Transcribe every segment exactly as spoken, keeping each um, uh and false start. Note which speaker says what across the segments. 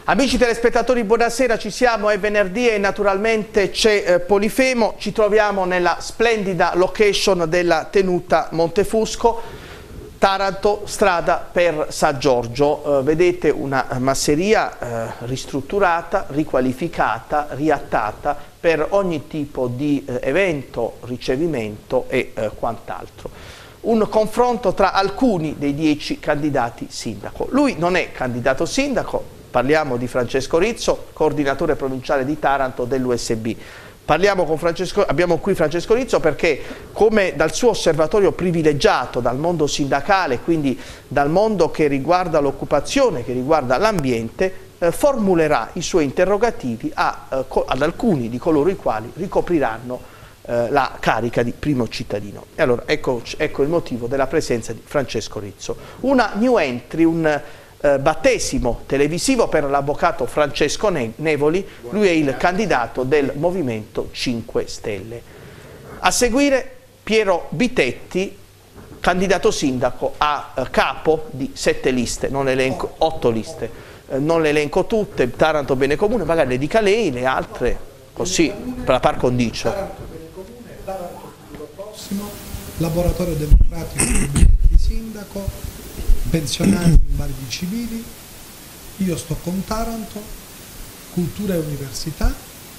Speaker 1: Amici telespettatori, buonasera, ci siamo, è venerdì e naturalmente c'è eh, Polifemo. Ci troviamo nella splendida location della tenuta Montefusco, Taranto, strada per San Giorgio. Eh, vedete una masseria eh, ristrutturata, riqualificata, riattata per ogni tipo di eh, evento, ricevimento e eh, quant'altro. Un confronto tra alcuni dei dieci candidati sindaco. Lui non è candidato sindaco. Parliamo di Francesco Rizzo, coordinatore provinciale di Taranto dell'U S B. Parliamo con Francesco, abbiamo qui Francesco Rizzo perché, come dal suo osservatorio privilegiato dal mondo sindacale, quindi dal mondo che riguarda l'occupazione, che riguarda l'ambiente, eh, formulerà i suoi interrogativi a, eh, ad alcuni di coloro i quali ricopriranno eh, la carica di primo cittadino. E allora ecco, ecco il motivo della presenza di Francesco Rizzo. Una new entry, un Eh, battesimo televisivo per l'avvocato Francesco Nevoli. Lui è il candidato del Movimento cinque Stelle. A seguire Piero Bitetti, candidato sindaco a eh, capo di sette liste, non elenco, otto liste, eh, non le elenco tutte. Taranto Bene Comune, magari le dica lei, le altre così per la par condicio.
Speaker 2: Taranto Bene Comune, Taranto Futuro Prossimo, Laboratorio Democratico Bitetti sindaco, pensionati in vari civili, io sto con Taranto, cultura e università.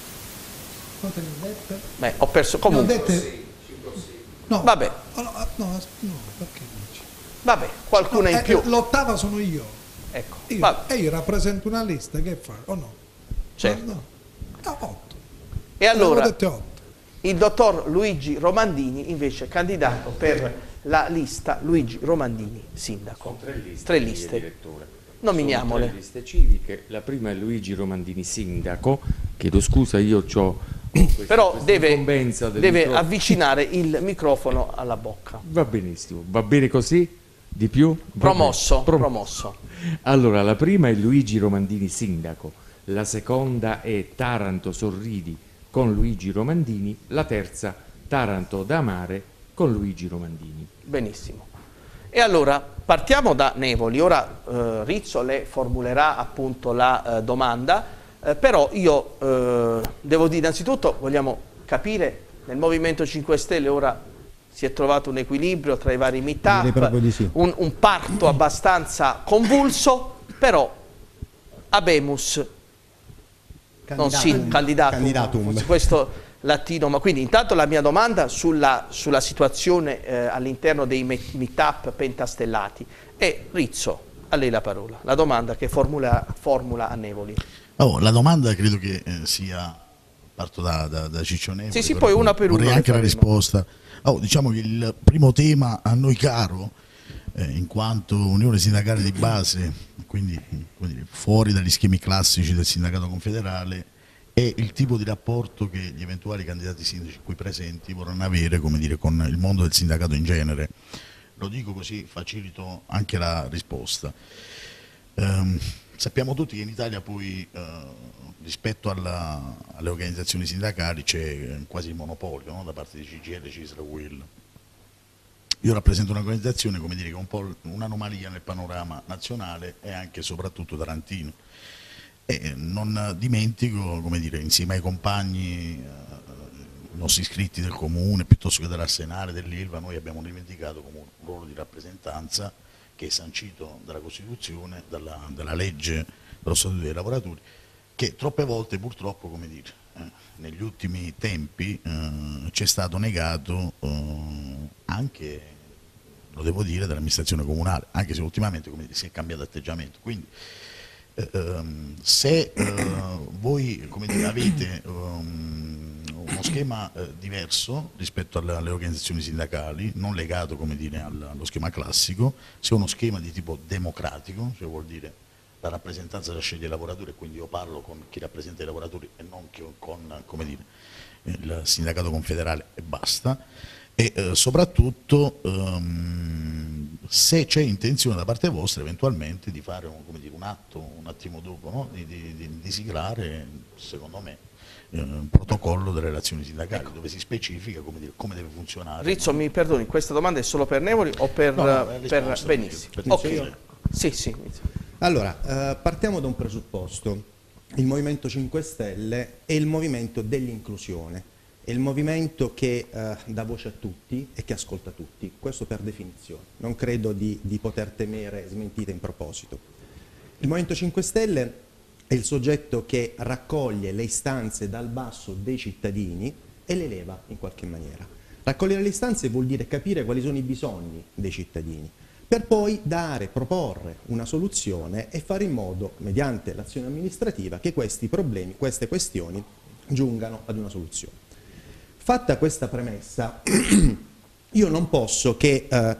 Speaker 2: Quante ne ho dette?
Speaker 1: Beh, ho perso comunque.
Speaker 2: Ne ho dette... No,
Speaker 1: vabbè.
Speaker 2: No, no, no, perché dici?
Speaker 1: Vabbè, qualcuna
Speaker 2: no,
Speaker 1: in più.
Speaker 2: L'ottava sono io.
Speaker 1: Ecco.
Speaker 2: Io, e io rappresento una lista, che fa? O no?
Speaker 1: Certo.
Speaker 2: No, no, otto.
Speaker 1: E allora,
Speaker 2: ne ho dette otto. Il
Speaker 1: dottor Luigi Romandini, invece, candidato per la lista Luigi Romandini sindaco.
Speaker 3: Sono tre liste,
Speaker 1: tre liste.
Speaker 3: direttore.
Speaker 1: Nominiamole.
Speaker 3: Sono tre liste civiche. La prima è Luigi Romandini sindaco. Chiedo scusa, io ho
Speaker 1: però deve, deve
Speaker 3: microfono.
Speaker 1: avvicinare il microfono alla bocca.
Speaker 3: Va benissimo, va bene così? Di più?
Speaker 1: Promosso,
Speaker 3: Prom
Speaker 1: promosso.
Speaker 3: Allora, la prima è Luigi Romandini sindaco, la seconda è Taranto Sorridi con Luigi Romandini, la terza Taranto da Amare con Luigi Romandini.
Speaker 1: Benissimo. E allora partiamo da Nevoli. Ora eh, Rizzo le formulerà appunto la eh, domanda, eh, però io eh, devo dire innanzitutto, vogliamo capire, nel Movimento cinque Stelle ora si è trovato un equilibrio tra i vari meet-up, sì. un, un parto abbastanza convulso, però Abemus,
Speaker 4: candidatum,
Speaker 1: non sì, candidatum,
Speaker 4: candidatum.
Speaker 1: questo latino, ma quindi intanto la mia domanda sulla, sulla situazione eh, all'interno dei meet-up pentastellati. E Rizzo, a lei la parola, la domanda che formula, formula a Nevoli.
Speaker 5: Oh, la domanda credo che eh, sia, parto da, da, da Ciccio Nevoli.
Speaker 1: Sì, sì, poi una per una.
Speaker 5: Vorrei anche la risposta. Oh, diciamo che il primo tema a noi caro, eh, in quanto unione sindacale di base, quindi dire, fuori dagli schemi classici del sindacato confederale, è il tipo di rapporto che gli eventuali candidati sindaci qui presenti vorranno avere, come dire, con il mondo del sindacato in genere. Lo dico così facilito anche la risposta. Um, sappiamo tutti che in Italia poi uh, rispetto alla, alle organizzazioni sindacali c'è quasi il monopolio, no? Da parte di C G I L, CISL, U I L. Io rappresento un'organizzazione, come dire, che è un po' un'anomalia nel panorama nazionale e anche e soprattutto tarantino. E non dimentico, come dire, insieme ai compagni, eh, i nostri iscritti del comune, piuttosto che dell'Arsenale, dell'Ilva, noi abbiamo rivendicato come un ruolo di rappresentanza che è sancito dalla Costituzione, dalla, dalla legge dello Statuto dei lavoratori, che troppe volte purtroppo, come dire, eh, negli ultimi tempi eh, ci è stato negato eh, anche, lo devo dire, dall'amministrazione comunale, anche se ultimamente, come dire, si è cambiato atteggiamento. Quindi, Uh, se uh, voi, come dire, avete um, uno schema uh, diverso rispetto alle, alle organizzazioni sindacali, non legato, come dire, al, allo schema classico, se è uno schema di tipo democratico, cioè vuol dire la rappresentanza da scegliere i lavoratori, e quindi io parlo con chi rappresenta i lavoratori e non con, come dire, il sindacato confederale e basta, e uh, soprattutto um, se c'è intenzione da parte vostra eventualmente di fare un, come dire, un atto un attimo dopo, no? di, di, di, di siglare, secondo me, eh, un protocollo delle relazioni sindacali, ecco, dove si specifica, come dire, come deve funzionare.
Speaker 1: Rizzo, mi perdoni, questa domanda è solo per Nevoli o per...
Speaker 5: No, no,
Speaker 1: per...
Speaker 5: risposta,
Speaker 1: benissimo.
Speaker 5: per
Speaker 1: ok, sì, sì.
Speaker 2: Ah,
Speaker 6: Allora, eh, partiamo da un presupposto. Il Movimento cinque Stelle è il movimento dell'inclusione, è il movimento che eh, dà voce a tutti e che ascolta tutti, questo per definizione. Non credo di, di poter temere smentite in proposito. Il Movimento cinque Stelle è il soggetto che raccoglie le istanze dal basso dei cittadini e le eleva in qualche maniera. Raccogliere le istanze vuol dire capire quali sono i bisogni dei cittadini, per poi dare, proporre una soluzione e fare in modo, mediante l'azione amministrativa, che questi problemi, queste questioni giungano ad una soluzione. Fatta questa premessa, io non posso che eh,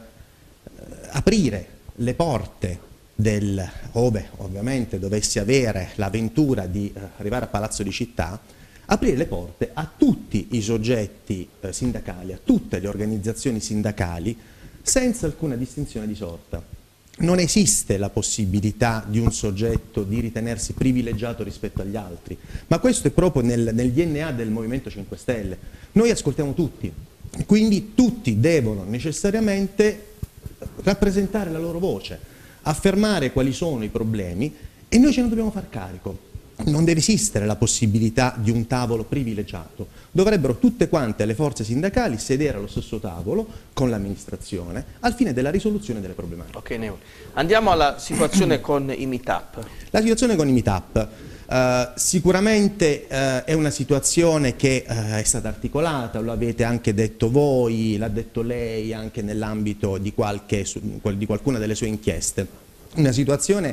Speaker 6: aprire le porte del, ove ovviamente dovessi avere l'avventura di eh, arrivare a Palazzo di Città, aprire le porte a tutti i soggetti eh, sindacali, a tutte le organizzazioni sindacali, senza alcuna distinzione di sorta. Non esiste la possibilità di un soggetto di ritenersi privilegiato rispetto agli altri, ma questo è proprio nel, nel D N A del Movimento cinque Stelle. Noi ascoltiamo tutti, quindi tutti devono necessariamente rappresentare la loro voce, affermare quali sono i problemi e noi ce ne dobbiamo far carico. Non deve esistere la possibilità di un tavolo privilegiato. Dovrebbero tutte quante le forze sindacali sedere allo stesso tavolo con l'amministrazione al fine della risoluzione delle problematiche.
Speaker 1: Ok, Neoli. Andiamo alla situazione con i meetup.
Speaker 6: La situazione con i meetup. Uh, sicuramente uh, è una situazione che uh, è stata articolata, lo avete anche detto voi, l'ha detto lei anche nell'ambito di, qualche, di qualcuna delle sue inchieste. Una situazione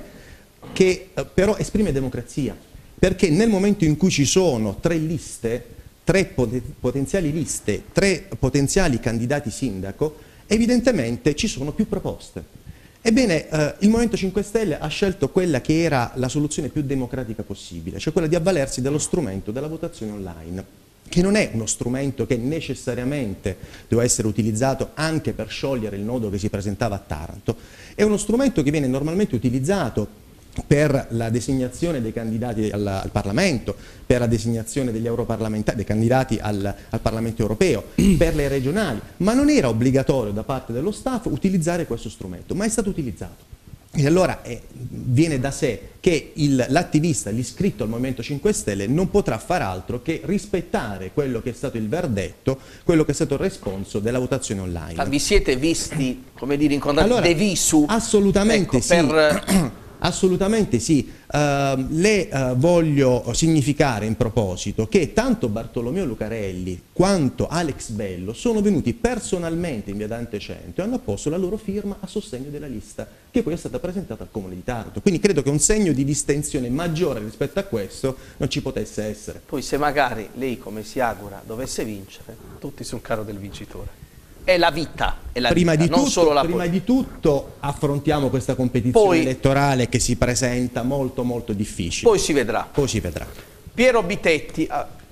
Speaker 6: che uh, però esprime democrazia. Perché nel momento in cui ci sono tre liste, tre potenziali liste, tre potenziali candidati sindaco, evidentemente ci sono più proposte. Ebbene, eh, il Movimento cinque Stelle ha scelto quella che era la soluzione più democratica possibile, cioè quella di avvalersi dello strumento della votazione online, che non è uno strumento che necessariamente deve essere utilizzato anche per sciogliere il nodo che si presentava a Taranto, è uno strumento che viene normalmente utilizzato per la designazione dei candidati al, al Parlamento, per la designazione degli europarlamentari, dei candidati al, al Parlamento europeo, per le regionali, ma non era obbligatorio da parte dello staff utilizzare questo strumento, ma è stato utilizzato. E allora eh, viene da sé che l'attivista, l'iscritto al Movimento cinque Stelle non potrà far altro che rispettare quello che è stato il verdetto, quello che è stato il responso della votazione online.
Speaker 1: Ma vi siete visti, come dire, incontrati
Speaker 6: allora,
Speaker 1: de visu?
Speaker 6: Assolutamente
Speaker 1: ecco,
Speaker 6: sì.
Speaker 1: Per...
Speaker 6: Assolutamente sì, uh, le uh, voglio significare in proposito che tanto Bartolomeo Lucarelli quanto Alex Bello sono venuti personalmente in via Dante Cento e hanno apposto la loro firma a sostegno della lista che poi è stata presentata al Comune di Taranto. Quindi credo che un segno di distensione maggiore rispetto a questo non ci potesse essere.
Speaker 1: Poi se magari lei, come si augura, dovesse vincere, tutti sul carro del vincitore. È la vita, è la
Speaker 6: prima
Speaker 1: vita,
Speaker 6: di
Speaker 1: non
Speaker 6: tutto,
Speaker 1: solo la
Speaker 6: prima
Speaker 1: politica.
Speaker 6: di tutto affrontiamo questa competizione
Speaker 1: poi,
Speaker 6: elettorale che si presenta molto molto difficile.
Speaker 1: Poi si vedrà.
Speaker 6: Poi si vedrà.
Speaker 1: Piero Bitetti,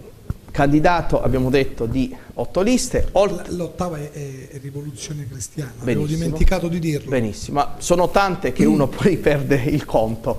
Speaker 1: candidato, abbiamo detto, di otto liste.
Speaker 2: L'ottava è, è Rivoluzione Cristiana,
Speaker 1: Benissimo.
Speaker 2: avevo dimenticato di dirlo.
Speaker 1: Benissimo, ma sono tante che uno poi perde il conto.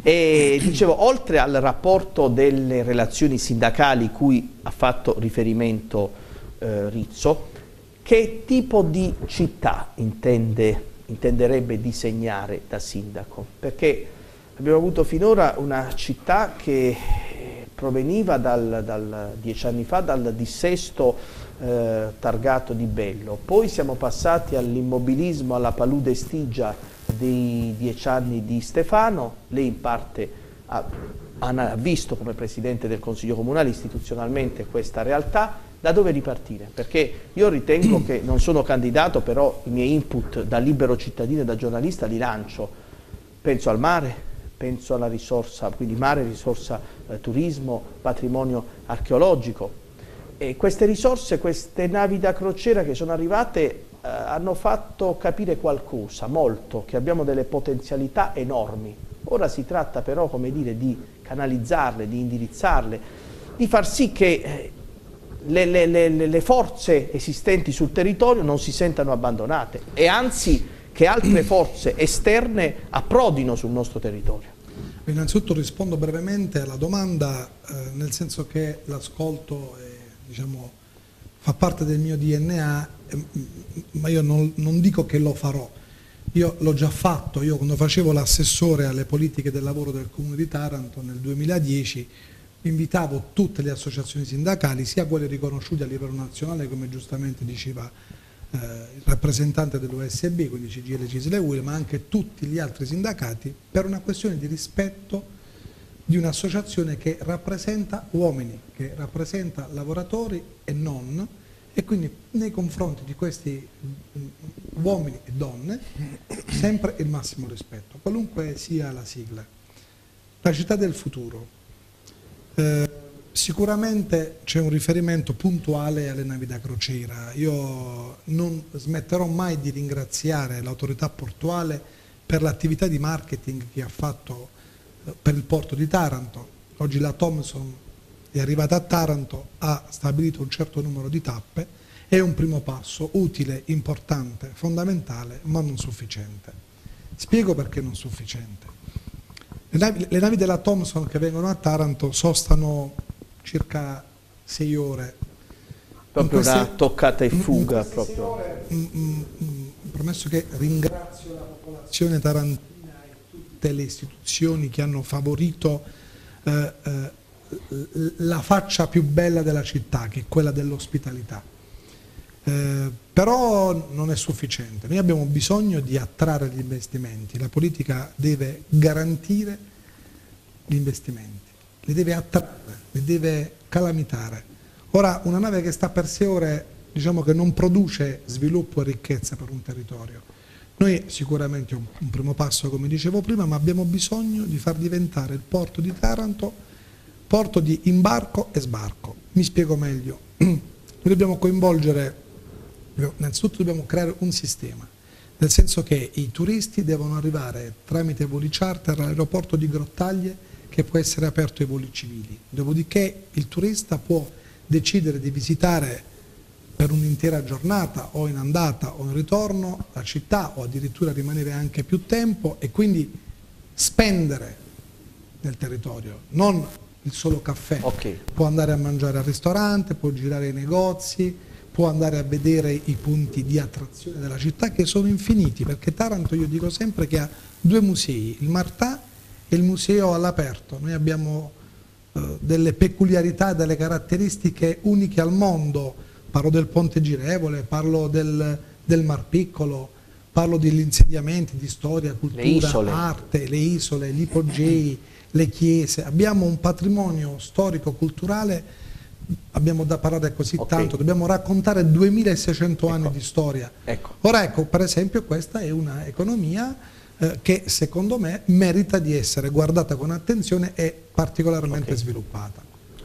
Speaker 1: E dicevo, oltre al rapporto delle relazioni sindacali cui ha fatto riferimento eh, Rizzo, che tipo di città intende, intenderebbe disegnare da sindaco? Perché abbiamo avuto finora una città che proveniva dal, dal, dieci anni fa dal dissesto eh, targato di Bello, poi siamo passati all'immobilismo, alla palude estigia dei dieci anni di Stefano. Lei in parte ha, ha visto come Presidente del Consiglio Comunale istituzionalmente questa realtà. Da dove ripartire? Perché io ritengo che non sono candidato, però i miei input da libero cittadino e da giornalista li lancio. Penso al mare, penso alla risorsa, quindi mare, risorsa eh, turismo, patrimonio archeologico. E queste risorse, queste navi da crociera che sono arrivate eh, hanno fatto capire qualcosa, molto, che abbiamo delle potenzialità enormi. Ora si tratta però, come dire, di canalizzarle, di indirizzarle, di far sì che eh, Le, le, le, le forze esistenti sul territorio non si sentano abbandonate e anzi che altre forze esterne approdino sul nostro territorio.
Speaker 2: Innanzitutto rispondo brevemente alla domanda, eh, nel senso che l'ascolto diciamo, fa parte del mio D N A, eh, ma io non, non dico che lo farò. Io l'ho già fatto, io quando facevo l'assessore alle politiche del lavoro del Comune di Taranto nel duemiladieci invitavo tutte le associazioni sindacali, sia quelle riconosciute a livello nazionale, come giustamente diceva eh, il rappresentante dell'U S B, quindi C G I L, C I S L e U I L, ma anche tutti gli altri sindacati, per una questione di rispetto di un'associazione che rappresenta uomini, che rappresenta lavoratori e non, e quindi nei confronti di questi uomini e donne sempre il massimo rispetto, qualunque sia la sigla. La città del futuro. Eh, sicuramente c'è un riferimento puntuale alle navi da crociera. Io non smetterò mai di ringraziare l'autorità portuale per l'attività di marketing che ha fatto eh, per il porto di Taranto. Oggi la Thomson è arrivata a Taranto, ha stabilito un certo numero di tappe, è un primo passo utile, importante, fondamentale, ma non sufficiente. Spiego perché non sufficiente. Le navi, le navi della Thomson che vengono a Taranto sostano circa sei ore.
Speaker 1: Proprio
Speaker 2: queste,
Speaker 1: una toccata e fuga.
Speaker 2: In
Speaker 1: proprio.
Speaker 2: Ore, mm, mm, mm, premesso che ringrazio la popolazione tarantina e tutte le istituzioni che hanno favorito eh, eh, la faccia più bella della città, che è quella dell'ospitalità. Eh, però non è sufficiente, noi abbiamo bisogno di attrarre gli investimenti, la politica deve garantire gli investimenti, li deve attrarre, li deve calamitare. Ora una nave che sta per sei ore, diciamo che non produce sviluppo e ricchezza per un territorio. Noi sicuramente un, un primo passo, come dicevo prima, ma abbiamo bisogno di far diventare il porto di Taranto porto di imbarco e sbarco. Mi spiego meglio. Noi dobbiamo coinvolgere, innanzitutto dobbiamo creare un sistema, nel senso che i turisti devono arrivare tramite voli charter all'aeroporto di Grottaglie, che può essere aperto ai voli civili. Dopodiché il turista può decidere di visitare per un'intera giornata o in andata o in ritorno la città, o addirittura rimanere anche più tempo e quindi spendere nel territorio, non il solo caffè.
Speaker 1: Okay.
Speaker 2: Può andare a mangiare al ristorante, può girare i negozi, può andare a vedere i punti di attrazione della città, che sono infiniti, perché Taranto, io dico sempre, che ha due musei, il Martà e il museo all'aperto. Noi abbiamo eh, delle peculiarità, delle caratteristiche uniche al mondo. Parlo del Ponte Girevole, parlo del, del Mar Piccolo, parlo degli insediamenti di storia, cultura, arte, le isole, gli ipogei, le chiese. Abbiamo un patrimonio storico-culturale, abbiamo da parlare così okay. tanto, dobbiamo raccontare duemilaseicento ecco. anni di storia.
Speaker 1: Ecco.
Speaker 2: Ora ecco, per esempio, questa è un'economia eh, che secondo me merita di essere guardata con attenzione e particolarmente okay. sviluppata.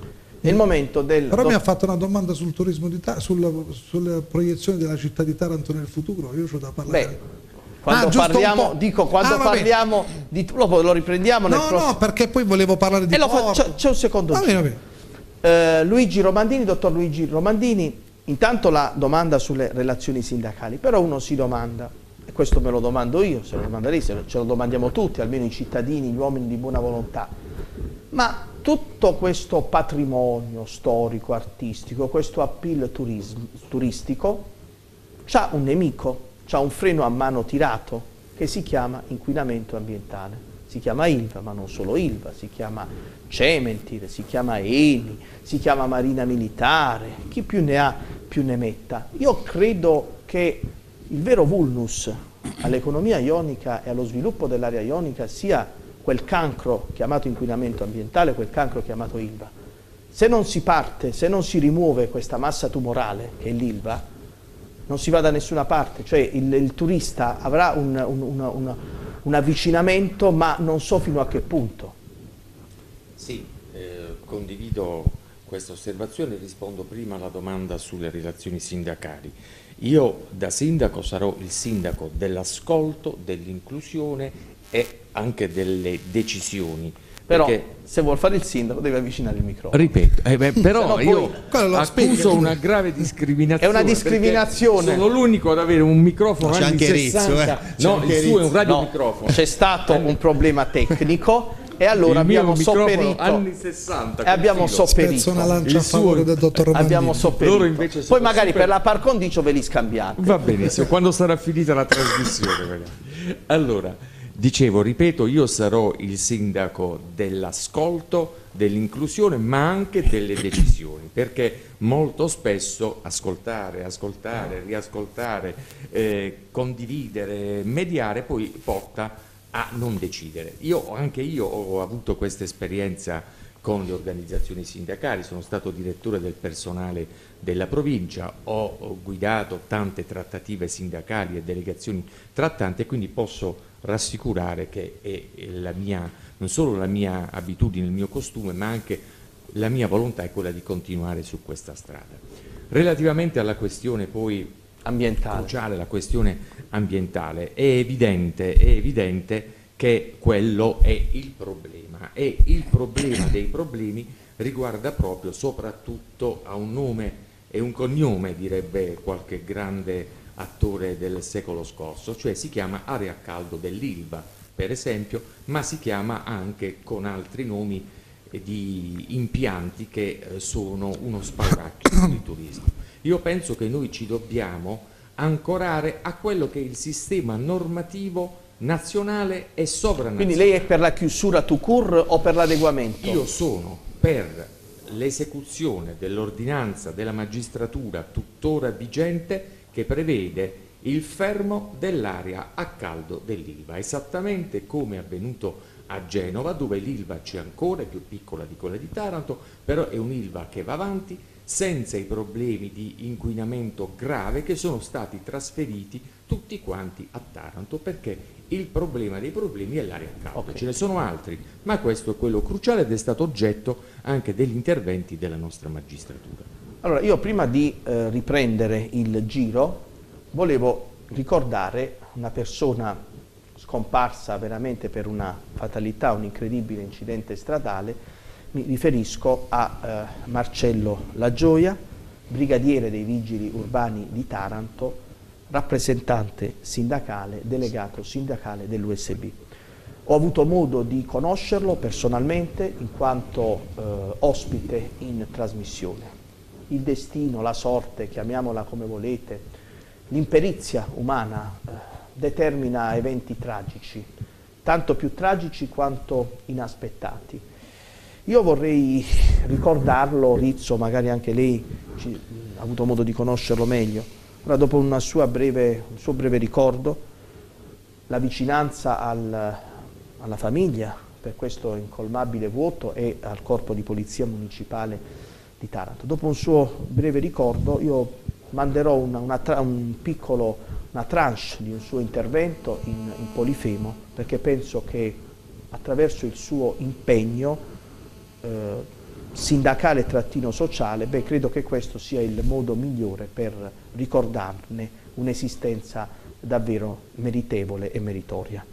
Speaker 1: È il momento del...
Speaker 2: Però mi ha fatto una domanda sul turismo di Taranto, sulla, sulla proiezione della città di Taranto nel futuro. Io ho da parlare.
Speaker 1: Beh. Quando
Speaker 2: ah,
Speaker 1: parliamo, dico, quando ah, parliamo di... Lo, lo riprendiamo nel
Speaker 2: no,
Speaker 1: prossimo...
Speaker 2: No, perché poi volevo parlare di...
Speaker 1: C'è un secondo.
Speaker 2: Va bene, va bene.
Speaker 1: Eh, Luigi Romandini, dottor Luigi Romandini, intanto la domanda sulle relazioni sindacali, però uno si domanda, e questo me lo domando io, se lo domanda lei, se ce lo domandiamo tutti, almeno i cittadini, gli uomini di buona volontà, ma tutto questo patrimonio storico, artistico, questo appeal turismo, turistico, c'ha un nemico, c'ha un freno a mano tirato che si chiama inquinamento ambientale. Si chiama Ilva, ma non solo Ilva, si chiama Cementir, si chiama Eni, si chiama Marina Militare, chi più ne ha più ne metta. Io credo che il vero vulnus all'economia ionica e allo sviluppo dell'area ionica sia quel cancro chiamato inquinamento ambientale, quel cancro chiamato Ilva. Se non si parte, se non si rimuove questa massa tumorale che è l'Ilva, non si va da nessuna parte, cioè il, il turista avrà un, un, una, una, un avvicinamento, ma non so fino a che punto.
Speaker 3: Sì, eh, condivido questa osservazione, rispondo prima alla domanda sulle relazioni sindacali. Io da sindaco sarò il sindaco dell'ascolto, dell'inclusione e anche delle decisioni.
Speaker 1: Però
Speaker 3: perché,
Speaker 1: se vuol fare il sindaco deve avvicinare il microfono.
Speaker 3: Ripeto, eh beh, però io accuso una grave discriminazione.
Speaker 1: È una discriminazione.
Speaker 3: Sono l'unico ad avere un microfono
Speaker 6: no,
Speaker 3: anni
Speaker 6: anche
Speaker 3: sessanta.
Speaker 6: Rizzo, eh.
Speaker 3: No, il suo è un radiomicrofono.
Speaker 1: No, c'è stato un problema tecnico E allora
Speaker 3: il mio
Speaker 1: abbiamo
Speaker 3: microfono
Speaker 1: sopperito
Speaker 3: anni sessanta
Speaker 1: e abbiamo
Speaker 3: confino.
Speaker 1: sopperito.
Speaker 2: Spezzo una lancia
Speaker 3: Il
Speaker 2: a favore
Speaker 3: suo-
Speaker 2: del dottor Romandini.
Speaker 1: Abbiamo sopperito.
Speaker 3: Loro invece sono
Speaker 1: Poi magari
Speaker 3: super-
Speaker 1: per la par condicio ve li scambiate.
Speaker 3: Va benissimo, quando sarà finita la trasmissione. magari. Allora, dicevo, ripeto, io sarò il sindaco dell'ascolto, dell'inclusione, ma anche delle decisioni, perché molto spesso ascoltare, ascoltare, riascoltare, eh, condividere, mediare, poi porta a non decidere. Io, anche io ho avuto questa esperienza con le organizzazioni sindacali, sono stato direttore del personale della provincia, ho, ho guidato tante trattative sindacali e delegazioni trattanti e quindi posso rassicurare che è, è la mia, non solo la mia abitudine, il mio costume, ma anche la mia volontà è quella di continuare su questa strada. Relativamente alla questione poi
Speaker 1: Ambientale.
Speaker 3: cruciale, la questione ambientale, è evidente, è evidente che quello è il problema e il problema dei problemi riguarda proprio soprattutto a un nome e un cognome, direbbe qualche grande attore del secolo scorso, cioè si chiama area a caldo dell'Ilva, per esempio, ma si chiama anche con altri nomi di impianti che sono uno spauracchio di turismo. Io penso che noi ci dobbiamo ancorare a quello che è il sistema normativo nazionale e sovranazionale.
Speaker 1: Quindi lei è per la chiusura tout court o per l'adeguamento?
Speaker 3: Io sono per l'esecuzione dell'ordinanza della magistratura tuttora vigente che prevede il fermo dell'area a caldo dell'Ilva, esattamente come è avvenuto a Genova, dove l'Ilva c'è ancora, è più piccola di quella di Taranto, però è un'Ilva che va avanti senza i problemi di inquinamento grave che sono stati trasferiti tutti quanti a Taranto, perché il problema dei problemi è l'area a caldo.
Speaker 1: Okay.
Speaker 3: Ce ne sono altri, ma questo è quello cruciale ed è stato oggetto anche degli interventi della nostra magistratura.
Speaker 1: Allora, io prima di eh, riprendere il giro volevo ricordare una persona scomparsa veramente per una fatalità, un incredibile incidente stradale. Mi riferisco a eh, Marcello Lagioia, brigadiere dei Vigili Urbani di Taranto, rappresentante sindacale, delegato sindacale dell'U S B. Ho avuto modo di conoscerlo personalmente in quanto eh, ospite in trasmissione. Il destino, la sorte, chiamiamola come volete, l'imperizia umana eh, determina eventi tragici, tanto più tragici quanto inaspettati. Io vorrei ricordarlo, Rizzo, magari anche lei ci, ha avuto modo di conoscerlo meglio. Ora, dopo una sua breve, un suo breve ricordo, la vicinanza al, alla famiglia per questo incolmabile vuoto e al corpo di polizia municipale di Taranto. Dopo un suo breve ricordo io manderò una, una, un piccolo, una tranche di un suo intervento in, in Polifemo, perché penso che attraverso il suo impegno eh, sindacale trattino sociale, beh, credo che questo sia il modo migliore per ricordarne un'esistenza davvero meritevole e meritoria.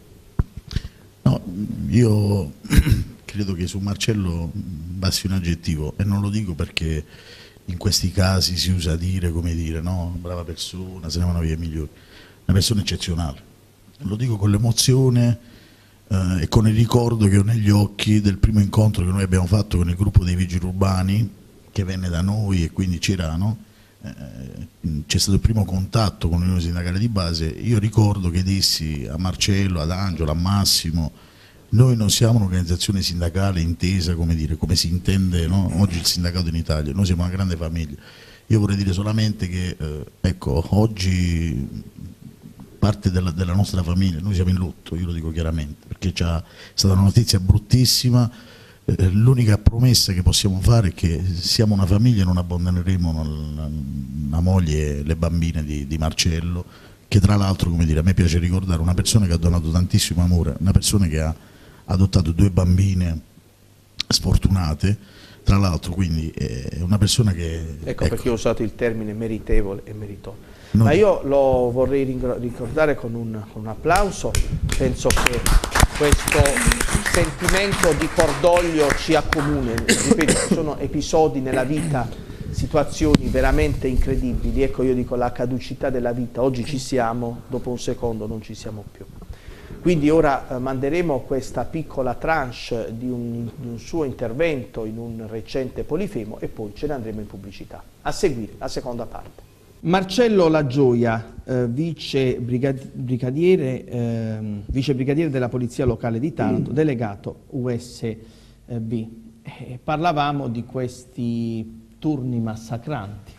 Speaker 5: No, io credo che su Marcello basti un aggettivo, e non lo dico perché in questi casi si usa dire, come dire, no, brava persona, se ne vanno via migliori, una persona eccezionale. Lo dico con l'emozione eh, e con il ricordo che ho negli occhi del primo incontro che noi abbiamo fatto con il gruppo dei Vigili Urbani, che venne da noi e quindi c'era, no? eh, c'è stato il primo contatto con l'Unione Sindacale di Base. Io ricordo che dissi a Marcello, ad Angelo, a Massimo: noi non siamo un'organizzazione sindacale intesa come dire, come si intende, no? Oggi il sindacato in Italia, noi siamo una grande famiglia. Io vorrei dire solamente che eh, ecco, oggi parte della, della nostra famiglia, noi siamo in lutto, io lo dico chiaramente, perché c'è stata una notizia bruttissima. Eh, l'unica promessa che possiamo fare è che siamo una famiglia e non abbandoneremo la, la moglie e le bambine di, di Marcello, che tra l'altro, come dire, a me piace ricordare una persona che ha donato tantissimo amore, una persona che ha adottato due bambine sfortunate, tra l'altro, quindi è una persona che...
Speaker 1: Ecco,
Speaker 5: ecco,
Speaker 1: perché ho usato il termine meritevole e meritorio.
Speaker 5: Non...
Speaker 1: Ma io lo vorrei ricordare con un, con un applauso. Penso che questo sentimento di cordoglio ci accomuna. Ripeto, ci sono episodi nella vita, situazioni veramente incredibili. Ecco, io dico la caducità della vita. Oggi ci siamo, dopo un secondo non ci siamo più. Quindi ora eh, manderemo questa piccola tranche di un, di un suo intervento in un recente Polifemo e poi ce ne andremo in pubblicità. A seguire la seconda parte. Marcello Lagioia, eh, vice, brigadiere, eh, vice brigadiere della Polizia Locale di Taranto, mm. delegato U S B. Eh, parlavamo di questi turni massacranti.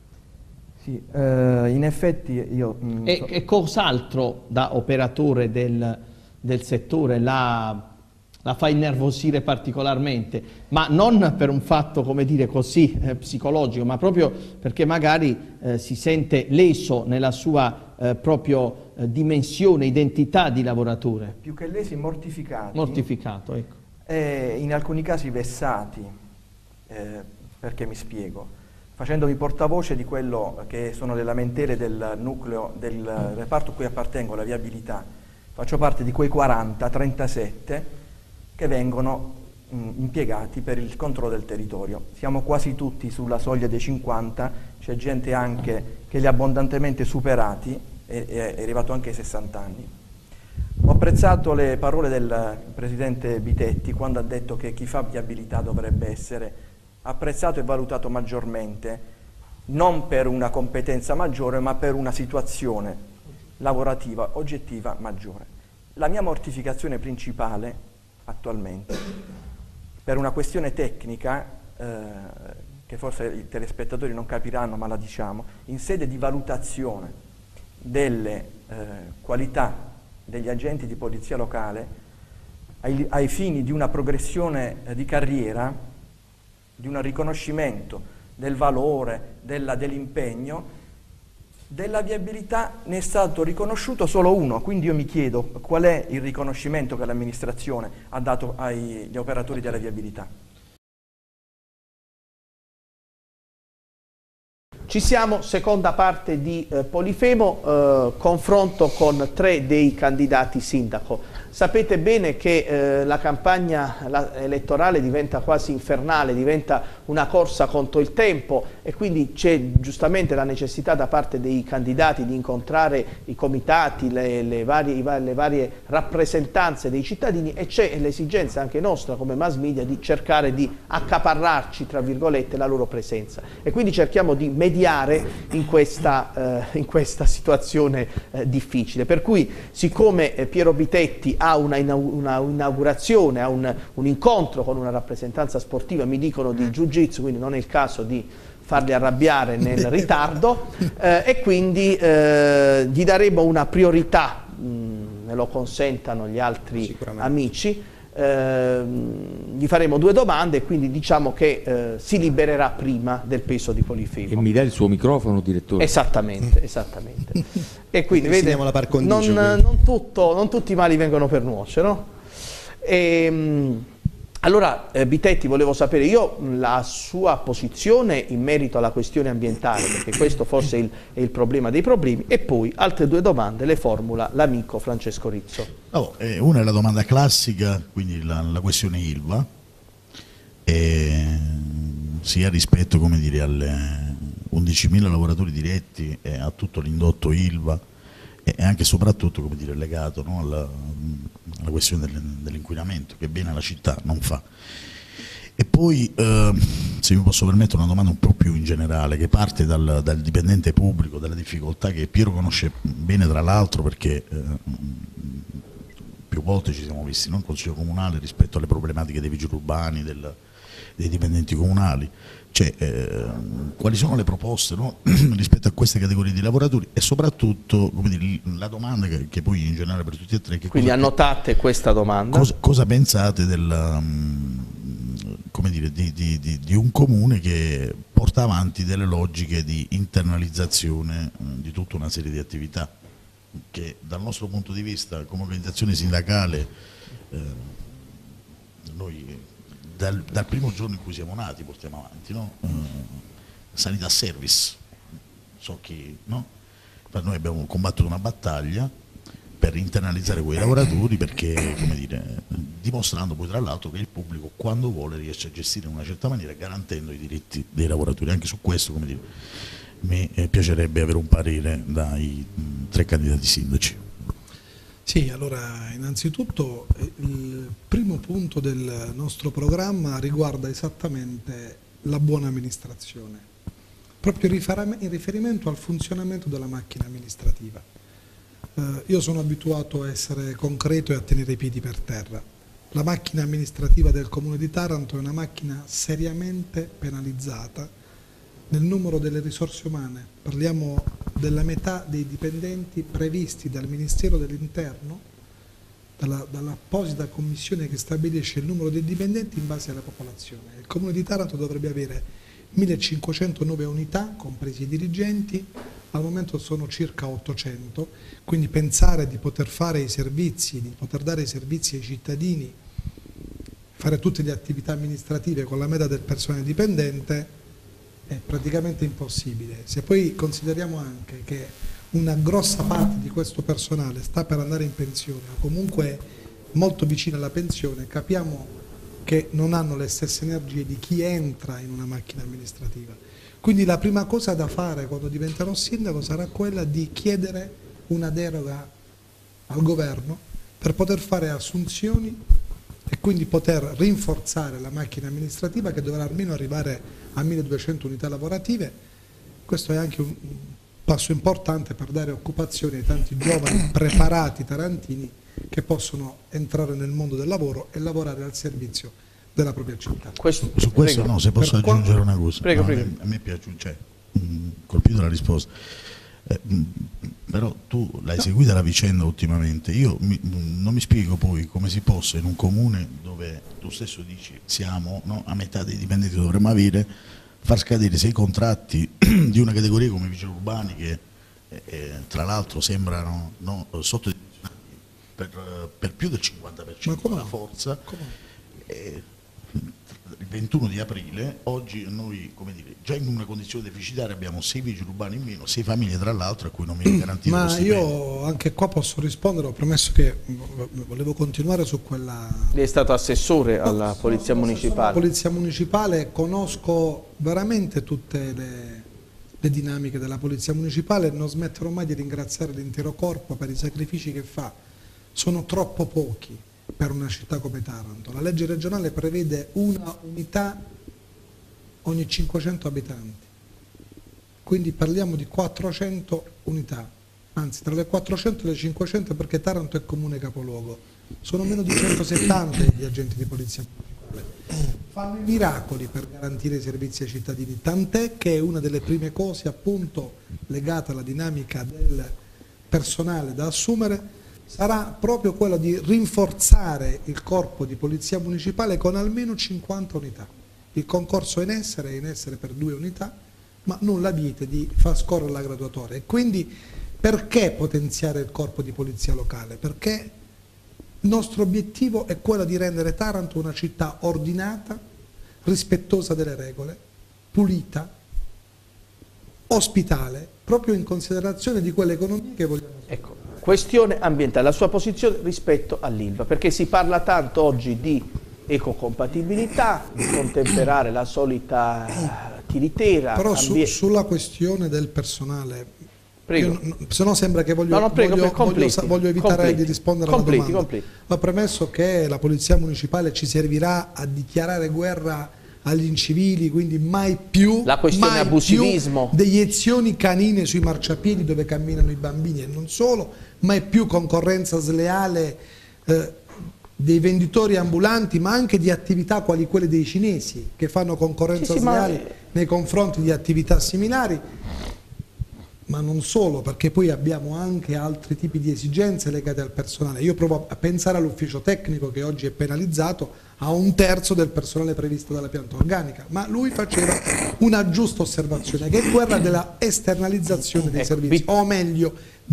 Speaker 7: Sì, eh, in effetti io... Mh,
Speaker 1: e e cos'altro da operatore del, del settore la, la fa innervosire particolarmente? Ma non per un fatto, come dire, così eh, psicologico, ma proprio perché magari eh, si sente leso nella sua eh, proprio eh, dimensione, identità di lavoratore.
Speaker 7: Più che lesi, mortificati.
Speaker 1: Mortificato, ecco.
Speaker 7: E in alcuni casi vessati, eh, perché mi spiego. Facendomi portavoce di quello che sono le lamentele del nucleo del reparto a cui appartengo, la viabilità, faccio parte di quei quaranta trentasette che vengono mh, impiegati per il controllo del territorio. Siamo quasi tutti sulla soglia dei cinquanta, c'è gente anche che li ha abbondantemente superati e è arrivato anche ai sessanta anni. Ho apprezzato le parole del presidente Bitetti quando ha detto che chi fa viabilità dovrebbe essere apprezzato e valutato maggiormente, non per una competenza maggiore, ma per una situazione lavorativa oggettiva maggiore. La mia mortificazione principale attualmente, per una questione tecnica, eh, che forse i telespettatori non capiranno, ma la diciamo, in sede di valutazione delle eh, qualità degli agenti di polizia locale, ai, ai fini di una progressione eh, di carriera, di un riconoscimento del valore, dell'impegno, della viabilità ne è stato riconosciuto solo uno, quindi io mi chiedo qual è il riconoscimento che l'amministrazione ha dato agli operatori della viabilità.
Speaker 1: Ci siamo, seconda parte di eh, Polifemo, eh, confronto con tre dei candidati sindaco. Sapete bene che eh, la campagna la, elettorale diventa quasi infernale, diventa una corsa contro il tempo e quindi c'è giustamente la necessità da parte dei candidati di incontrare i comitati, le, le, varie, le varie rappresentanze dei cittadini e c'è l'esigenza anche nostra come mass media di cercare di accaparrarci, tra virgolette, la loro presenza. E quindi cerchiamo di mediare in questa, eh, in questa situazione eh, difficile. Per cui, siccome eh, Piero Bitetti ha una, una inaugurazione, ha un, un incontro con una rappresentanza sportiva, mi dicono di Jiu-Jitsu, quindi non è il caso di farli arrabbiare nel ritardo eh, e quindi eh, gli daremo una priorità, mh, me lo consentano gli altri amici, eh, gli faremo due domande e quindi diciamo che eh, si libererà prima del peso di Polifemo.
Speaker 3: E mi dà il suo microfono, direttore?
Speaker 1: Esattamente, esattamente. E quindi vede,
Speaker 6: la par
Speaker 1: non,
Speaker 6: condicio,
Speaker 1: non, tutto, non tutti i mali vengono per nuocere, no? E, mh, allora, eh, Bitetti, volevo sapere io la sua posizione in merito alla questione ambientale, perché questo forse è il, è il problema dei problemi, e poi altre due domande le formula l'amico Francesco Rizzo.
Speaker 5: Oh, eh, una è la domanda classica, quindi la, la questione Ilva, e, sia rispetto, come dire, alle undicimila lavoratori diretti e a tutto l'indotto Ilva, e anche e soprattutto, come dire, legato, no, alla, alla questione dell'inquinamento che bene la città non fa. E poi, eh, se mi posso permettere, una domanda un po' più in generale, che parte dal, dal dipendente pubblico, dalle difficoltà che Piero conosce bene, tra l'altro, perché eh, più volte ci siamo visti, no, in Consiglio Comunale rispetto alle problematiche dei vigili urbani, del, dei dipendenti comunali. Cioè, eh, quali sono le proposte, no, rispetto a queste categorie di lavoratori e soprattutto, come dire, la domanda che, che poi in generale per tutti e tre, che
Speaker 1: quindi cosa, annotate questa domanda,
Speaker 5: cosa, cosa pensate del, come dire, di, di, di, di un comune che porta avanti delle logiche di internalizzazione di tutta una serie di attività che dal nostro punto di vista come organizzazione sindacale eh, noi Dal, dal primo giorno in cui siamo nati portiamo avanti, no? uh, sanità service, so che, no? Per noi abbiamo combattuto una battaglia per internalizzare quei lavoratori, perché, come dire, dimostrando poi tra l'altro che il pubblico quando vuole riesce a gestire in una certa maniera garantendo i diritti dei lavoratori. Anche su questo, come dire, mi piacerebbe avere un parere dai mh, tre candidati sindaci.
Speaker 2: Sì, allora innanzitutto il primo punto del nostro programma riguarda esattamente la buona amministrazione, proprio in riferimento al funzionamento della macchina amministrativa. Eh, io sono abituato a essere concreto e a tenere i piedi per terra. La macchina amministrativa del Comune di Taranto è una macchina seriamente penalizzata nel numero delle risorse umane. Parliamo della metà dei dipendenti previsti dal Ministero dell'Interno, dalla, dall'apposita commissione che stabilisce il numero dei dipendenti in base alla popolazione. Il Comune di Taranto dovrebbe avere millecinquecentonove unità, compresi i dirigenti, al momento sono circa ottocento, quindi pensare di poter fare i servizi, di poter dare i servizi ai cittadini, fare tutte le attività amministrative con la metà del personale dipendente è praticamente impossibile. Se poi consideriamo anche che una grossa parte di questo personale sta per andare in pensione o comunque molto vicina alla pensione, capiamo che non hanno le stesse energie di chi entra in una macchina amministrativa. Quindi la prima cosa da fare quando diventerò sindaco sarà quella di chiedere una deroga al governo per poter fare assunzioni e quindi poter rinforzare la macchina amministrativa, che dovrà almeno arrivare a milleduecento unità lavorative. Questo è anche un passo importante per dare occupazione ai tanti giovani preparati tarantini che possono entrare nel mondo del lavoro e lavorare al servizio della propria città.
Speaker 5: Questo, su questo prego. No, se posso per aggiungere qua... una cosa.
Speaker 1: Prego,
Speaker 5: no,
Speaker 1: prego.
Speaker 5: A me piace, cioè, mh, colpito la risposta. Eh, mh, però tu l'hai no. seguita la vicenda ultimamente. Io mi, mh, non mi spiego poi come si possa in un comune dove tu stesso dici siamo no, a metà dei dipendenti dovremmo avere, far scadere sei contratti di una categoria come i vigili urbani che eh, eh, tra l'altro sembrano no, sottodimensionati per, per più del cinquanta per cento della forza. Eh, il ventuno di aprile, oggi noi come dire, già in una condizione deficitaria abbiamo sei vigili urbani in meno, sei famiglie tra l'altro a cui non viene garantito lo stipendio.
Speaker 2: Ma io anche qua posso rispondere, ho promesso che volevo continuare su quella...
Speaker 1: Lei è stato assessore alla
Speaker 2: no,
Speaker 1: Polizia
Speaker 2: sono,
Speaker 1: Municipale.
Speaker 2: Alla Polizia Municipale, conosco veramente tutte le, le dinamiche della Polizia Municipale e non smetterò mai di ringraziare l'intero corpo per i sacrifici che fa. Sono troppo pochi per una città come Taranto. La legge regionale prevede una unità ogni cinquecento abitanti, quindi parliamo di quattrocento unità, anzi tra le quattrocento e le cinquecento, perché Taranto è comune capoluogo, sono meno di centosettanta gli agenti di polizia municipale. Fanno i miracoli per garantire i servizi ai cittadini, tant'è che è una delle prime cose appunto legata alla dinamica del personale da assumere sarà proprio quello di rinforzare il corpo di polizia municipale con almeno cinquanta unità. Il concorso è in essere, è in essere per due unità, ma nulla vieta di far scorrere la graduatoria. E quindi perché potenziare il corpo di polizia locale? Perché il nostro obiettivo è quello di rendere Taranto una città ordinata, rispettosa delle regole, pulita, ospitale, proprio in considerazione di quelle economie che vogliamo.
Speaker 1: Ecco. Questione ambientale, la sua posizione rispetto all'Ilva, perché si parla tanto oggi di ecocompatibilità, di contemperare la solita tiritera.
Speaker 2: Però su, sulla questione del personale,
Speaker 1: prego.
Speaker 2: Io, se no sembra che voglio,
Speaker 1: no, no, prego,
Speaker 2: voglio,
Speaker 1: completi,
Speaker 2: voglio, voglio evitare
Speaker 1: completi,
Speaker 2: di rispondere
Speaker 1: completi,
Speaker 2: alla domanda.
Speaker 1: Completi.
Speaker 2: Ho premesso che la Polizia Municipale ci servirà a dichiarare guerra agli incivili, quindi mai più,
Speaker 1: la questione
Speaker 2: mai
Speaker 1: abusivismo.
Speaker 2: più deiezioni canine sui marciapiedi dove camminano i bambini e non solo, mai più concorrenza sleale eh, dei venditori ambulanti, ma anche di attività quali quelle dei cinesi che fanno concorrenza sì, sì, sleale ma... nei confronti di attività similari. Ma non solo, perché poi abbiamo anche altri tipi di esigenze legate al personale. Io provo a pensare all'ufficio tecnico che oggi è penalizzato a un terzo del personale previsto dalla pianta organica, ma lui faceva una giusta osservazione che è quella della esternalizzazione dei servizi, o meglio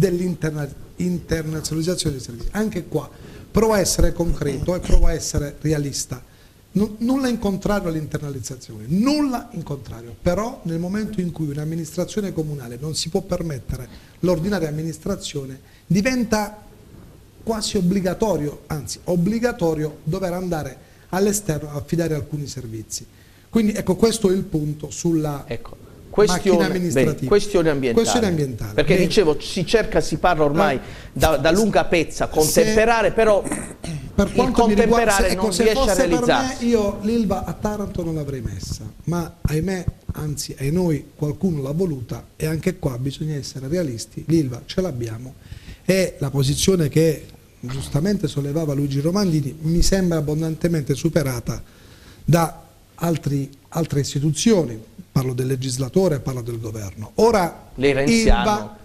Speaker 2: dell'internazionalizzazione dei servizi. Anche qua provo a essere concreto e provo a essere realista. N- nulla in contrario all'internalizzazione, nulla in contrario, però nel momento in cui un'amministrazione comunale non si può permettere l'ordinaria amministrazione, diventa quasi obbligatorio, anzi obbligatorio, dover andare all'esterno a affidare alcuni servizi. Quindi ecco, questo è il punto sulla...
Speaker 1: Ecco, Questione,
Speaker 2: amministrativa.
Speaker 1: bene, questione ambientale.
Speaker 2: Questione ambientale.
Speaker 1: Perché
Speaker 2: bene.
Speaker 1: dicevo, si cerca, si parla ormai
Speaker 2: eh,
Speaker 1: da, da lunga pezza, contemperare,
Speaker 2: se,
Speaker 1: però
Speaker 2: per
Speaker 1: il
Speaker 2: quanto mi riguarda, se,
Speaker 1: non
Speaker 2: ecco, se
Speaker 1: riesce a
Speaker 2: fosse per
Speaker 1: realizzarsi.
Speaker 2: me, io l'Ilva a Taranto non l'avrei messa, ma ahimè, anzi ai noi qualcuno l'ha voluta, e anche qua bisogna essere realisti, l'Ilva ce l'abbiamo, e la posizione che giustamente sollevava Luigi Romandini mi sembra abbondantemente superata da altri, altre istituzioni, parlo del legislatore, parlo del governo. Ora
Speaker 1: Lei renziano.
Speaker 2: Ilva,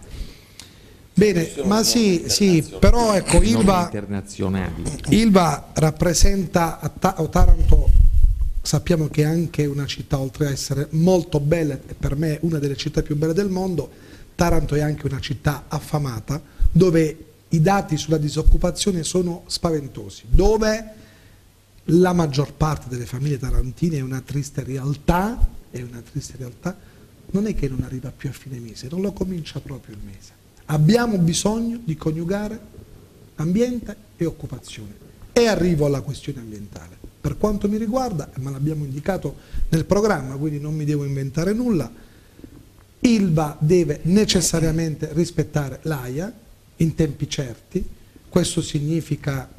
Speaker 2: bene, ma sì, sì, però ecco, Ilva,
Speaker 3: internazionali.
Speaker 2: Ilva rappresenta a, Ta a Taranto, sappiamo che è anche una città, oltre a essere molto bella, e per me una delle città più belle del mondo, Taranto è anche una città affamata, dove i dati sulla disoccupazione sono spaventosi, dove la maggior parte delle famiglie tarantine è una triste realtà, è una triste realtà, non è che non arriva più a fine mese, non lo comincia proprio il mese. Abbiamo bisogno di coniugare ambiente e occupazione. E arrivo alla questione ambientale. Per quanto mi riguarda, ma l'abbiamo indicato nel programma, quindi non mi devo inventare nulla, Ilva deve necessariamente rispettare l'A I A in tempi certi, questo significa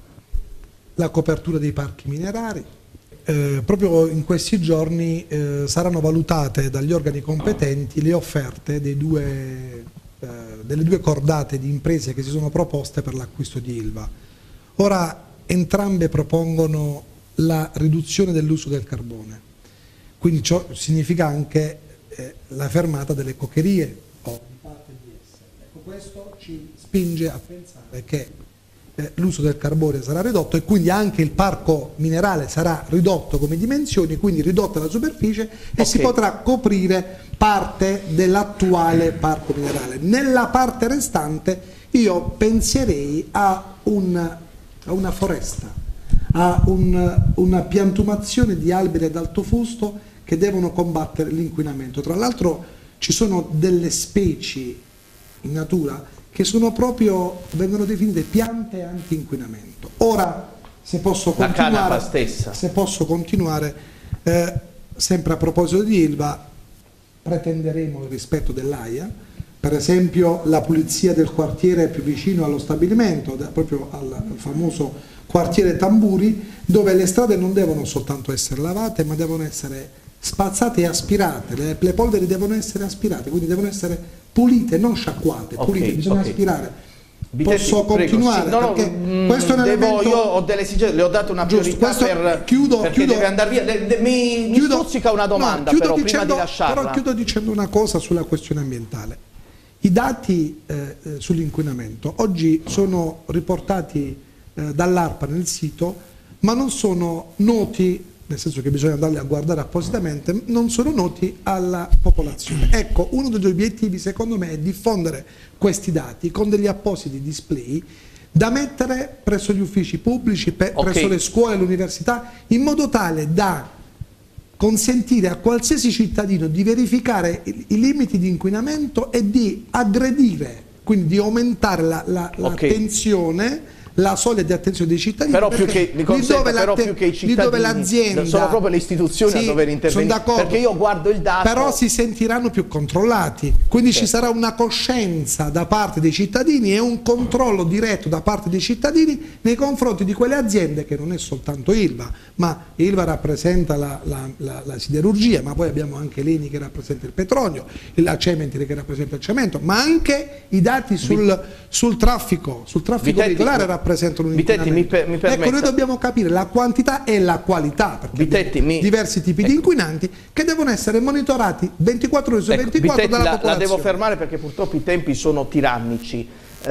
Speaker 2: la copertura dei parchi minerari. Eh, proprio in questi giorni eh, saranno valutate dagli organi competenti le offerte dei due, eh, delle due cordate di imprese che si sono proposte per l'acquisto di Ilva. Ora entrambe propongono la riduzione dell'uso del carbone, quindi ciò significa anche eh, la fermata delle cokerie o di parte di esse. Ecco, questo ci spinge a pensare che eh, l'uso del carbone sarà ridotto e quindi anche il parco minerale sarà ridotto come dimensioni, quindi ridotta la superficie, e okay, si potrà coprire parte dell'attuale parco minerale. Nella parte restante io penserei a, un, a una foresta, a un, una piantumazione di alberi ad alto fusto che devono combattere l'inquinamento. Tra l'altro ci sono delle specie in natura che sono proprio, vengono definite piante anti-inquinamento. Ora, se posso continuare,
Speaker 1: la canapa stessa.
Speaker 2: Se posso continuare eh, sempre a proposito di Ilva, pretenderemo il rispetto dell'A I A, per esempio la pulizia del quartiere più vicino allo stabilimento, da, proprio al, al famoso quartiere Tamburi, dove le strade non devono soltanto essere lavate, ma devono essere spazzate e aspirate, le, le polveri devono essere aspirate, quindi devono essere pulite, non sciacquate,
Speaker 1: okay,
Speaker 2: pulite, bisogna
Speaker 1: okay.
Speaker 2: aspirare.
Speaker 1: Bitetti,
Speaker 2: Posso continuare?
Speaker 1: Prego, sì. no,
Speaker 2: perché
Speaker 1: no,
Speaker 2: questo è un
Speaker 1: devo,
Speaker 2: elemento...
Speaker 1: Io ho delle esigenze, le ho dato una
Speaker 2: Giusto,
Speaker 1: priorità per,
Speaker 2: chiudo,
Speaker 1: perché
Speaker 2: chiudo,
Speaker 1: deve andare via. De, de, mi,
Speaker 2: chiudo,
Speaker 1: mi stuzzica una domanda
Speaker 2: no,
Speaker 1: però
Speaker 2: dicendo,
Speaker 1: prima di lasciarla.
Speaker 2: Però chiudo dicendo una cosa sulla questione ambientale. I dati eh, sull'inquinamento oggi sono riportati eh, dall'ARPA nel sito, ma non sono noti, nel senso che bisogna andarli a guardare appositamente, non sono noti alla popolazione. Ecco, uno degli obiettivi secondo me è diffondere questi dati con degli appositi display da mettere presso gli uffici pubblici, pe okay. presso le scuole e le università, in modo tale da consentire a qualsiasi cittadino di verificare i, i limiti di inquinamento e di aggredire, quindi di aumentare la, la, la okay. tensione, la soglia di attenzione dei cittadini,
Speaker 1: però più che, mi consenta, però più che i cittadini sono proprio le istituzioni sì, a dover intervenire, perché io guardo il dato,
Speaker 2: però si sentiranno più controllati, quindi certo. ci sarà una coscienza da parte dei cittadini e un controllo diretto da parte dei cittadini nei confronti di quelle aziende, che non è soltanto Ilva, ma Ilva rappresenta la, la, la, la siderurgia, ma poi abbiamo anche l'Eni che rappresenta il petrolio, la Cementire che rappresenta il cemento, ma anche i dati sul, sul traffico, sul traffico regolare rappresentano un
Speaker 1: Bitetti, mi, per, mi
Speaker 2: ecco, noi dobbiamo capire la quantità e la qualità, perché
Speaker 1: Bitetti, mi...
Speaker 2: diversi tipi ecco. di inquinanti che devono essere monitorati ventiquattro ore su ecco, ventiquattro Bitetti, dalla
Speaker 1: la,
Speaker 2: popolazione.
Speaker 1: La devo fermare perché purtroppo i tempi sono tirannici.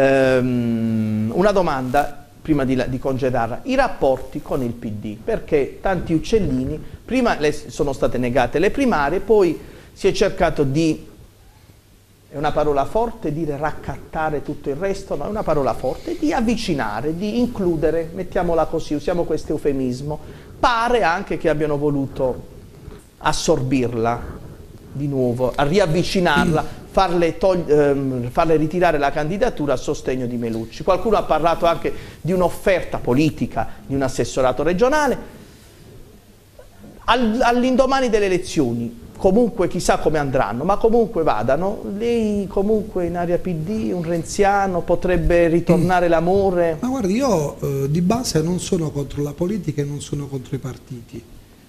Speaker 1: Ehm, una domanda prima di, di congedarla: i rapporti con il P D, perché tanti uccellini, prima le sono state negate le primarie, poi si è cercato di, è una parola forte dire raccattare tutto il resto, no, è una parola forte, di avvicinare, di includere, mettiamola così, usiamo questo eufemismo. Pare anche che abbiano voluto assorbirla di nuovo, a riavvicinarla, farle, ehm, farle ritirare la candidatura a sostegno di Melucci. Qualcuno ha parlato anche di un'offerta politica, di un assessorato regionale. Al, all'indomani delle elezioni, comunque chissà come andranno, ma comunque vadano, lei comunque in area P D, un renziano, potrebbe ritornare mm. l'amore?
Speaker 2: Ma guardi, io eh, di base non sono contro la politica e non sono contro i partiti,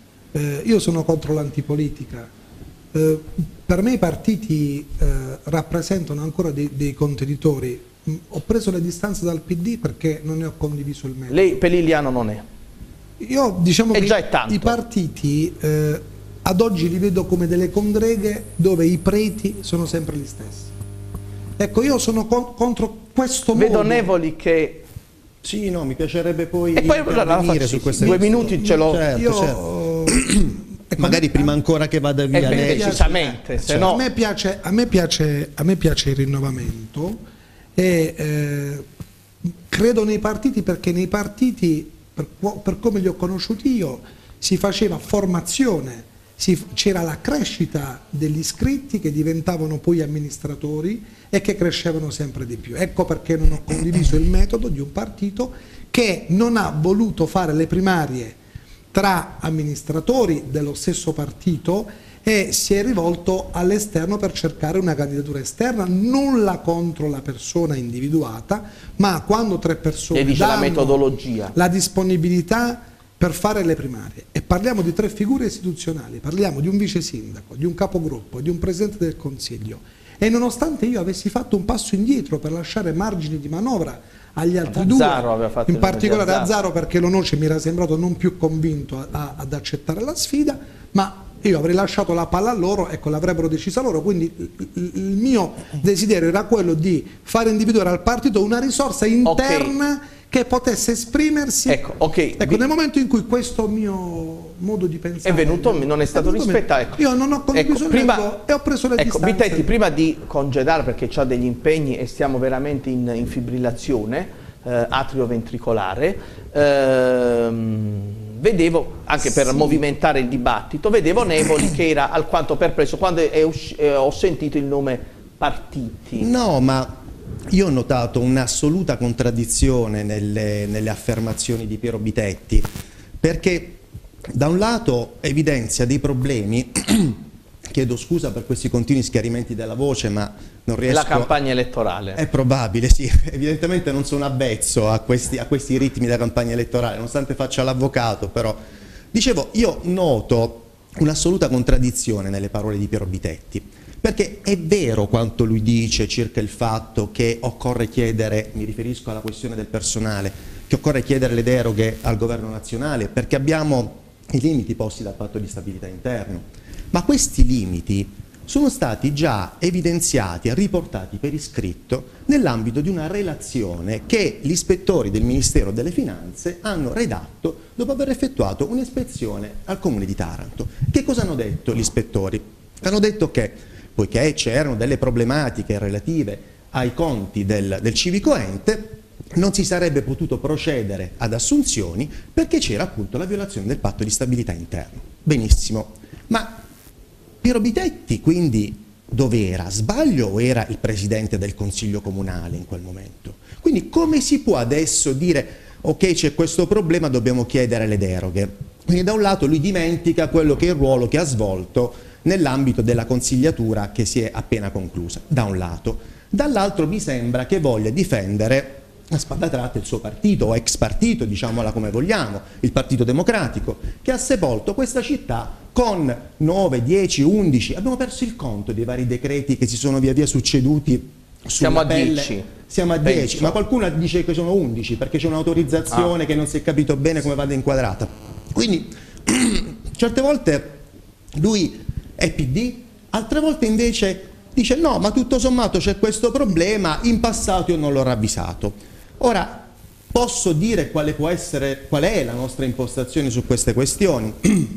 Speaker 2: eh, io sono contro l'antipolitica. Eh, per me i partiti eh, rappresentano ancora dei, dei contenitori. Mm, ho preso le distanze dal P D perché non ne ho condiviso il metodo.
Speaker 1: Lei per Liliano non è?
Speaker 2: Io diciamo
Speaker 1: e
Speaker 2: che
Speaker 1: già è tanto.
Speaker 2: I partiti eh, ad oggi li vedo come delle congreghe dove i preti sono sempre gli stessi. Ecco, io sono co contro questo modo.
Speaker 1: Vedo Nevoli che...
Speaker 6: Sì, no, mi piacerebbe poi
Speaker 1: e poi intervenire
Speaker 6: su queste
Speaker 1: due minuti ce l'ho.
Speaker 6: Certo,
Speaker 2: io,
Speaker 6: certo. Ecco, magari me, prima ancora che vada via
Speaker 1: eh,
Speaker 6: lei.
Speaker 1: Precisamente, se no...
Speaker 2: a, me piace, a, me piace, a me piace il rinnovamento e eh, credo nei partiti perché nei partiti, per, per come li ho conosciuti io, si faceva formazione, c'era la crescita degli iscritti che diventavano poi amministratori e che crescevano sempre di più. Ecco perché non ho condiviso il metodo di un partito che non ha voluto fare le primarie tra amministratori dello stesso partito e si è rivolto all'esterno per cercare una candidatura esterna, nulla contro la persona individuata, ma quando tre persone
Speaker 1: dice
Speaker 2: danno
Speaker 1: la metodologia,
Speaker 2: la disponibilità per fare le primarie, e parliamo di tre figure istituzionali, parliamo di un vice sindaco, di un capogruppo, di un presidente del Consiglio, e nonostante io avessi fatto un passo indietro per lasciare margini di manovra agli altri
Speaker 1: Azzaro
Speaker 2: due,
Speaker 1: fatto
Speaker 2: in particolare
Speaker 1: Azzaro.
Speaker 2: Azzaro, perché l'Onoce mi era sembrato non più convinto a, a, ad accettare la sfida, ma io avrei lasciato la palla a loro, ecco, l'avrebbero decisa loro, quindi il, il mio desiderio era quello di fare individuare al partito una risorsa interna, okay, che potesse esprimersi.
Speaker 1: Ecco, okay.
Speaker 2: Ecco, nel momento in cui questo mio modo di pensare
Speaker 1: è venuto, non è stato rispettato. Ecco.
Speaker 2: Io non ho condiviso, ecco, il prima,
Speaker 1: e
Speaker 2: ho preso le
Speaker 1: ecco,
Speaker 2: distanze.
Speaker 1: Vitetti, prima di congedare, perché ha degli impegni e stiamo veramente in, in fibrillazione eh, atrioventricolare, ehm, vedevo, anche per sì. movimentare il dibattito, vedevo Nevoli che era alquanto perplesso quando è eh, ho sentito il nome partiti.
Speaker 6: No, ma io ho notato un'assoluta contraddizione nelle, nelle affermazioni di Piero Bitetti, perché da un lato evidenzia dei problemi, chiedo scusa per questi continui schiarimenti della voce, ma non riesco...
Speaker 1: La campagna elettorale.
Speaker 6: È probabile, sì, evidentemente non sono avvezzo a questi, a questi ritmi da campagna elettorale, nonostante faccia l'avvocato, però... Dicevo, io noto un'assoluta contraddizione nelle parole di Piero Bitetti, perché è vero quanto lui dice circa il fatto che occorre chiedere, mi riferisco alla questione del personale, che occorre chiedere le deroghe al governo nazionale perché abbiamo i limiti posti dal patto di stabilità interno, ma questi limiti sono stati già evidenziati e riportati per iscritto nell'ambito di una relazione che gli ispettori del Ministero delle Finanze hanno redatto dopo aver effettuato un'ispezione al Comune di Taranto. Che cosa hanno detto gli ispettori? Hanno detto che poiché c'erano delle problematiche relative ai conti del, del civico ente, non si sarebbe potuto procedere ad assunzioni perché c'era appunto la violazione del patto di stabilità interno. Benissimo, ma Piero Bitetti quindi dov'era? Sbaglio o era il presidente del Consiglio Comunale in quel momento? Quindi come si può adesso dire ok, c'è questo problema, dobbiamo chiedere le deroghe? Quindi da un lato lui dimentica quello che è il ruolo che ha svolto nell'ambito della consigliatura che si è appena conclusa, da un lato. Dall'altro mi sembra che voglia difendere a spada tratta il suo partito, o ex partito, diciamola come vogliamo, il Partito Democratico, che ha sepolto questa città con nove, dieci, undici, abbiamo perso il conto dei vari decreti che si sono via via succeduti.
Speaker 1: Siamo a dieci.
Speaker 6: Siamo a dieci, ma qualcuno dice che sono undici perché c'è un'autorizzazione ah. che non si è capito bene come vada inquadrata. Quindi certe volte lui è P D, altre volte invece dice no, ma tutto sommato c'è questo problema, in passato io non l'ho ravvisato. Ora, posso dire quale può essere, qual è la nostra impostazione su queste questioni?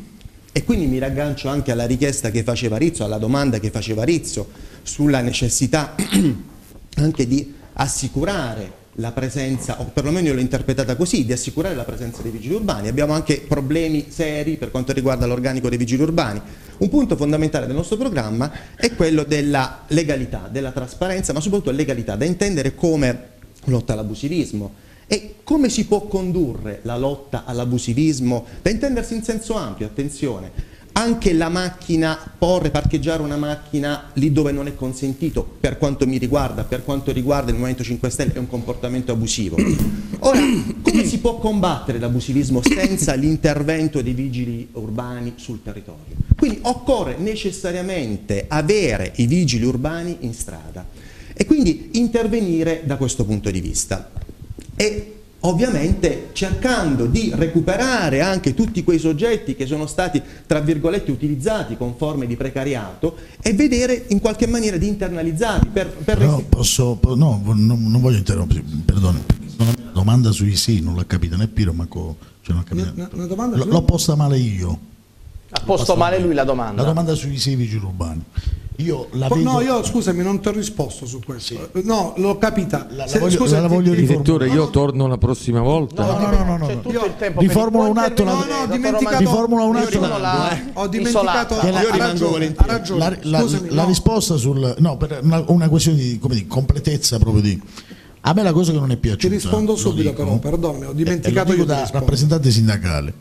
Speaker 6: E quindi mi raggancio anche alla richiesta che faceva Rizzo, alla domanda che faceva Rizzo sulla necessità anche di assicurare la presenza, o perlomeno io l'ho interpretata così, di assicurare la presenza dei vigili urbani. Abbiamo anche problemi seri per quanto riguarda l'organico dei vigili urbani. Un punto fondamentale del nostro programma è quello della legalità, della trasparenza, ma soprattutto legalità, da intendere come lotta all'abusivismo. E come si può condurre la lotta all'abusivismo, da intendersi in senso ampio, attenzione, anche la macchina, porre, parcheggiare una macchina lì dove non è consentito, per quanto mi riguarda, per quanto riguarda il Movimento cinque Stelle, è un comportamento abusivo. Ora, come si può combattere l'abusivismo senza l'intervento dei vigili urbani sul territorio? Quindi occorre necessariamente avere i vigili urbani in strada e quindi intervenire da questo punto di vista. E ovviamente cercando di recuperare anche tutti quei soggetti che sono stati, tra virgolette, utilizzati con forme di precariato e vedere in qualche maniera di internalizzarli. Per, per
Speaker 5: no, posso, no, non, non voglio interrompere, perdone, una domanda sui sì, non l'ha capita né Piro, manco, cioè non capita.
Speaker 2: Una, una domanda
Speaker 5: L'ho posta male io.
Speaker 1: Ha posto male lui la domanda.
Speaker 5: La domanda sui sì vigili urbani. Io la
Speaker 2: vedo... No, io scusami, non ti ho risposto su questo. Sì. No, l'ho capita.
Speaker 5: La, la voglio, scusami, la voglio
Speaker 3: direttore, io torno la prossima volta.
Speaker 5: No, no, no, no, no, no.
Speaker 1: Tutto il tempo
Speaker 5: riformulo un attimo.
Speaker 2: No, no, ho dimenticato.
Speaker 5: Riformulo un attimo.
Speaker 2: La... Ho dimenticato.
Speaker 5: La,
Speaker 2: io rimango volentieri. Ha ragione.
Speaker 5: La, la, scusami, la no. risposta sul no, per una, una questione di, come di completezza proprio di. A me la cosa che non è piaciuta.
Speaker 2: Ti rispondo subito, dico, però, perdonami, ho dimenticato
Speaker 5: eh, io da rappresentante sindacale.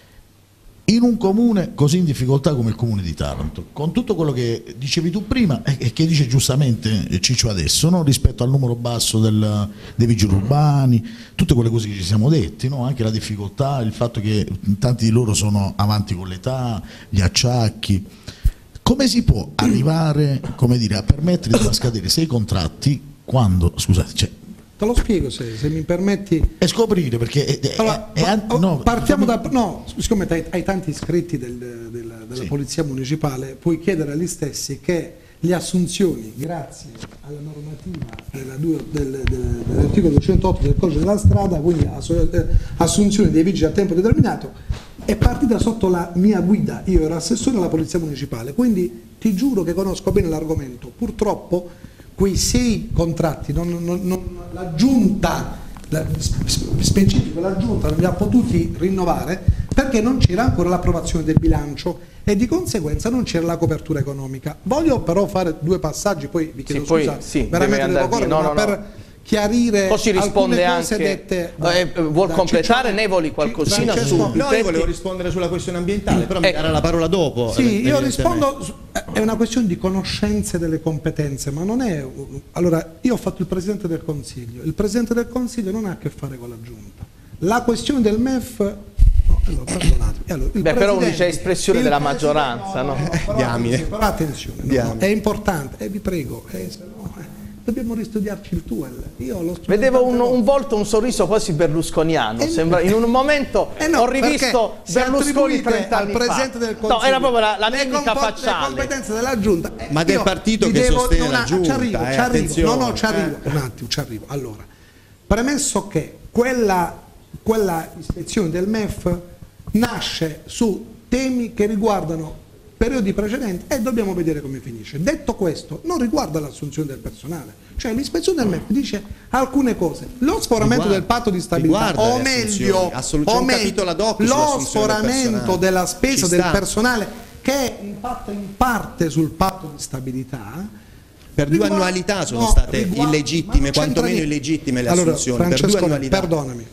Speaker 5: In un comune così in difficoltà come il comune di Taranto, con tutto quello che dicevi tu prima e che dice giustamente Ciccio adesso, no? Rispetto al numero basso del, dei vigili urbani, tutte quelle cose che ci siamo detti, no? Anche la difficoltà, il fatto che tanti di loro sono avanti con l'età, gli acciacchi, come si può arrivare, come dire, a permettere di far scadere sei contratti quando, scusate, cioè,
Speaker 2: te lo spiego se, se mi permetti.
Speaker 5: E scoprire perché è,
Speaker 2: allora,
Speaker 5: è, è,
Speaker 2: oh,
Speaker 5: no,
Speaker 2: partiamo da no, siccome hai, hai tanti iscritti del, del, della sì. Polizia Municipale, puoi chiedere agli stessi che le assunzioni, grazie alla normativa della, del, del, dell'articolo duecentotto del codice della strada, quindi assunzioni dei vigili a tempo determinato, è partita sotto la mia guida. Io ero assessore alla Polizia Municipale, quindi ti giuro che conosco bene l'argomento. Purtroppo quei sei contratti, non, non, non, la giunta, la, specifico, la giunta non li ha potuti rinnovare perché non c'era ancora l'approvazione del bilancio e di conseguenza non c'era la copertura economica. Voglio però fare due passaggi, poi vi chiedo
Speaker 1: sì,
Speaker 2: scusa,
Speaker 1: poi, sì,
Speaker 2: veramente devo correre, no, no, ma per no. chiarire
Speaker 1: così risponde
Speaker 2: alcune cose
Speaker 1: anche,
Speaker 2: dette da,
Speaker 1: eh, vuol
Speaker 2: da
Speaker 1: completare
Speaker 2: Ciccio,
Speaker 1: Nevoli qualcosina
Speaker 2: Francesco,
Speaker 1: su
Speaker 6: no,
Speaker 1: perché...
Speaker 6: io volevo rispondere sulla questione ambientale, però eh, mi darà la parola dopo.
Speaker 2: Sì, io rispondo, è una questione di conoscenze delle competenze, ma non è. Allora, io ho fatto il Presidente del Consiglio, il Presidente del Consiglio non ha a che fare con la Giunta. La questione del M E F, no, allora, perdonatemi. Allora,
Speaker 1: Beh, però uno dice espressione della maggioranza, no? no?
Speaker 2: no, però,
Speaker 6: Diamine.
Speaker 2: però attenzione, no, no, è importante, e eh, vi prego, eh, no, eh, dobbiamo ristudiarci il T U E L. Io lo
Speaker 1: vedevo un, un volto, un sorriso quasi berlusconiano, eh, sembra, in un momento
Speaker 2: eh no,
Speaker 1: ho rivisto Berlusconi trent'anni fa.
Speaker 2: Presidente del Consiglio,
Speaker 1: no, era proprio la, la mimica facciale.
Speaker 2: Le competenze della Giunta. Eh,
Speaker 6: ma del partito che devo, sostiene la Giunta.
Speaker 2: Ci arrivo,
Speaker 6: eh,
Speaker 2: ci arrivo. No, no, ci arrivo,
Speaker 6: eh.
Speaker 2: un attimo, ci arrivo. Allora, premesso che quella, quella ispezione del M E F nasce su temi che riguardano periodi precedenti e dobbiamo vedere come finisce. Detto questo, non riguarda l'assunzione del personale, cioè l'ispezione del M E F dice alcune cose, lo sforamento riguarda, del patto di stabilità, o meglio, o meglio lo sforamento della spesa del personale che impatta in parte sul patto di stabilità.
Speaker 6: Per due riguarda, annualità sono no, state riguarda, illegittime, quantomeno illegittime le
Speaker 2: allora,
Speaker 6: assunzioni.
Speaker 2: Francesco,
Speaker 6: per due annualità.
Speaker 2: Perdonami,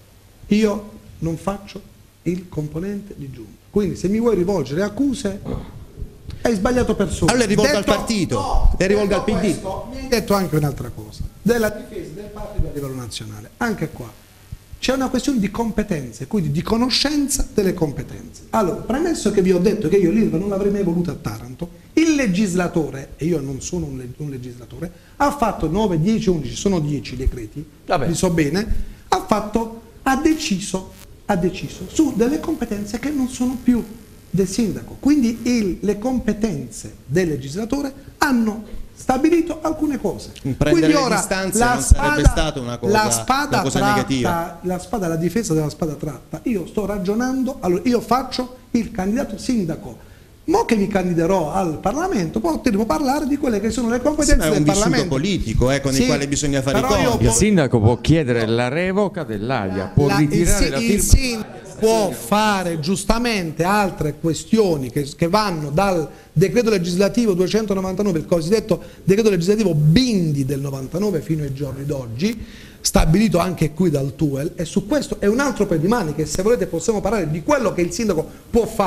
Speaker 2: io non faccio il componente di giunta. Quindi se mi vuoi rivolgere accuse hai sbagliato persona.
Speaker 6: Allora rivolga
Speaker 2: detto,
Speaker 6: al partito,
Speaker 2: no,
Speaker 6: e rivolga al P D.
Speaker 2: Questo, mi hai detto anche un'altra cosa, della difesa del partito a livello nazionale. Anche qua c'è una questione di competenze, quindi di conoscenza delle competenze. Allora, premesso che vi ho detto che io l'I L V A non l'avrei mai voluta a Taranto, il legislatore, e io non sono un, un legislatore, ha fatto nove, dieci, undici, sono dieci decreti, Vabbè. li so bene, ha fatto, ha deciso ha deciso su delle competenze che non sono più del sindaco, quindi il, le competenze del legislatore hanno stabilito alcune cose.
Speaker 6: Prendere
Speaker 2: quindi ora
Speaker 6: le distanze
Speaker 2: la
Speaker 6: non
Speaker 2: spada,
Speaker 6: sarebbe stata una cosa,
Speaker 2: la spada
Speaker 6: una cosa
Speaker 2: tratta,
Speaker 6: negativa.
Speaker 2: La spada, la difesa della spada tratta. Io sto ragionando, allora io faccio il candidato sindaco. Mo che mi candiderò al Parlamento potremo parlare di quelle che sono le competenze
Speaker 6: sì,
Speaker 2: del Parlamento. È un vissuto
Speaker 6: politico eh, con sì, il quale bisogna fare i conti.
Speaker 3: Il sindaco può chiedere la revoca dell'aria, può la, ritirare
Speaker 2: il,
Speaker 3: la
Speaker 2: firma. Il sindaco può fare giustamente altre questioni che, che vanno dal decreto legislativo duecentonovantanove, il cosiddetto decreto legislativo Bindi del novantanove fino ai giorni d'oggi, stabilito anche qui dal T U E L, e su questo è un altro paio di maniche. Se volete possiamo parlare di quello che il sindaco può fare,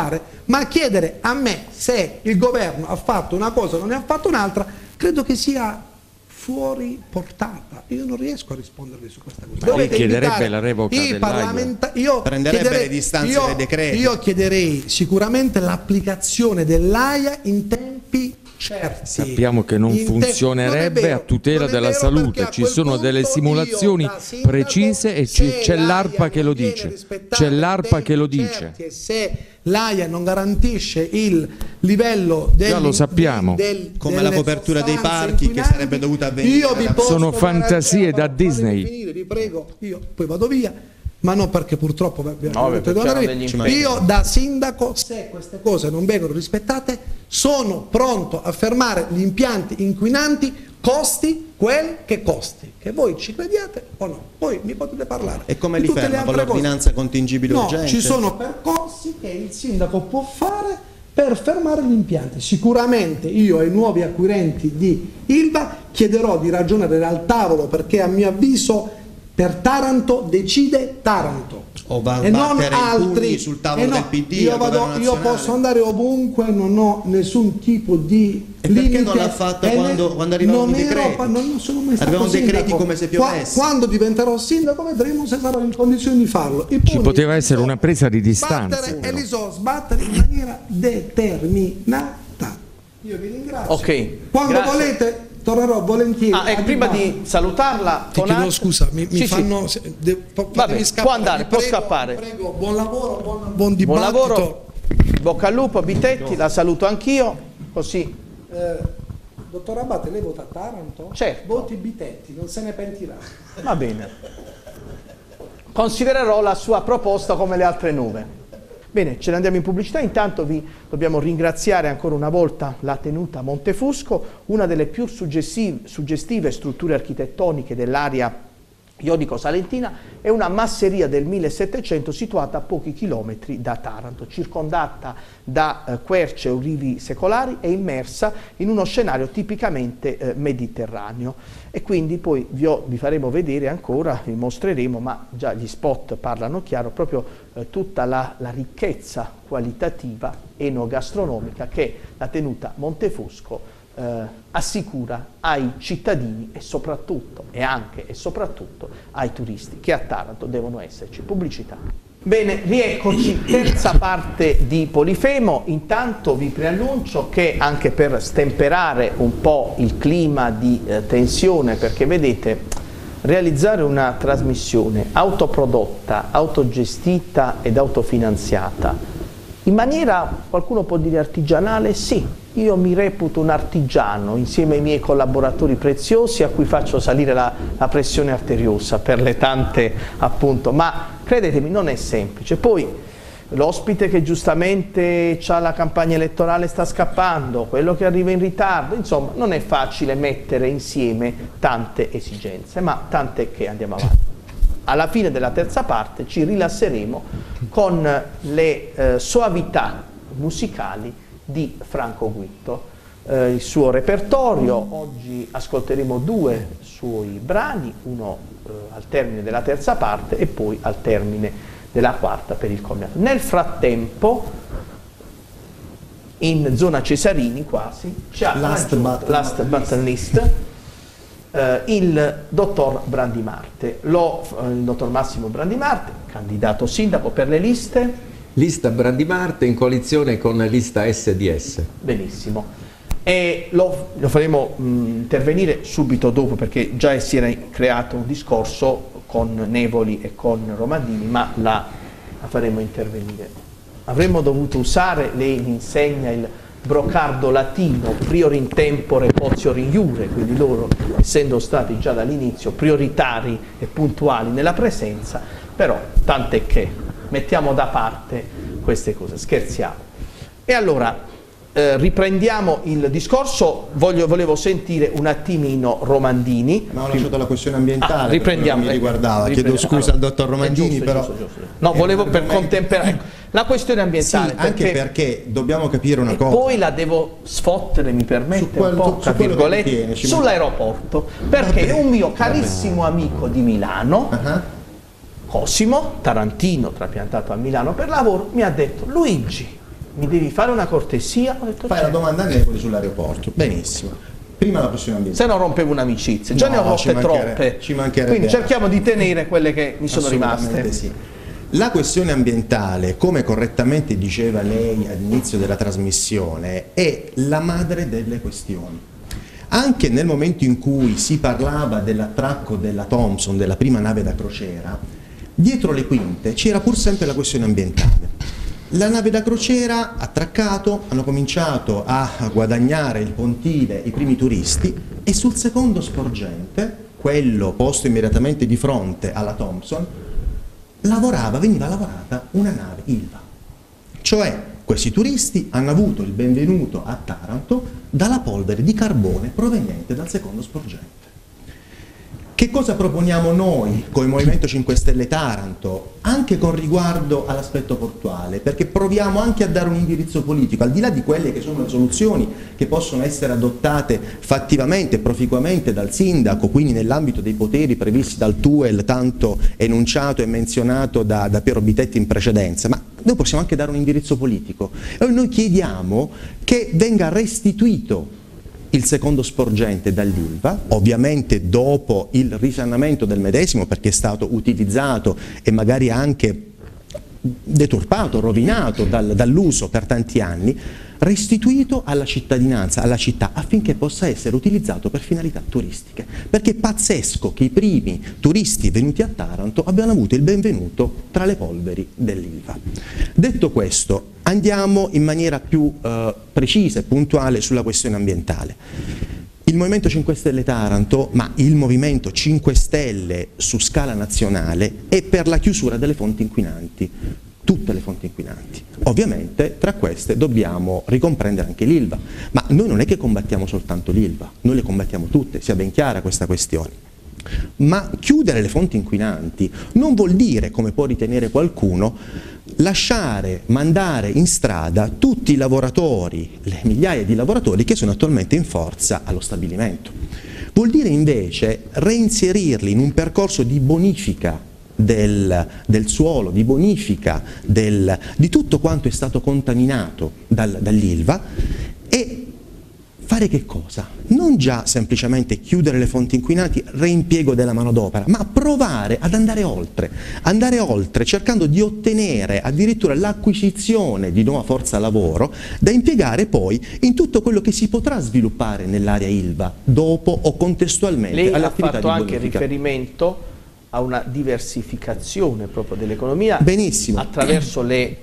Speaker 2: ma chiedere a me se il governo ha fatto una cosa o non ne ha fatto un'altra, credo che sia fuori portata. Io non riesco a rispondervi su questa cosa.
Speaker 3: Ma lei chiederebbe la revoca dell'A I A?
Speaker 6: Prenderebbe le distanze
Speaker 2: io,
Speaker 6: dai decreti?
Speaker 2: Io chiederei sicuramente l'applicazione dell'A I A in tempi certi.
Speaker 3: Sappiamo che non
Speaker 2: In te-
Speaker 3: funzionerebbe
Speaker 2: non è vero,
Speaker 3: a tutela
Speaker 2: non è
Speaker 3: della
Speaker 2: vero,
Speaker 3: salute,
Speaker 2: perché a
Speaker 3: ci
Speaker 2: quel
Speaker 3: sono
Speaker 2: punto
Speaker 3: delle
Speaker 2: io
Speaker 3: simulazioni
Speaker 2: da sindaco,
Speaker 3: precise e
Speaker 2: se
Speaker 3: ci- c'è
Speaker 2: l'A I A
Speaker 3: l'ARPA che lo
Speaker 2: non viene
Speaker 3: dice,
Speaker 2: rispettata
Speaker 3: c'è
Speaker 2: in
Speaker 3: l'ARPA che lo
Speaker 2: tempi
Speaker 3: dice.
Speaker 2: certi e se l'A I A non garantisce il livello del,
Speaker 3: Già lo sappiamo.
Speaker 2: del-
Speaker 6: Come
Speaker 2: delle
Speaker 6: la copertura dei
Speaker 2: sostanze
Speaker 6: parchi che
Speaker 2: inquinanti,
Speaker 6: sarebbe dovuta avvenire
Speaker 2: io vi
Speaker 6: da-
Speaker 2: posso
Speaker 3: Sono fantasie da
Speaker 2: garantire-
Speaker 3: Disney.
Speaker 2: fatemi finire, vi prego, io poi vado via, ma non perché purtroppo abbiamo
Speaker 1: No,
Speaker 2: avuto
Speaker 1: perché
Speaker 2: i
Speaker 1: c'erano
Speaker 2: doveri.
Speaker 1: degli impegni.
Speaker 2: Io da sindaco, se queste cose non vengono rispettate, sono pronto a fermare gli impianti inquinanti, costi quel che costi, che voi ci crediate o no, poi mi potete parlare.
Speaker 6: E come
Speaker 2: di
Speaker 6: li
Speaker 2: tutte le
Speaker 6: ferma? Con
Speaker 2: altre cose.
Speaker 6: l'ordinanza contingibile
Speaker 2: No,
Speaker 6: urgente?
Speaker 2: ci sono percorsi che il sindaco può fare per fermare gli impianti. Sicuramente io ai nuovi acquirenti di Ilva chiederò di ragionare al tavolo, perché a mio avviso per Taranto decide Taranto
Speaker 6: O va a
Speaker 2: e non
Speaker 6: battere i pugni
Speaker 2: altri.
Speaker 6: sul tavolo
Speaker 2: E no,
Speaker 6: del P D,
Speaker 2: io,
Speaker 6: al
Speaker 2: vado-
Speaker 6: governo
Speaker 2: io
Speaker 6: nazionale?
Speaker 2: posso andare ovunque, non ho nessun tipo di
Speaker 6: E perché
Speaker 2: limite.
Speaker 6: non l'ha fatto
Speaker 2: E
Speaker 6: quando-
Speaker 2: ne-
Speaker 6: quando arrivavano
Speaker 2: non
Speaker 6: i
Speaker 2: ero-
Speaker 6: decreti?
Speaker 2: non, non sono mai stato
Speaker 6: Arrivavano decreti
Speaker 2: sindaco.
Speaker 6: come se
Speaker 2: Qua-
Speaker 6: piovesse.
Speaker 2: Quando diventerò sindaco vedremo se sarò in condizioni di farlo. I
Speaker 3: Ci
Speaker 2: pugni
Speaker 3: poteva
Speaker 2: li
Speaker 3: essere
Speaker 2: so
Speaker 3: una presa di distanza,
Speaker 2: sbattere
Speaker 3: però.
Speaker 2: e li so sbattere in maniera determinata. Io vi ringrazio.
Speaker 1: Ok,
Speaker 2: Quando
Speaker 1: grazie.
Speaker 2: volete tornerò volentieri.
Speaker 1: Ah, e
Speaker 2: a
Speaker 1: prima
Speaker 2: dibattere.
Speaker 1: di salutarla,
Speaker 2: Ti
Speaker 1: con
Speaker 2: chiedo
Speaker 1: altri-
Speaker 2: scusa, mi, mi
Speaker 1: Sì, sì.
Speaker 2: fanno. se- de- po-
Speaker 1: Vabbè,
Speaker 2: fatemi
Speaker 1: può
Speaker 2: scappare,
Speaker 1: andare,
Speaker 2: vi
Speaker 1: può
Speaker 2: prego,
Speaker 1: scappare.
Speaker 2: vi Prego, buon lavoro, buon, buon
Speaker 1: Buon
Speaker 2: dibattito.
Speaker 1: lavoro, bocca al lupo, Bitetti, la saluto anch'io, così.
Speaker 2: Eh, dottor Abate, lei vota a Taranto?
Speaker 1: Certo.
Speaker 2: Voti Bitetti, non se ne pentirà.
Speaker 1: Va bene. Considererò la sua proposta come le altre nove. Bene, ce ne andiamo in pubblicità. Intanto vi dobbiamo ringraziare ancora una volta la tenuta Montefusco, una delle più suggestive, suggestive strutture architettoniche dell'area ionico-salentina, è una masseria del millesettecento situata a pochi chilometri da Taranto, circondata da eh, querce e ulivi secolari e immersa in uno scenario tipicamente eh, mediterraneo. E quindi poi vi, ho, vi faremo vedere ancora, vi mostreremo, ma già gli spot parlano chiaro, proprio eh, tutta la, la ricchezza qualitativa enogastronomica che la tenuta Montefusco Eh, assicura ai cittadini e soprattutto e anche e soprattutto ai turisti che a Taranto devono esserci. Pubblicità. Bene, rieccoci, terza parte di Polifemo. Intanto vi preannuncio che anche per stemperare un po' il clima di eh, tensione, perché vedete, realizzare una trasmissione autoprodotta, autogestita ed autofinanziata in maniera, qualcuno può dire artigianale, sì. Io mi reputo un artigiano insieme ai miei collaboratori preziosi a cui faccio salire la, la pressione arteriosa per le tante appunto, ma credetemi non è semplice. Poi l'ospite che giustamente ha la campagna elettorale sta scappando, quello che arriva in ritardo, insomma non è facile mettere insieme tante esigenze, ma tant'è che andiamo avanti. Alla fine della terza parte ci rilasseremo con le eh, soavità musicali di Franco Guitto, eh, il suo repertorio. Oggi ascolteremo due suoi brani, uno eh, al termine della terza parte e poi al termine della quarta per il commiato. Nel frattempo, in zona Cesarini quasi, c'è
Speaker 6: Last but
Speaker 1: last
Speaker 6: not
Speaker 1: but not least, eh, il dottor Brandimarte, lo, eh, il dottor Massimo Brandimarte, candidato sindaco per le liste.
Speaker 8: Lista Brandimarte in coalizione con lista S D S.
Speaker 1: Benissimo. E lo, lo faremo mh, intervenire subito dopo, perché già si era creato un discorso con Nevoli e con Romandini, ma la, la faremo intervenire. Avremmo dovuto usare, lei mi insegna il brocardo latino, priori in tempore potior in iure, quindi loro, essendo stati già dall'inizio prioritari e puntuali nella presenza, però tant'è che mettiamo da parte queste cose, scherziamo. E allora eh, riprendiamo il discorso. Voglio, volevo sentire un attimino Romandini.
Speaker 6: Ma ho lasciato la questione ambientale,
Speaker 1: Ah, riprendiamo,
Speaker 6: mi
Speaker 1: ecco,
Speaker 6: riguardava.
Speaker 1: riprendiamo.
Speaker 6: Chiedo scusa
Speaker 1: Allora,
Speaker 6: al dottor
Speaker 1: è
Speaker 6: Romandini,
Speaker 1: giusto,
Speaker 6: però
Speaker 1: giusto, giusto. No, volevo per contemperare ecco, la questione ambientale,
Speaker 6: sì, anche perché dobbiamo capire una
Speaker 1: e
Speaker 6: cosa.
Speaker 1: poi la devo sfottere, mi permette,
Speaker 6: Su quel-
Speaker 1: un po',
Speaker 6: su
Speaker 1: tra
Speaker 6: quello che
Speaker 1: virgolette,
Speaker 6: ritiene, ci
Speaker 1: sull'aeroporto, perché un mio carissimo amico di Milano,
Speaker 6: Uh-huh.
Speaker 1: Cosimo, tarantino, trapiantato a Milano per lavoro, mi ha detto: Luigi, mi devi fare una cortesia? Ho detto,
Speaker 6: Fai la domanda a Nepoli sull'aeroporto. Benissimo. Prima la questione ambientale.
Speaker 1: Se no rompevo un'amicizia, già
Speaker 6: No,
Speaker 1: ne ho rotte
Speaker 6: ci manchere-
Speaker 1: troppe.
Speaker 6: ci mancherebbe
Speaker 1: Quindi
Speaker 6: altro.
Speaker 1: cerchiamo di tenere quelle che mi sono
Speaker 6: Assolutamente
Speaker 1: rimaste.
Speaker 6: sì. La questione ambientale, come correttamente diceva lei all'inizio della trasmissione, è la madre delle questioni. Anche nel momento in cui si parlava dell'attracco della Thompson, della prima nave da crociera, dietro le quinte c'era pur sempre la questione ambientale. La nave da crociera ha attraccato, hanno cominciato a guadagnare il pontile i primi turisti e sul secondo sporgente, quello posto immediatamente di fronte alla Thompson, lavorava, veniva lavorata una nave Ilva. Cioè questi turisti hanno avuto il benvenuto a Taranto dalla polvere di carbone proveniente dal secondo sporgente. Che cosa proponiamo noi come Movimento cinque Stelle Taranto, anche con riguardo all'aspetto portuale? Perché proviamo anche a dare un indirizzo politico, al di là di quelle che sono le soluzioni che possono essere adottate fattivamente e proficuamente dal sindaco, quindi nell'ambito dei poteri previsti dal T U E L, tanto enunciato e menzionato da, da Piero Bitetti in precedenza, ma noi possiamo anche dare un indirizzo politico. E noi chiediamo che venga restituito il secondo sporgente dall'Ilva, ovviamente dopo il risanamento del medesimo, perché è stato utilizzato e magari anche deturpato, rovinato dal, dall'uso per tanti anni, restituito alla cittadinanza, alla città, affinché possa essere utilizzato per finalità turistiche. Perché è pazzesco che i primi turisti venuti a Taranto abbiano avuto il benvenuto tra le polveri dell'Ilva. Detto questo, andiamo in maniera più eh, precisa e puntuale sulla questione ambientale. Il Movimento cinque Stelle Taranto, ma il Movimento cinque Stelle su scala nazionale, è per la chiusura delle fonti inquinanti, tutte le fonti inquinanti. Ovviamente tra queste dobbiamo ricomprendere anche l'Ilva, ma noi non è che combattiamo soltanto l'Ilva, noi le combattiamo tutte, sia ben chiara questa questione. Ma chiudere le fonti inquinanti non vuol dire, come può ritenere qualcuno, lasciare, mandare in strada tutti i lavoratori, le migliaia di lavoratori che sono attualmente in forza allo stabilimento. Vuol dire invece reinserirli in un percorso di bonifica del, del suolo, di bonifica del, di tutto quanto è stato contaminato dal, dall'Ilva e fare che cosa? Non già semplicemente chiudere le fonti inquinanti, reimpiego della manodopera, ma provare ad andare oltre, andare oltre cercando di ottenere addirittura l'acquisizione di nuova forza lavoro da impiegare poi in tutto quello che si potrà sviluppare nell'area Ilva, dopo o contestualmente all'attività di bonifica.
Speaker 1: Lei ha fatto anche riferimento a una diversificazione proprio dell'economia.
Speaker 6: Benissimo.
Speaker 1: Attraverso le...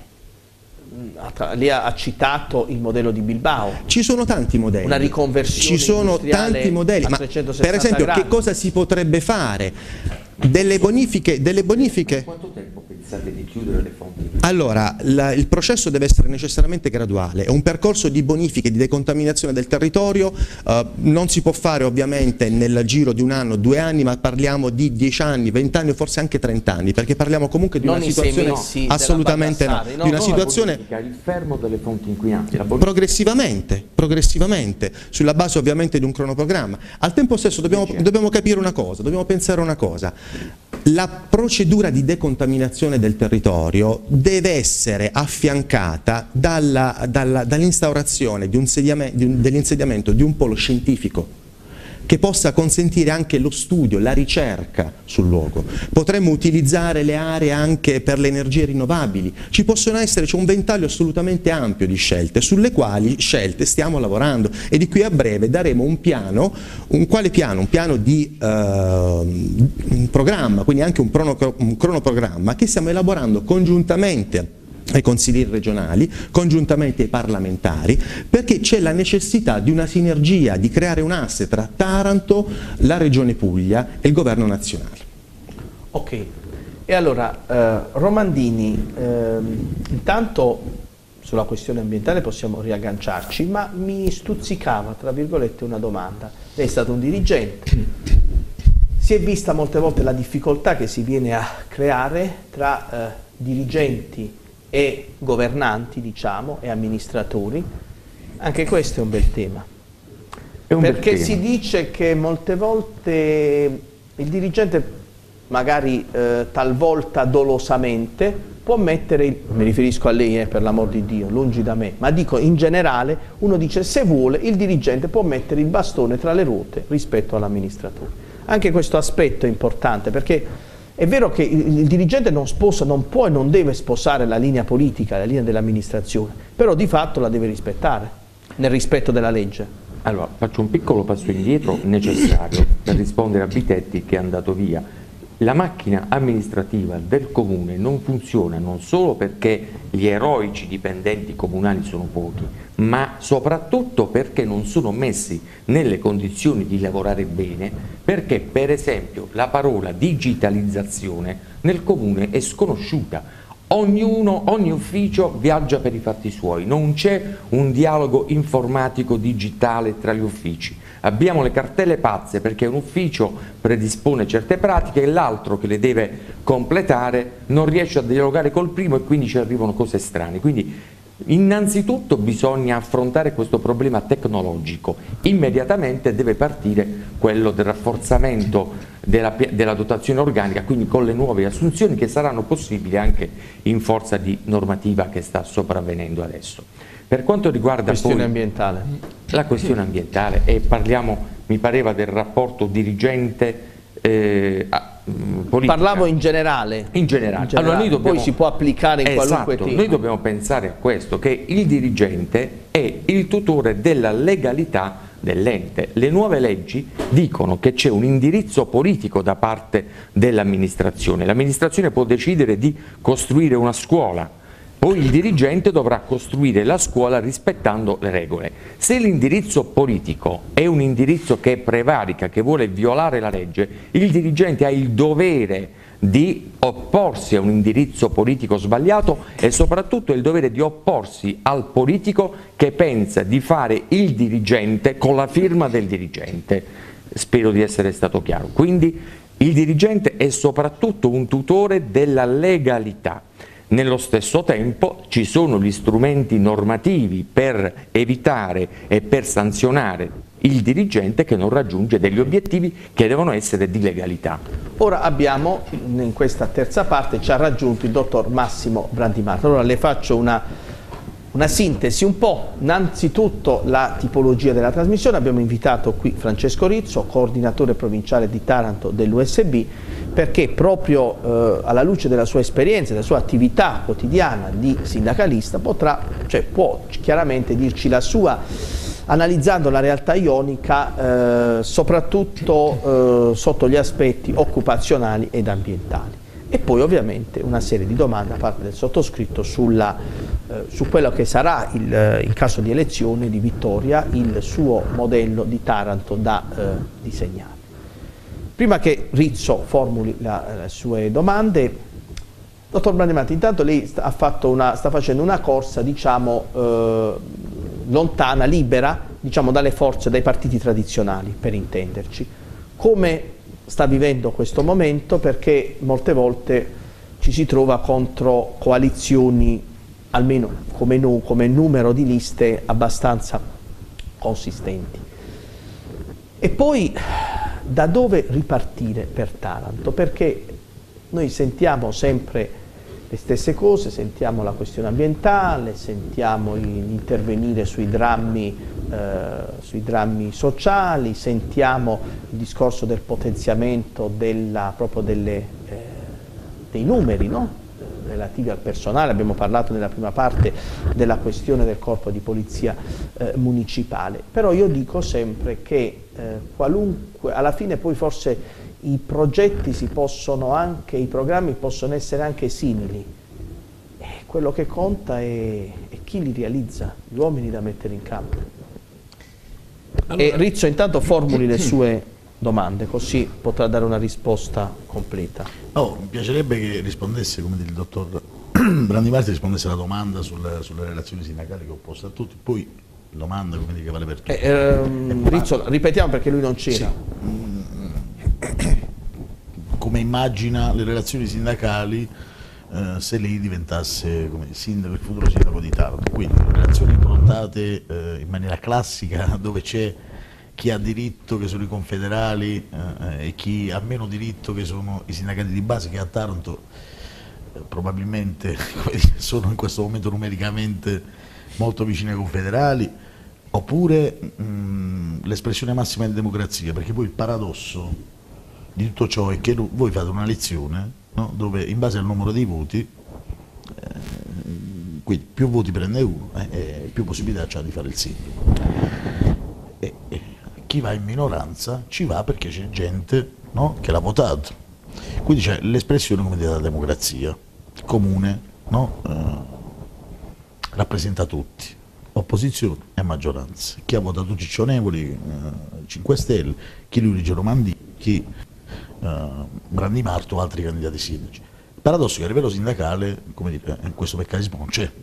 Speaker 1: Lei ha citato il modello di Bilbao.
Speaker 6: Ci sono tanti modelli.
Speaker 1: Una riconversione
Speaker 6: Ci sono tanti modelli, ma per esempio gradi. Che cosa si potrebbe fare? Delle bonifiche, delle bonifiche.
Speaker 8: Quanto tempo pensate di chiudere le fonti?
Speaker 6: Allora, la, il processo deve essere necessariamente graduale, è un percorso di bonifiche, di decontaminazione del territorio, eh, non si può fare ovviamente nel giro di un anno, due anni, ma parliamo di dieci anni, venti anni o forse anche trenta anni, perché parliamo comunque di
Speaker 1: non
Speaker 6: una situazione
Speaker 1: no,
Speaker 6: assolutamente no,
Speaker 1: no,
Speaker 6: di una
Speaker 1: no,
Speaker 6: situazione
Speaker 8: il fermo delle fonti inquinanti, la
Speaker 6: progressivamente, progressivamente, sulla base ovviamente di un cronoprogramma. Al tempo stesso dobbiamo, dobbiamo capire una cosa, dobbiamo pensare una cosa. La procedura di decontaminazione del territorio deve essere affiancata dalla, dalla, dall'instaurazione di un di un, dell'insediamento di un polo scientifico che possa consentire anche lo studio, la ricerca sul luogo. Potremmo utilizzare le aree anche per le energie rinnovabili. Ci possono essere, c'è un ventaglio assolutamente ampio di scelte, sulle quali scelte stiamo lavorando e di qui a breve daremo un piano, un quale piano? Un piano di eh, un programma, quindi anche un, prono, un cronoprogramma che stiamo elaborando congiuntamente ai consiglieri regionali, congiuntamente ai parlamentari, perché c'è la necessità di una sinergia, di creare un asse tra Taranto, la Regione Puglia e il Governo nazionale.
Speaker 1: Ok, e allora eh, Romandini, eh, intanto sulla questione ambientale possiamo riagganciarci, ma mi stuzzicava, tra virgolette, una domanda. Lei è stato un dirigente, si è vista molte volte la difficoltà che si viene a creare tra eh, dirigenti e governanti, diciamo, e amministratori. Anche questo è un bel tema.
Speaker 8: È un
Speaker 1: perché
Speaker 8: bel tema.
Speaker 1: Si dice che molte volte il dirigente magari eh, talvolta dolosamente, può mettere, il, mi riferisco a lei eh, per l'amor di Dio, lungi da me, ma dico in generale, uno dice se vuole il dirigente può mettere il bastone tra le ruote rispetto all'amministratore. Anche questo aspetto è importante, perché è vero che il, il dirigente non sposa, non può e non deve sposare la linea politica, la linea dell'amministrazione, però di fatto la deve rispettare, nel rispetto della legge.
Speaker 3: Allora, faccio un piccolo passo indietro necessario per rispondere a Vitetti che è andato via. La macchina amministrativa del comune non funziona non solo perché gli eroici dipendenti comunali sono pochi, ma soprattutto perché non sono messi nelle condizioni di lavorare bene, perché per esempio la parola digitalizzazione nel comune è sconosciuta. Ognuno, ogni ufficio viaggia per i fatti suoi, non c'è un dialogo informatico digitale tra gli uffici. Abbiamo le cartelle pazze perché un ufficio predispone certe pratiche e l'altro che le deve completare non riesce a dialogare col primo e quindi ci arrivano cose strane. Quindi innanzitutto bisogna affrontare questo problema tecnologico, immediatamente deve partire quello del rafforzamento della, della dotazione organica, quindi con le nuove assunzioni che saranno possibili anche in forza di normativa che sta sopravvenendo adesso. Per quanto riguarda
Speaker 1: questione
Speaker 3: poi
Speaker 1: ambientale.
Speaker 3: la questione ambientale, e parliamo, mi pareva, del rapporto dirigente eh, politica.
Speaker 1: Parlavo in generale.
Speaker 3: In generale.
Speaker 1: In generale.
Speaker 3: Allora, noi dobbiamo,
Speaker 1: poi si può applicare in
Speaker 3: esatto,
Speaker 1: qualunque tema.
Speaker 3: Noi dobbiamo pensare a questo, che il dirigente è il tutore della legalità dell'ente. Le nuove leggi dicono che c'è un indirizzo politico da parte dell'amministrazione. L'amministrazione può decidere di costruire una scuola, poi il dirigente dovrà costruire la scuola rispettando le regole. Se l'indirizzo politico è un indirizzo che prevarica, che vuole violare la legge, il dirigente ha il dovere di opporsi a un indirizzo politico sbagliato e soprattutto il dovere di opporsi al politico che pensa di fare il dirigente con la firma del dirigente. Spero di essere stato chiaro. Quindi il dirigente è soprattutto un tutore della legalità. Nello stesso tempo ci sono gli strumenti normativi per evitare e per sanzionare il dirigente che non raggiunge degli obiettivi che devono essere di legalità.
Speaker 1: Ora abbiamo, in questa terza parte, ci ha raggiunto il dottor Massimo Brandimarta. Allora le faccio una, una sintesi un po'. Innanzitutto la tipologia della trasmissione. Abbiamo invitato qui Francesco Rizzo, coordinatore provinciale di Taranto dell'U S B, perché proprio eh, alla luce della sua esperienza, della sua attività quotidiana di sindacalista potrà, cioè può chiaramente dirci la sua, analizzando la realtà ionica eh, soprattutto eh, sotto gli aspetti occupazionali ed ambientali. E poi ovviamente una serie di domande da parte del sottoscritto sulla, eh, su quello che sarà il, in caso di elezione di vittoria il suo modello di Taranto da eh, disegnare. Prima che Rizzo formuli la, le sue domande, dottor Brandimarta, intanto lei sta, ha fatto una, sta facendo una corsa, diciamo, eh, lontana, libera, diciamo, dalle forze, dai partiti tradizionali, per intenderci. Come sta vivendo questo momento? Perché molte volte ci si trova contro coalizioni, almeno come, nu, come numero di liste, abbastanza consistenti. E poi da dove ripartire per Taranto? Perché noi sentiamo sempre le stesse cose, sentiamo la questione ambientale, sentiamo intervenire sui drammi, eh, sui drammi sociali, sentiamo il discorso del potenziamento della, proprio delle, eh, dei numeri, no? Relativi al personale. Abbiamo parlato nella prima parte della questione del corpo di polizia eh, municipale, però io dico sempre che eh, qualunque, alla fine poi forse i progetti si possono anche, i programmi possono essere anche simili, e quello che conta è, è chi li realizza, gli uomini da mettere in campo. Allora, e Rizzo intanto formuli le sue domande, così potrà dare una risposta completa.
Speaker 5: Oh, mi piacerebbe che rispondesse, come il dottor Brandimarta, rispondesse alla domanda sulle, sulle relazioni sindacali che ho posto a tutti, poi domanda, come dire, che vale per tutti.
Speaker 1: Eh, ehm, Rizzo, ripetiamo perché lui non c'era.
Speaker 5: Sì. Come immagina le relazioni sindacali eh, se lei diventasse come sindaco, il futuro sindaco di Taranto? Quindi relazioni improntate eh, in maniera classica, dove c'è chi ha diritto, che sono i confederali, eh, e chi ha meno diritto, che sono i sindacati di base, che a Taranto eh, probabilmente sono in questo momento numericamente molto vicini ai confederali, oppure l'espressione massima di democrazia, perché poi il paradosso di tutto ciò è che voi fate una lezione, no? Dove in base al numero dei voti, eh, quindi più voti prende uno, eh, e più possibilità c'ha di fare il sindaco. E, e chi va in minoranza ci va perché c'è gente, no? Che l'ha votato. Quindi c'è l'espressione, come dire, della democrazia comune, no? Eh, rappresenta tutti, opposizione e maggioranza. Chi ha votato Ciccionevoli, eh, cinque Stelle, chi Luigi Romandini, chi eh, Brandi Marto o altri candidati sindaci. Il paradosso è che a livello sindacale, come dire, questo meccanismo non c'è.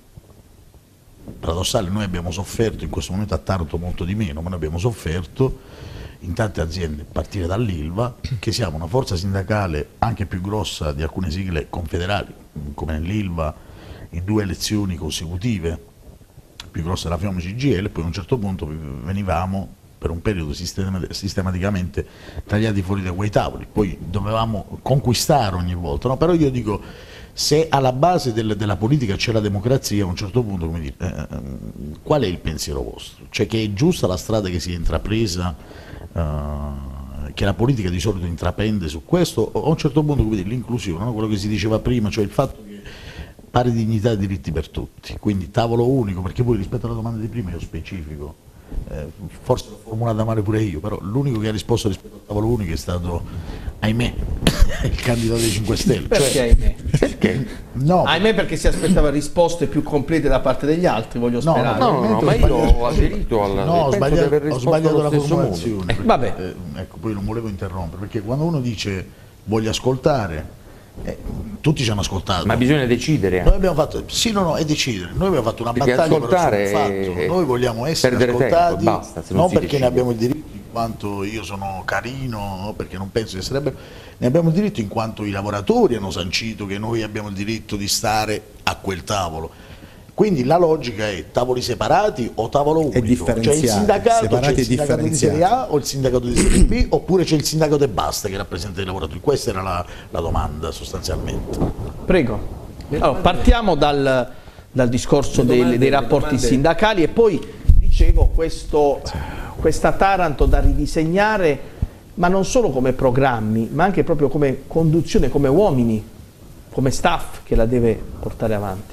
Speaker 5: Paradossale, noi abbiamo sofferto in questo momento a Taranto molto di meno, ma noi abbiamo sofferto in tante aziende, a partire dall'Ilva, che siamo una forza sindacale anche più grossa di alcune sigle confederali, come nell'Ilva in due elezioni consecutive, più grossa della FIOM C G I L, poi a un certo punto venivamo per un periodo sistematicamente tagliati fuori da quei tavoli, poi dovevamo conquistare ogni volta, no? Però io dico, se alla base del, della politica c'è la democrazia, a un certo punto, come dire, eh, qual è il pensiero vostro? Cioè che è giusta la strada che si è intrapresa, eh, che la politica di solito intraprende su questo, o a un certo punto, come dire, l'inclusione, no? Quello che si diceva prima, cioè il fatto che pari dignità e diritti per tutti, quindi tavolo unico, perché poi rispetto alla domanda di prima io specifico, eh, forse l'ho formulata male pure io, però l'unico che ha risposto rispetto al tavolo unico è stato, ahimè, il candidato dei cinque Stelle.
Speaker 1: Perché
Speaker 5: cioè,
Speaker 1: ahimè?
Speaker 5: Perché? No,
Speaker 1: ahimè perché si aspettava risposte più complete da parte degli altri, voglio
Speaker 5: no,
Speaker 1: sperare.
Speaker 3: No, no, no, ma io ho aderito alla...
Speaker 5: No, ho sbagliato, ho sbagliato la formulazione.
Speaker 1: Eh, vabbè.
Speaker 5: Eh, ecco, poi non volevo interrompere, perché quando uno dice voglio ascoltare, Eh, tutti ci hanno ascoltato.
Speaker 3: Ma bisogna decidere.
Speaker 5: Noi abbiamo fatto, sì, no, no, è decidere. Noi abbiamo fatto una
Speaker 3: Perché
Speaker 5: battaglia per
Speaker 3: ascoltare
Speaker 5: un fatto. Noi vogliamo essere ascoltati,
Speaker 3: tempo, basta, se non
Speaker 5: non
Speaker 3: si
Speaker 5: perché
Speaker 3: decide.
Speaker 5: ne abbiamo il diritto in quanto io sono carino, no, perché non penso che sarebbe. Ne abbiamo il diritto in quanto i lavoratori hanno sancito che noi abbiamo il diritto di stare a quel tavolo. Quindi la logica è tavoli separati o tavolo unico?
Speaker 6: differenziati,
Speaker 5: C'è il sindacato, c'è
Speaker 6: separati
Speaker 5: il
Speaker 6: e
Speaker 5: sindacato di serie A o il sindacato di serie B, oppure c'è il sindacato e basta che rappresenta i lavoratori? Questa era la, la domanda sostanzialmente.
Speaker 1: Prego. Allora, partiamo dal, dal discorso
Speaker 8: Le
Speaker 1: dei,
Speaker 8: domande-
Speaker 1: dei
Speaker 8: le
Speaker 1: rapporti
Speaker 8: domande-
Speaker 1: sindacali e poi dicevo questo, questa Taranto da ridisegnare, ma non solo come programmi, ma anche proprio come conduzione, come uomini, come staff che la deve portare avanti.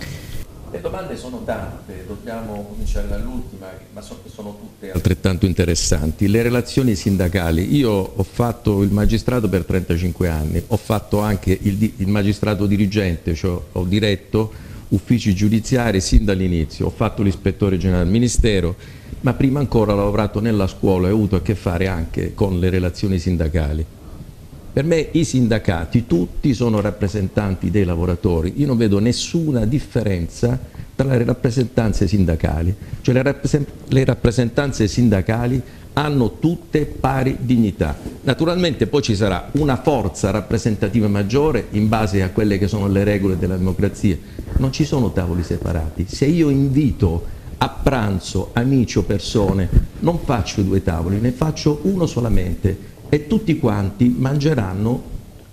Speaker 8: Le domande sono tante, dobbiamo cominciare dall'ultima, ma so- sono tutte altrettanto interessanti. Le relazioni sindacali, io ho fatto il magistrato per trentacinque anni, ho fatto anche il, di- il magistrato dirigente, cioè ho diretto uffici giudiziari sin dall'inizio, ho fatto l'ispettore generale del Ministero, ma prima ancora ho lavorato nella scuola e ho avuto a che fare anche con le relazioni sindacali. Per me i sindacati tutti sono rappresentanti dei lavoratori, io non vedo nessuna differenza tra le rappresentanze sindacali, cioè le, rappresen- le rappresentanze sindacali hanno tutte pari dignità. Naturalmente poi ci sarà una forza rappresentativa maggiore in base a quelle che sono le regole della democrazia, non ci sono tavoli separati. Se io invito a pranzo amici o persone, non faccio due tavoli, ne faccio uno solamente, e tutti quanti mangeranno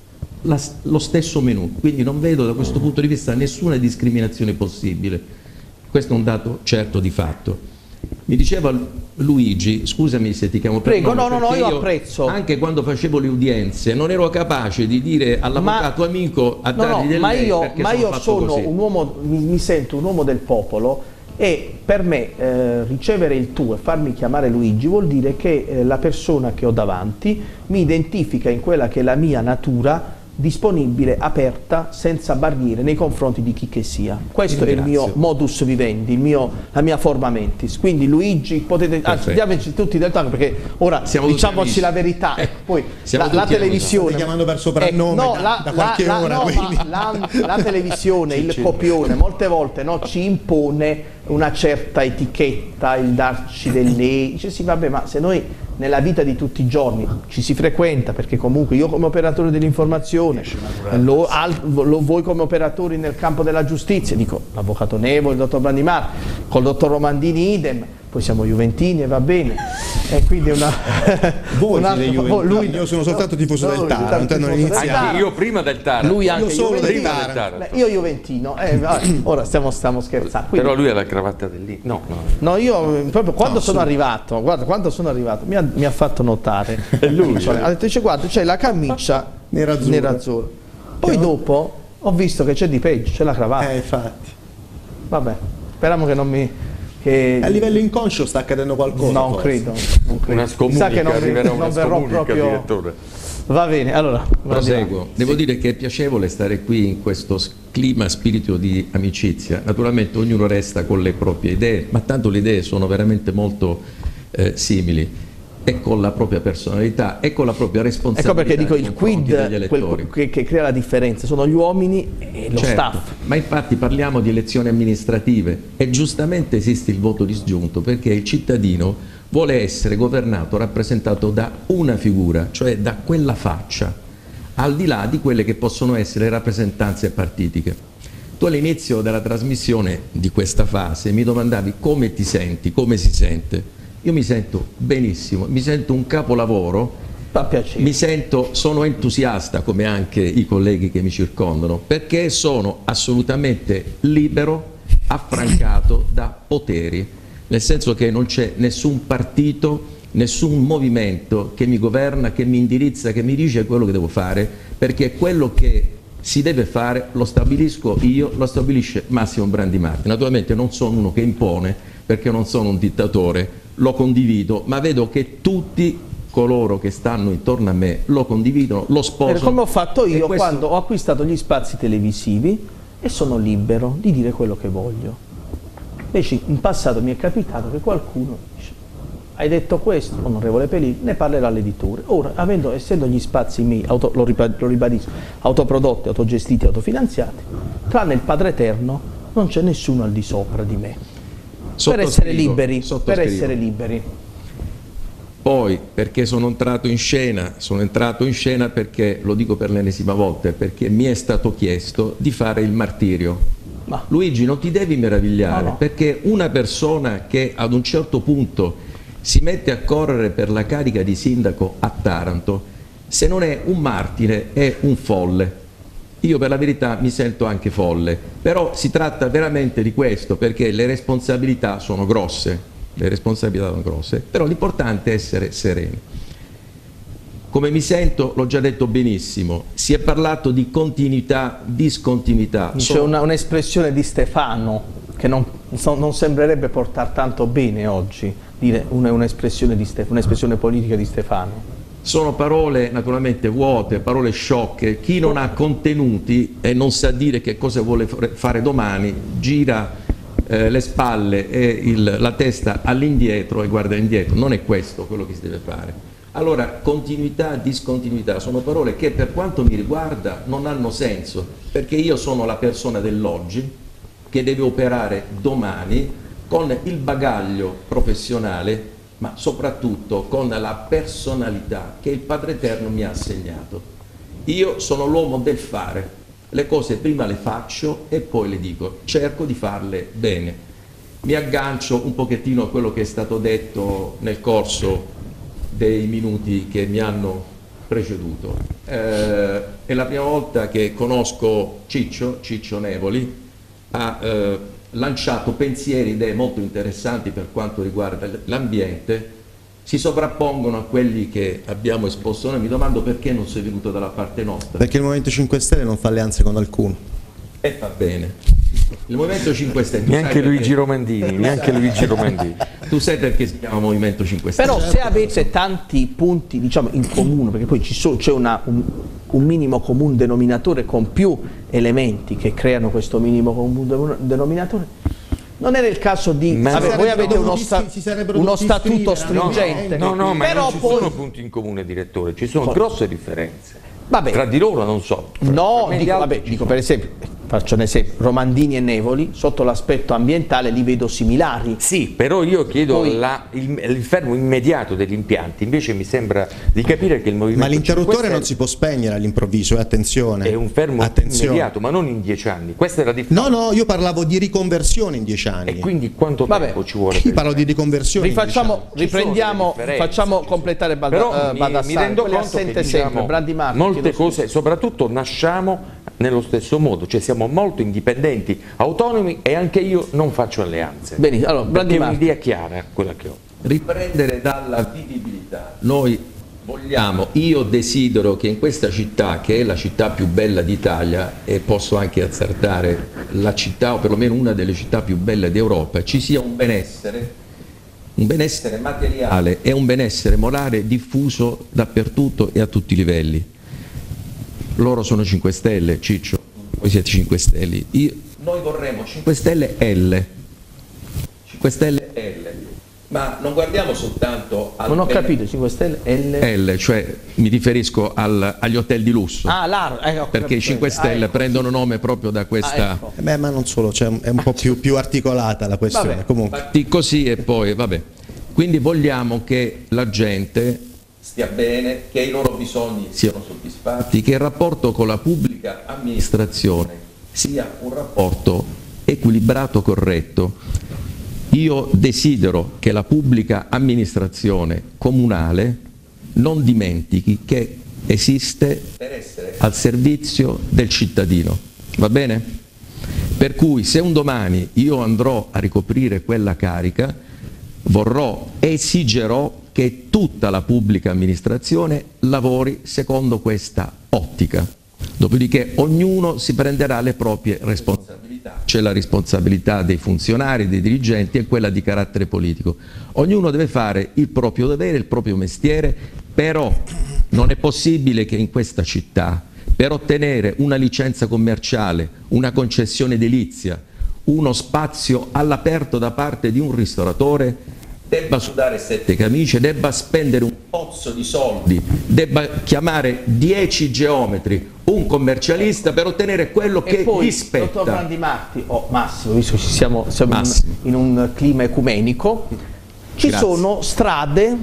Speaker 8: la, lo stesso menù, quindi non vedo da questo punto di vista nessuna discriminazione possibile. Questo è un dato certo di fatto. Mi diceva Luigi, scusami se ti chiamo per
Speaker 1: Prego,
Speaker 8: nome,
Speaker 1: no, no, no,
Speaker 8: perché
Speaker 1: io apprezzo.
Speaker 8: Anche quando facevo le udienze non ero capace di dire all'avvocato amico a
Speaker 1: No,
Speaker 8: dargli
Speaker 1: no,
Speaker 8: del
Speaker 1: ma
Speaker 8: lei
Speaker 1: io,
Speaker 8: perché
Speaker 1: ma
Speaker 8: sono
Speaker 1: io
Speaker 8: fatto
Speaker 1: sono
Speaker 8: così.
Speaker 1: un uomo, mi, mi sento un uomo del popolo e per me eh, ricevere il tu e farmi chiamare Luigi vuol dire che eh, la persona che ho davanti mi identifica in quella che è la mia natura disponibile, aperta, senza barriere nei confronti di chi che sia. Questo è il mio modus vivendi, il mio, la mia forma mentis. Quindi Luigi, potete, anzi diamoci tutti del tanto perché ora
Speaker 8: Siamo
Speaker 1: diciamoci la verità. Eh, poi la, la televisione,
Speaker 6: State chiamando per soprannome
Speaker 1: eh, no,
Speaker 6: da,
Speaker 1: la,
Speaker 6: da qualche
Speaker 1: la,
Speaker 6: ora.
Speaker 1: no,
Speaker 6: Quindi.
Speaker 1: ma la, la televisione, il copione, molte volte no, ci impone una certa etichetta, il darci del lei. Dice sì, vabbè, ma se noi nella vita di tutti i giorni ci si frequenta, perché comunque io come operatore dell'informazione, lo, al, lo, voi come operatori nel campo della giustizia, dico l'avvocato Nevo, il dottor Brandimar, col dottor Romandini idem, poi siamo juventini e va bene, E quindi una...
Speaker 6: Voi
Speaker 1: un altro-
Speaker 6: siete
Speaker 1: oh,
Speaker 6: Juventini, io sono soltanto tifoso del
Speaker 1: lui-
Speaker 6: Taranto, non
Speaker 1: tifoso del
Speaker 6: iniziamo.
Speaker 1: Taranto.
Speaker 3: Anche io prima del Taranto.
Speaker 1: Lui anche
Speaker 6: Io solo del
Speaker 1: Juventino.
Speaker 3: Prima del
Speaker 6: Taranto.
Speaker 3: Taranto.
Speaker 1: Beh, io Juventino, eh, vabbè, ora stiamo, stiamo scherzando. Quindi-
Speaker 3: Però lui ha la cravatta dell'Inter. No, no.
Speaker 1: No, io eh, proprio quando sono arrivato, guarda, quando sono arrivato, mi ha, mi ha fatto notare.
Speaker 3: lui,
Speaker 1: Cioè, ha detto, dice, guarda, c'è la camicia
Speaker 6: Nerazzurra.
Speaker 1: nerazzurra. Poi dopo ho visto che c'è di peggio, c'è la cravatta.
Speaker 6: Eh, infatti.
Speaker 1: Vabbè, speriamo che non mi... Che...
Speaker 6: A livello inconscio sta accadendo qualcosa.
Speaker 1: non
Speaker 6: forse.
Speaker 1: credo, non credo.
Speaker 3: Una
Speaker 1: Mi sa
Speaker 3: scomunica,
Speaker 1: che non, mi-
Speaker 3: arriverà una
Speaker 1: non verrò
Speaker 3: scomunica,
Speaker 1: proprio...
Speaker 3: direttore.
Speaker 1: Va bene, allora.
Speaker 8: Proseguo. Devo dire che è piacevole stare qui in questo s- clima, spirito di amicizia. Naturalmente ognuno resta con le proprie idee, ma tanto le idee sono veramente molto eh, simili, e con la propria personalità e con la propria responsabilità.
Speaker 1: Ecco perché dico
Speaker 8: nei
Speaker 1: il
Speaker 8: confronti degli
Speaker 1: quid
Speaker 8: elettori.
Speaker 1: quel che, che crea la differenza, sono gli uomini e lo
Speaker 8: Certo,
Speaker 1: staff.
Speaker 8: ma infatti parliamo di elezioni amministrative e giustamente esiste il voto disgiunto perché il cittadino vuole essere governato, rappresentato da una figura, cioè da quella faccia, al di là di quelle che possono essere le rappresentanze partitiche. Tu all'inizio della trasmissione di questa fase mi domandavi come ti senti, come si sente. Io mi sento benissimo, mi sento un capolavoro,
Speaker 1: Fa piacere.
Speaker 8: mi sento, sono entusiasta come anche i colleghi che mi circondano, perché sono assolutamente libero, affrancato da poteri, nel senso che non c'è nessun partito, nessun movimento che mi governa, che mi indirizza, che mi dice quello che devo fare, perché quello che si deve fare lo stabilisco io, lo stabilisce Massimo Brandimarti. Naturalmente non sono uno che impone, perché non sono un dittatore, lo condivido, ma vedo che tutti coloro che stanno intorno a me lo condividono, lo sposano.
Speaker 1: Come ho fatto
Speaker 8: E
Speaker 1: io
Speaker 8: questo-
Speaker 1: quando ho acquistato gli spazi televisivi e sono libero di dire quello che voglio. Invece in passato mi è capitato che qualcuno dice: hai detto questo, onorevole Pelini, ne parlerà l'editore. Ora, avendo, essendo gli spazi miei, auto, lo, ripa- lo ribadisco, autoprodotti, autogestiti, autofinanziati, tranne il Padre Eterno, non c'è nessuno al di sopra di me. Per essere
Speaker 8: Sottoscrivo,
Speaker 1: liberi, per
Speaker 8: sottoscrivo.
Speaker 1: essere liberi.
Speaker 8: Poi, perché sono entrato in scena? Sono entrato in scena perché, lo dico per l'ennesima volta, perché mi è stato chiesto di fare il martirio.
Speaker 1: Ma-
Speaker 8: Luigi, non ti devi meravigliare,
Speaker 1: No, no.
Speaker 8: perché una persona che ad un certo punto si mette a correre per la carica di sindaco a Taranto, se non è un martire è un folle. Io per la verità mi sento anche folle, però si tratta veramente di questo, perché le responsabilità sono grosse, le responsabilità sono grosse, però l'importante è essere sereni. Come mi sento, l'ho già detto benissimo, si è parlato di continuità, discontinuità.
Speaker 1: C'è
Speaker 8: Sono-
Speaker 1: una- un'espressione di Stefano che non, so- non sembrerebbe portare tanto bene oggi, dire una- un'espressione di Stef- un'espressione politica di Stefano.
Speaker 8: Sono parole naturalmente vuote, parole sciocche. Chi non ha contenuti e non sa dire che cosa vuole fare- fare domani, gira eh, le spalle e il- la testa all'indietro e guarda indietro. Non è questo quello che si deve fare. Allora, continuità, discontinuità sono parole che per quanto mi riguarda non hanno senso, perché io sono la persona dell'oggi che deve operare domani con il bagaglio professionale, ma soprattutto con la personalità che il Padre Eterno mi ha assegnato. Io sono l'uomo del fare, le cose prima le faccio e poi le dico, cerco di farle bene. Mi aggancio un pochettino a quello che è stato detto nel corso dei minuti che mi hanno preceduto. Eh, è la prima volta che conosco Ciccio, Ciccio Nevoli, ha eh, lanciato pensieri, idee molto interessanti per quanto riguarda l'ambiente, si sovrappongono a quelli che abbiamo esposto noi. Mi domando perché non sei venuto dalla parte nostra.
Speaker 6: Perché il Movimento cinque Stelle non fa alleanze con alcuno.
Speaker 8: E va bene. Il Movimento cinque Stelle... tu
Speaker 3: Neanche
Speaker 8: sai
Speaker 3: Luigi
Speaker 8: perché-
Speaker 3: Romandini, neanche Luigi Romandini.
Speaker 8: Tu sai perché si chiama Movimento cinque Stelle?
Speaker 1: Però se avete tanti punti, diciamo, in comune, perché poi ci so- c'è una- un, un minimo comune denominatore con più elementi che creano questo minimo comune denominatore, non era il caso di...
Speaker 3: Ma-
Speaker 1: vabbè,
Speaker 3: Si
Speaker 1: voi
Speaker 6: sarebbero
Speaker 1: avete uno,
Speaker 6: dovuti
Speaker 1: sta-
Speaker 6: iscri- si sarebbero
Speaker 1: uno
Speaker 6: dovuti
Speaker 1: statuto
Speaker 6: iscrivere, no?
Speaker 1: stringente.
Speaker 3: No, no, ma
Speaker 1: però
Speaker 3: non ci
Speaker 1: poi...
Speaker 3: sono punti in comune, direttore, ci sono grosse differenze.
Speaker 1: Vabbè.
Speaker 3: Tra di loro non so. Fra-
Speaker 1: No,
Speaker 3: fra me e gli
Speaker 1: dico,
Speaker 3: altri
Speaker 1: vabbè,
Speaker 3: ci
Speaker 1: dico
Speaker 3: sono.
Speaker 1: per esempio, faccio un esempio, Romandini e Nevoli, sotto l'aspetto ambientale li vedo similari.
Speaker 3: Sì, però io chiedo
Speaker 1: Poi,
Speaker 3: la, il, il fermo immediato degli impianti, invece mi sembra di capire che il Movimento
Speaker 6: Ma l'interruttore
Speaker 3: cinque Stelle
Speaker 6: non si può spegnere all'improvviso, eh, attenzione.
Speaker 3: è un fermo
Speaker 6: attenzione.
Speaker 3: immediato, ma non in dieci anni. Questa è la differenza.
Speaker 6: No, no, io parlavo di riconversione in dieci anni.
Speaker 3: E quindi quanto
Speaker 1: Vabbè,
Speaker 3: tempo ci vuole?
Speaker 6: Io
Speaker 3: per-
Speaker 6: parlo di riconversione in dieci
Speaker 1: Rifacciamo,
Speaker 6: anni.
Speaker 1: riprendiamo,
Speaker 3: Ci sono delle
Speaker 1: facciamo
Speaker 3: differenze,
Speaker 1: completare Balda,
Speaker 3: Però
Speaker 1: eh,
Speaker 3: mi,
Speaker 1: Baldassarri,
Speaker 3: mi rendo
Speaker 1: quelli
Speaker 3: conto
Speaker 1: assente
Speaker 3: che
Speaker 1: sempre,
Speaker 3: diciamo,
Speaker 1: Brandi Marchi,
Speaker 3: molte
Speaker 1: chiedo
Speaker 3: cose,
Speaker 1: scusa.
Speaker 3: soprattutto nasciamo nello stesso modo, cioè siamo molto indipendenti, autonomi, e anche io non faccio alleanze.
Speaker 1: Bene, allora, Brandi
Speaker 3: perché è
Speaker 1: Marchi.
Speaker 3: un'idea chiara quella che ho.
Speaker 8: Riprendere dalla vivibilità. Noi vogliamo, io desidero che in questa città, che è la città più bella d'Italia, e posso anche azzardare la città, o perlomeno una delle città più belle d'Europa, ci sia un benessere, un benessere materiale e un benessere morale diffuso dappertutto e a tutti i livelli. Loro sono cinque Stelle, Ciccio, voi siete cinque Stelle. Io, noi vorremmo cinque Stelle L. cinque Stelle L. Ma non guardiamo soltanto al
Speaker 1: Non ho
Speaker 8: bene-
Speaker 1: capito, cinque Stelle, L...
Speaker 8: L, cioè mi riferisco al- agli hotel di lusso.
Speaker 1: Ah, l'A R, eh, ho
Speaker 8: perché i
Speaker 1: capito.
Speaker 8: cinque
Speaker 1: Ah,
Speaker 8: Stelle
Speaker 1: ecco.
Speaker 8: prendono nome proprio da questa.
Speaker 1: Ah, ecco.
Speaker 6: Eh beh, ma non solo, cioè, è un po' più, più articolata la questione.
Speaker 1: Vabbè.
Speaker 6: Comunque.
Speaker 8: Fatti così e poi vabbè. Quindi vogliamo che la gente stia bene, che i loro bisogni siano soddisfatti, che il rapporto con la pubblica amministrazione sia un rapporto equilibrato, corretto. Io desidero che la pubblica amministrazione comunale non dimentichi che esiste per essere al servizio del cittadino, va bene? Per cui se un domani io andrò a ricoprire quella carica, vorrò, esigerò che tutta la pubblica amministrazione lavori secondo questa ottica. Dopodiché ognuno si prenderà le proprie responsabilità. C'è la responsabilità dei funzionari, dei dirigenti e quella di carattere politico. Ognuno deve fare il proprio dovere, il proprio mestiere, però non è possibile che in questa città, per ottenere una licenza commerciale, una concessione edilizia, uno spazio all'aperto da parte di un ristoratore, debba sudare sette camicie, debba spendere un pozzo di soldi, debba chiamare dieci geometri, un commercialista per ottenere quello
Speaker 1: E
Speaker 8: che
Speaker 1: poi,
Speaker 8: gli spetta.
Speaker 1: dottor Brandi Marchi, o Massimo, visto che ci siamo, siamo in,
Speaker 8: Massimo.
Speaker 1: in un clima ecumenico, ci
Speaker 8: Grazie.
Speaker 1: sono strade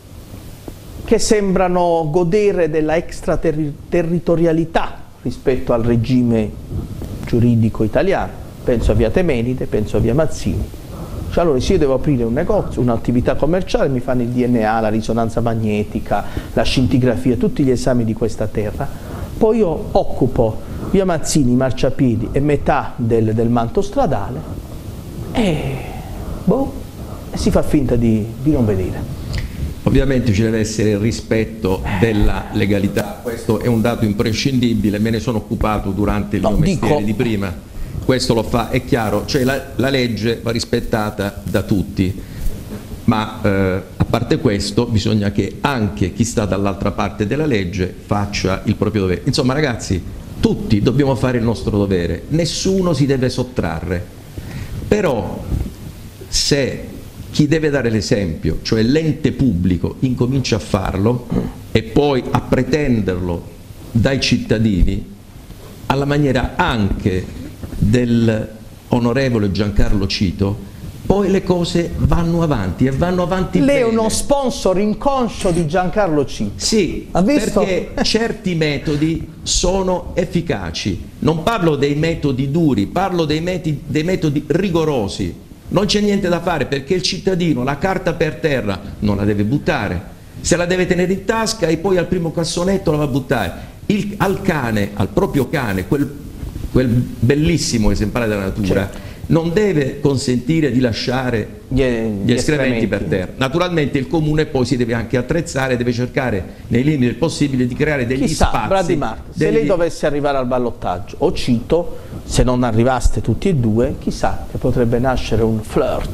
Speaker 1: che sembrano godere della extraterritorialità rispetto al regime giuridico italiano. Penso a via Temenide, penso a via Mazzini. Cioè, allora, se io devo aprire un negozio, un'attività commerciale, mi fanno il D N A, la risonanza magnetica, la scintigrafia, tutti gli esami di questa terra, poi io occupo via Mazzini, i marciapiedi e metà del, del manto stradale e, boh, e si fa finta di, di non vedere.
Speaker 8: Ovviamente ci deve essere il rispetto della legalità, questo è un dato imprescindibile, me ne sono occupato durante il
Speaker 1: No,
Speaker 8: mio mestiere
Speaker 1: dico-
Speaker 8: di prima. Questo lo fa, è chiaro, cioè la, la legge va rispettata da tutti, ma eh, a parte questo bisogna che anche chi sta dall'altra parte della legge faccia il proprio dovere. Insomma ragazzi, tutti dobbiamo fare il nostro dovere, nessuno si deve sottrarre, però se chi deve dare l'esempio, cioè l'ente pubblico, incomincia a farlo e poi a pretenderlo dai cittadini, alla maniera anche del onorevole Giancarlo Cito, poi le cose vanno avanti e vanno avanti
Speaker 1: Lei è
Speaker 8: bene.
Speaker 1: uno sponsor inconscio di Giancarlo Cito.
Speaker 8: Sì,
Speaker 1: Ha visto?
Speaker 8: perché certi metodi sono efficaci. Non parlo dei metodi duri, parlo dei metodi, dei metodi rigorosi. Non c'è niente da fare perché il cittadino la carta per terra non la deve buttare, se la deve tenere in tasca e poi al primo cassonetto la va a buttare. Il, al cane, al proprio cane, quel quel bellissimo esemplare della natura,
Speaker 1: Certo.
Speaker 8: non deve consentire di lasciare
Speaker 1: Gli,
Speaker 8: gli escrementi per terra. Naturalmente il comune poi si deve anche attrezzare, deve cercare nei limiti del possibile di creare degli
Speaker 1: Chissà,
Speaker 8: spazi.
Speaker 1: Brandi Marchi, se
Speaker 8: degli-
Speaker 1: lei dovesse arrivare al ballottaggio, o Cito, se non arrivaste tutti e due, chissà che potrebbe nascere un flirt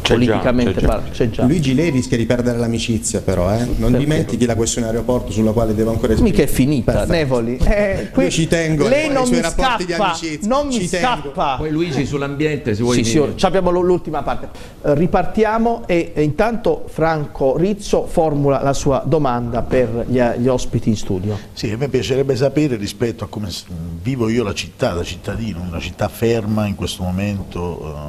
Speaker 1: politicamente parlando. C'è già.
Speaker 6: Luigi, lei rischia di perdere l'amicizia però, eh? Non
Speaker 1: Perché?
Speaker 6: dimentichi la questione aeroporto sulla quale devo ancora esprimere.
Speaker 1: Mica è finita,
Speaker 6: Perfetto.
Speaker 1: Nevoli. Eh, qui
Speaker 6: Io ci tengo
Speaker 1: lei
Speaker 6: ai
Speaker 1: non
Speaker 6: suoi
Speaker 1: mi
Speaker 6: rapporti di
Speaker 1: scappa,
Speaker 6: amicizia.
Speaker 1: non
Speaker 6: Ci
Speaker 1: mi
Speaker 6: tengo.
Speaker 1: scappa.
Speaker 8: Poi Luigi sull'ambiente, se vuoi
Speaker 1: Sì,
Speaker 8: dire.
Speaker 1: sì, ci abbiamo l'ultima parte. Eh, ripartiamo e, e intanto Franco Rizzo formula la sua domanda per gli, gli ospiti in studio.
Speaker 5: Sì, a me piacerebbe sapere rispetto a come s- vivo io la città, da cittadino, una città ferma in questo momento,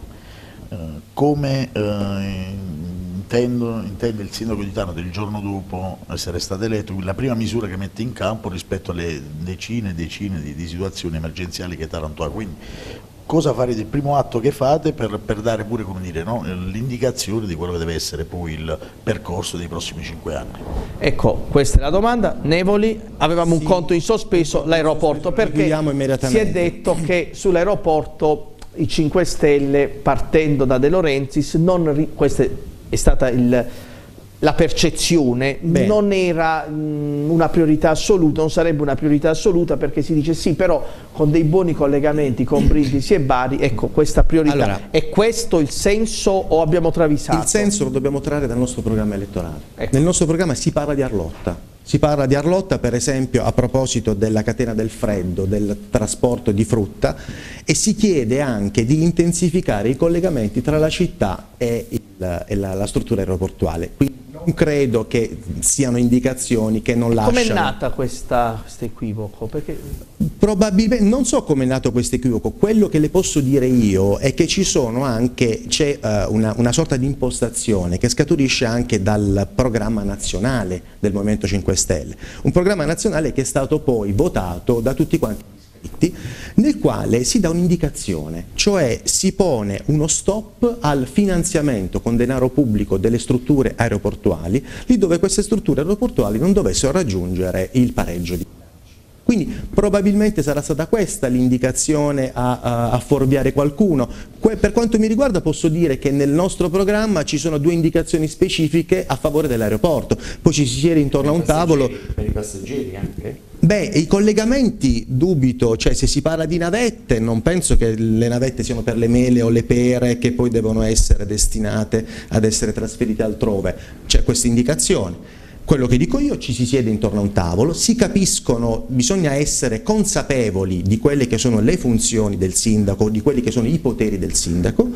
Speaker 5: eh, eh, come eh, intendo, intende il sindaco di Taranto il giorno dopo essere stato eletto, la prima misura che mette in campo rispetto alle decine e decine di, di situazioni emergenziali che Taranto ha. Quindi cosa fare del primo atto che fate per, per dare pure, come dire, no, l'indicazione di quello che deve essere poi il percorso dei prossimi cinque anni?
Speaker 1: Ecco, questa è la domanda. Nevoli, avevamo
Speaker 6: Sì,
Speaker 1: un conto in sospeso, l'aeroporto, perché
Speaker 6: Chiudiamo
Speaker 1: si
Speaker 6: immediatamente.
Speaker 1: è detto che sull'aeroporto i cinque Stelle, partendo da De Laurentiis, non ri- questa è stata il... la percezione,
Speaker 6: Bene.
Speaker 1: non era mh, una priorità assoluta, non sarebbe una priorità assoluta, perché si dice sì, però con dei buoni collegamenti con Brindisi e Bari, ecco questa priorità.
Speaker 6: Allora,
Speaker 1: è questo il senso o abbiamo travisato?
Speaker 6: Il senso lo dobbiamo trarre dal nostro programma elettorale.
Speaker 1: Ecco.
Speaker 6: Nel nostro programma si parla di Arlotta. Si parla di Arlotta, per esempio, a proposito della catena del freddo, del trasporto di frutta, e si chiede anche di intensificare i collegamenti tra la città e, il, e la, la struttura aeroportuale. Quindi non credo che siano indicazioni che non lasciano.
Speaker 1: Com'è nata questa, questo equivoco? Perché...
Speaker 6: Probabilmente, non so come è nato questo equivoco, quello che le posso dire io è che ci sono anche, c'è uh, una, una sorta di impostazione che scaturisce anche dal programma nazionale del Movimento cinque Stelle, un programma nazionale che è stato poi votato da tutti quanti gli iscritti, nel quale si dà un'indicazione, cioè si pone uno stop al finanziamento con denaro pubblico delle strutture aeroportuali, lì dove queste strutture aeroportuali non dovessero raggiungere il pareggio di bilancio. Quindi probabilmente sarà stata questa l'indicazione a, a, a fuorviare qualcuno. Que, per quanto mi riguarda posso dire che nel nostro programma ci sono due indicazioni specifiche a favore dell'aeroporto, poi ci si siede intorno a un tavolo.
Speaker 3: Per i passeggeri anche?
Speaker 6: Beh, i collegamenti dubito, cioè se si parla di navette non penso che le navette siano per le mele o le pere che poi devono essere destinate ad essere trasferite altrove, c'è questa indicazione. Quello che dico io, ci si siede intorno a un tavolo, si capiscono, bisogna essere consapevoli di quelle che sono le funzioni del sindaco, di quelli che sono i poteri del sindaco,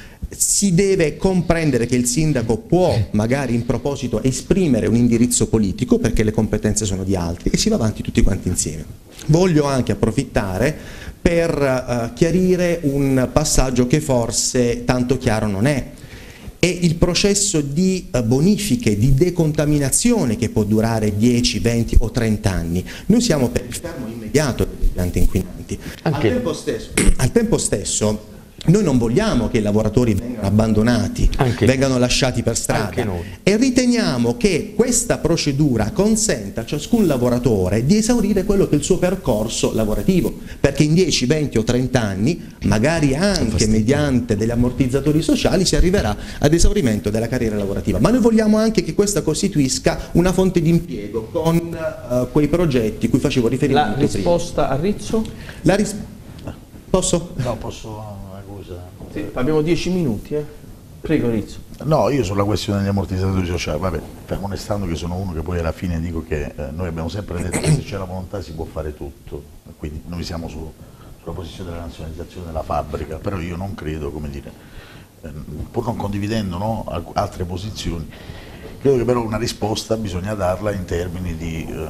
Speaker 6: si deve comprendere che il sindaco può magari in proposito esprimere un indirizzo politico perché le competenze sono di altri e si va avanti tutti quanti insieme. Voglio anche approfittare per uh, chiarire un passaggio che forse tanto chiaro non è. È il processo di bonifiche, di decontaminazione che può durare dieci, venti o trenta anni. Noi siamo per il fermo immediato degli impianti inquinanti. Al tempo stesso, al tempo stesso noi non vogliamo che i lavoratori vengano abbandonati,
Speaker 3: Anche
Speaker 6: vengano lasciati per strada e riteniamo che questa procedura consenta a ciascun lavoratore di esaurire quello che è il suo percorso lavorativo, perché in dieci, venti o trenta anni, magari anche mediante degli ammortizzatori sociali, si arriverà ad esaurimento della carriera lavorativa. Ma noi vogliamo anche che questa costituisca una fonte di impiego con uh, quei progetti cui facevo riferimento
Speaker 1: La risposta
Speaker 6: prima.
Speaker 1: a Rizzo?
Speaker 6: La ris- Posso?
Speaker 5: No, posso...
Speaker 1: Sì, abbiamo dieci minuti, eh. Prego Rizzo.
Speaker 5: No, io sulla questione degli ammortizzatori sociali, vabbè, fermo restando che sono uno che poi alla fine dico che eh, noi abbiamo sempre detto che se c'è la volontà si può fare tutto, quindi noi siamo su, sulla posizione della nazionalizzazione della fabbrica, però io non credo, come dire, eh, pur non condividendo, no, altre posizioni, credo che però una risposta bisogna darla in termini di, eh,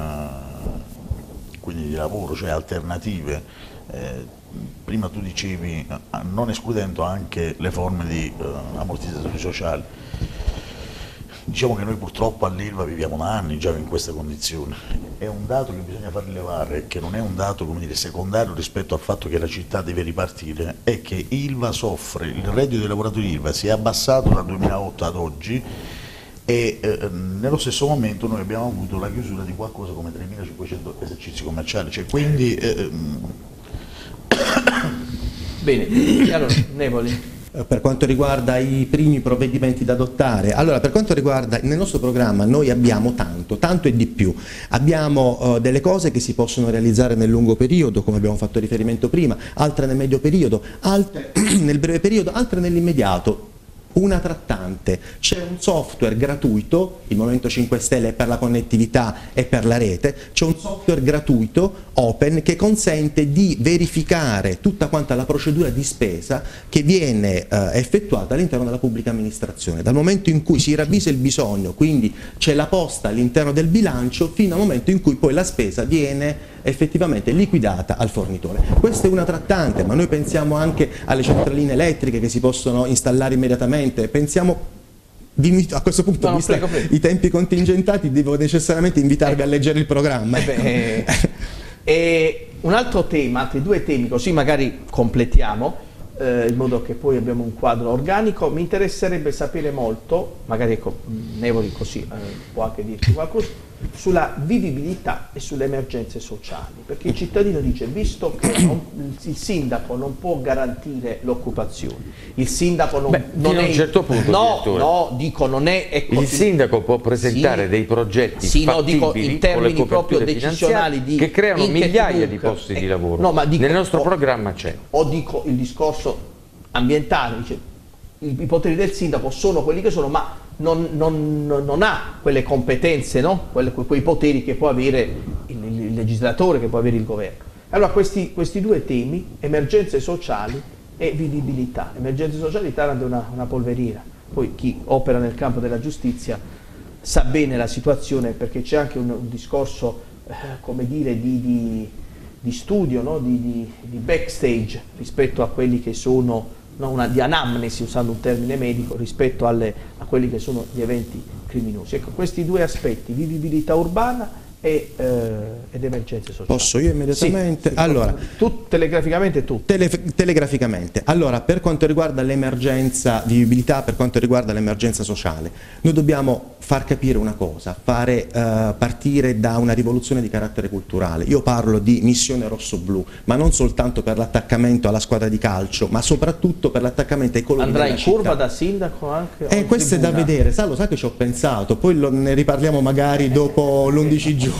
Speaker 5: quindi di lavoro, cioè alternative. Eh, prima tu dicevi, non escludendo anche le forme di eh, ammortizzatori sociali, diciamo che noi purtroppo all'Ilva viviamo da anni già in queste condizioni. È un dato che bisogna far rilevare, che non è un dato, come dire, secondario rispetto al fatto che la città deve ripartire, è che Ilva soffre, il reddito dei lavoratori Ilva si è abbassato dal duemilaotto ad oggi e eh, nello stesso momento noi abbiamo avuto la chiusura di qualcosa come tremilacinquecento esercizi commerciali, cioè quindi eh,
Speaker 1: Bene, e allora Nevoli.
Speaker 6: Per quanto riguarda i primi provvedimenti da adottare, allora per quanto riguarda nel nostro programma noi abbiamo tanto, tanto e di più, abbiamo uh, delle cose che si possono realizzare nel lungo periodo come abbiamo fatto riferimento prima, altre nel medio periodo, altre nel breve periodo, altre nell'immediato. una trattante, c'è un software gratuito, il Movimento cinque Stelle è per la connettività e per la rete, c'è un software gratuito, open, che consente di verificare tutta quanta la procedura di spesa che viene eh, effettuata all'interno della pubblica amministrazione, dal momento in cui si ravvisa il bisogno, quindi c'è la posta all'interno del bilancio, fino al momento in cui poi la spesa viene effettivamente liquidata al fornitore. Questa è una trattante, ma noi pensiamo anche alle centraline elettriche che si possono installare immediatamente, pensiamo, a questo punto,
Speaker 1: no,
Speaker 6: visto
Speaker 1: prego, prego.
Speaker 6: i tempi contingentati, devo necessariamente invitarvi eh, a leggere il programma.
Speaker 1: Eh beh, e un altro tema, altri due temi, così magari completiamo, eh, in modo che poi abbiamo un quadro organico. Mi interesserebbe sapere molto, magari ecco, Nevoli così eh, può anche dirci qualcosa, sulla vivibilità e sulle emergenze sociali, perché il cittadino dice, visto che non, il sindaco non può garantire l'occupazione, il sindaco non,
Speaker 3: Beh,
Speaker 1: non
Speaker 3: fino
Speaker 1: è...
Speaker 3: a un certo punto,
Speaker 1: no, no, dico, non è... Ecco,
Speaker 3: il sindaco può presentare
Speaker 1: sì,
Speaker 3: dei progetti
Speaker 1: sì, no,
Speaker 3: fattibili
Speaker 1: dico, in termini
Speaker 3: con le
Speaker 1: proprio
Speaker 3: coperture
Speaker 1: decisionali di,
Speaker 3: che creano migliaia di
Speaker 1: comunque,
Speaker 3: posti
Speaker 1: eh,
Speaker 3: di lavoro.
Speaker 1: No, ma dico,
Speaker 3: nel nostro
Speaker 1: o,
Speaker 3: programma c'è.
Speaker 1: O dico il discorso ambientale, dice, i, i poteri del sindaco sono quelli che sono, ma non, non, non ha quelle competenze, no? Quelle, quei poteri che può avere il, il, il legislatore, che può avere il governo. Allora questi, questi due temi, emergenze sociali e vivibilità. Emergenze sociali, Taranto è una, una polveriera, poi chi opera nel campo della giustizia sa bene la situazione, perché c'è anche un, un discorso, eh, come dire, di, di, di studio, no? di, di, di backstage rispetto a quelli che sono, no? una, di anamnesi, usando un termine medico, rispetto alle, a quelli che sono gli eventi criminosi. Ecco, questi due aspetti, vivibilità urbana e, eh, ed emergenze sociali.
Speaker 6: Posso io immediatamente?
Speaker 1: Sì, sì,
Speaker 6: allora,
Speaker 1: tu, telegraficamente tu.
Speaker 6: Tele, telegraficamente. Allora, per quanto riguarda l'emergenza vivibilità, per quanto riguarda l'emergenza sociale, noi dobbiamo far capire una cosa, fare uh, partire da una rivoluzione di carattere culturale. Io parlo di missione rosso-blu, ma non soltanto per l'attaccamento alla squadra di calcio, ma soprattutto per l'attaccamento ai colori
Speaker 1: Andrai
Speaker 6: della
Speaker 1: in curva
Speaker 6: città.
Speaker 1: da sindaco anche?
Speaker 6: Eh, questo è da vedere, sa, lo sa che ci ho pensato, poi lo, ne riparliamo magari dopo l'undici giugno.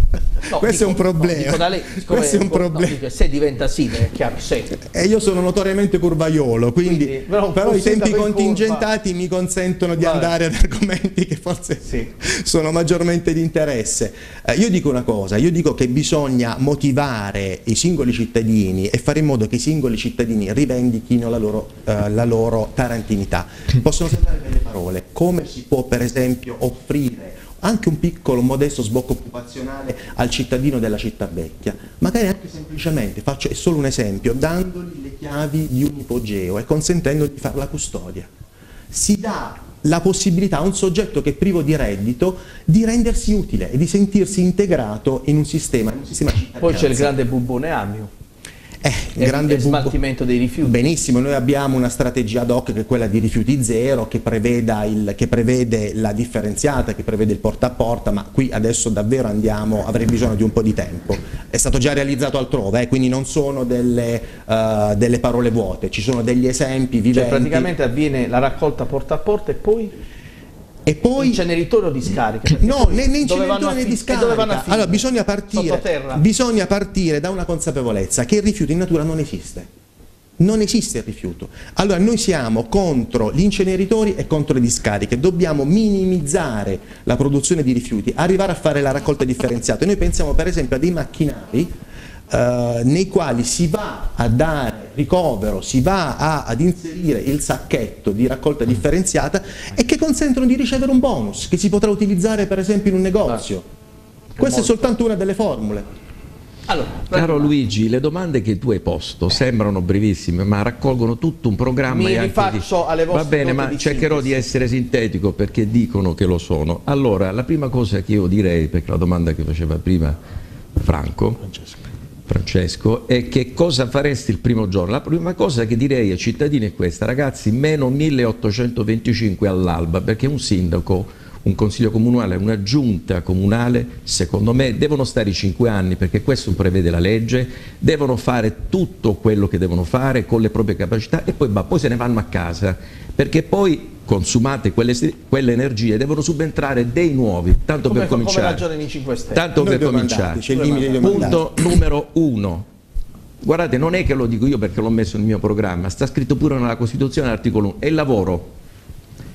Speaker 1: No,
Speaker 6: questo
Speaker 1: dico,
Speaker 6: è un problema.
Speaker 1: No, dico da lei,
Speaker 6: questo è un
Speaker 1: no,
Speaker 6: problema.
Speaker 1: dico, se diventa sindaco, è chiaro, se.
Speaker 6: E io sono notoriamente curvaiolo, quindi,
Speaker 1: quindi però,
Speaker 6: però i tempi
Speaker 1: curva,
Speaker 6: contingentati mi consentono di
Speaker 1: Vai.
Speaker 6: andare ad argomenti che forse
Speaker 1: sì.
Speaker 6: sono maggiormente di interesse. Eh, io dico una cosa, io dico che bisogna motivare i singoli cittadini e fare in modo che i singoli cittadini rivendichino la loro, eh, la loro tarantinità. Possono sembrare delle parole, come si può per esempio offrire anche un piccolo, modesto sbocco occupazionale al cittadino della città vecchia, magari anche semplicemente, faccio è solo un esempio, dandogli le chiavi di un ipogeo e consentendogli di fare la custodia. Si dà la possibilità a un soggetto che è privo di reddito di rendersi utile e di sentirsi integrato in un sistema, in un sistema cittadino.
Speaker 1: Poi c'è il grande bubbone Amio.
Speaker 6: Eh,
Speaker 1: il
Speaker 6: grande
Speaker 1: il smaltimento dei rifiuti.
Speaker 6: Benissimo, noi abbiamo una strategia ad hoc che è quella di rifiuti zero, che, preveda il, che prevede la differenziata, che prevede il porta a porta, ma qui adesso davvero andiamo, avrei bisogno di un po' di tempo. È stato già realizzato altrove, eh, quindi non sono delle, uh, delle parole vuote, ci sono degli esempi viventi.
Speaker 1: Cioè praticamente avviene la raccolta porta a porta e poi...
Speaker 6: E poi
Speaker 1: inceneritore o discarica?
Speaker 6: No, né, né inceneritore né discarica. Allora bisogna partire, bisogna partire da una consapevolezza che il rifiuto in natura non esiste. Non esiste il rifiuto. Allora noi siamo contro gli inceneritori e contro le discariche, dobbiamo minimizzare la produzione di rifiuti, arrivare a fare la raccolta differenziata. Noi pensiamo per esempio a dei macchinari Uh, nei quali si va a dare ricovero, si va a, ad inserire il sacchetto di raccolta differenziata e che consentono di ricevere un bonus che si potrà utilizzare per esempio in un negozio. Ah, questa è soltanto una delle formule.
Speaker 1: Allora,
Speaker 8: caro Luigi, le domande che tu hai posto sembrano brevissime, ma raccolgono tutto un programma.
Speaker 1: Mi
Speaker 8: e
Speaker 1: rifaccio
Speaker 8: di...
Speaker 1: alle vostre
Speaker 8: Va bene, ma
Speaker 1: di
Speaker 8: cercherò
Speaker 1: sintesi.
Speaker 8: di essere sintetico perché dicono che lo sono. Allora, la prima cosa che io direi, perché la domanda che faceva prima Franco, Francesco. Francesco, è che cosa faresti il primo giorno? La prima cosa che direi ai cittadini è questa: ragazzi, meno milleottocentoventicinque all'alba, perché un sindaco, un consiglio comunale, una giunta comunale, secondo me devono stare i cinque anni, perché questo prevede la legge, devono fare tutto quello che devono fare con le proprie capacità e poi, bah, poi se ne vanno a casa, perché poi consumate quelle, quelle energie devono subentrare dei nuovi, tanto
Speaker 1: come,
Speaker 8: per cominciare.
Speaker 1: Come ragionano i cinque Stelle.
Speaker 8: Tanto
Speaker 6: Noi
Speaker 8: per cominciare.
Speaker 6: C'è il limite dei
Speaker 8: Punto numero uno. Guardate, non è che lo dico io perché l'ho messo nel mio programma, sta scritto pure nella Costituzione all'articolo uno, è il lavoro.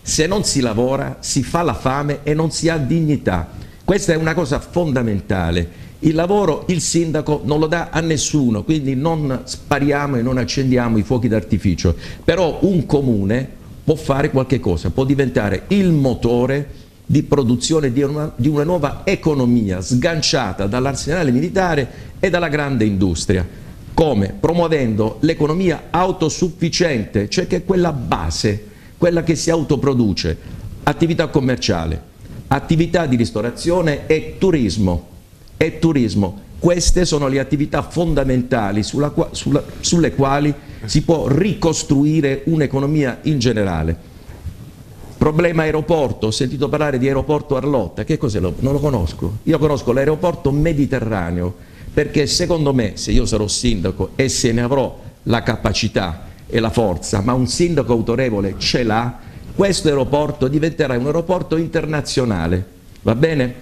Speaker 8: Se non si lavora, si fa la fame e non si ha dignità. Questa è una cosa fondamentale. Il lavoro il sindaco non lo dà a nessuno, quindi non spariamo e non accendiamo i fuochi d'artificio. Però un comune può fare qualche cosa, può diventare il motore di produzione di una, di una nuova economia sganciata dall'arsenale militare e dalla grande industria. Come? Promuovendo l'economia autosufficiente, cioè che è quella base, quella che si autoproduce, attività commerciale, attività di ristorazione e turismo. E turismo. Queste sono le attività fondamentali sulla, sulla, sulle quali si può ricostruire un'economia in generale. Problema aeroporto, ho sentito parlare di aeroporto Arlotta, che cos'è? Non lo conosco. Io conosco l'aeroporto Mediterraneo, perché secondo me, se io sarò sindaco e se ne avrò la capacità e la forza, ma un sindaco autorevole ce l'ha, questo aeroporto diventerà un aeroporto internazionale, va bene?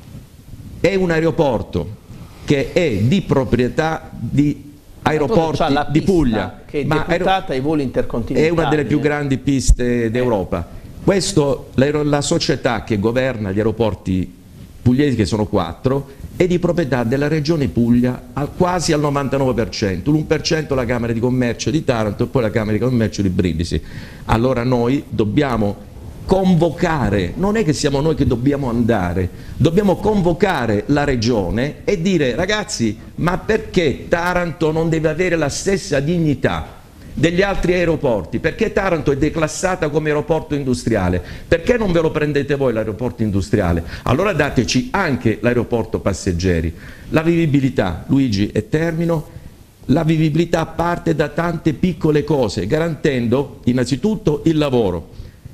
Speaker 8: È un aeroporto che è di proprietà di aeroporti di Puglia,
Speaker 1: che è
Speaker 8: ma
Speaker 1: deputata ai voli intercontinentali.
Speaker 8: è una delle più grandi piste d'Europa. Questo, la società che governa gli aeroporti pugliesi, che sono quattro, è di proprietà della regione Puglia al, quasi al novantanove per cento, l'uno per cento la Camera di Commercio di Taranto e poi la Camera di Commercio di Brindisi. Allora noi dobbiamo convocare, non è che siamo noi che dobbiamo andare, dobbiamo convocare la regione e dire: ragazzi, ma perché Taranto non deve avere la stessa dignità degli altri aeroporti? Perché Taranto è declassata come aeroporto industriale? Perché non ve lo prendete voi l'aeroporto industriale? Allora dateci anche l'aeroporto passeggeri. La vivibilità, Luigi, e termino, la vivibilità parte da tante piccole cose, garantendo innanzitutto il lavoro,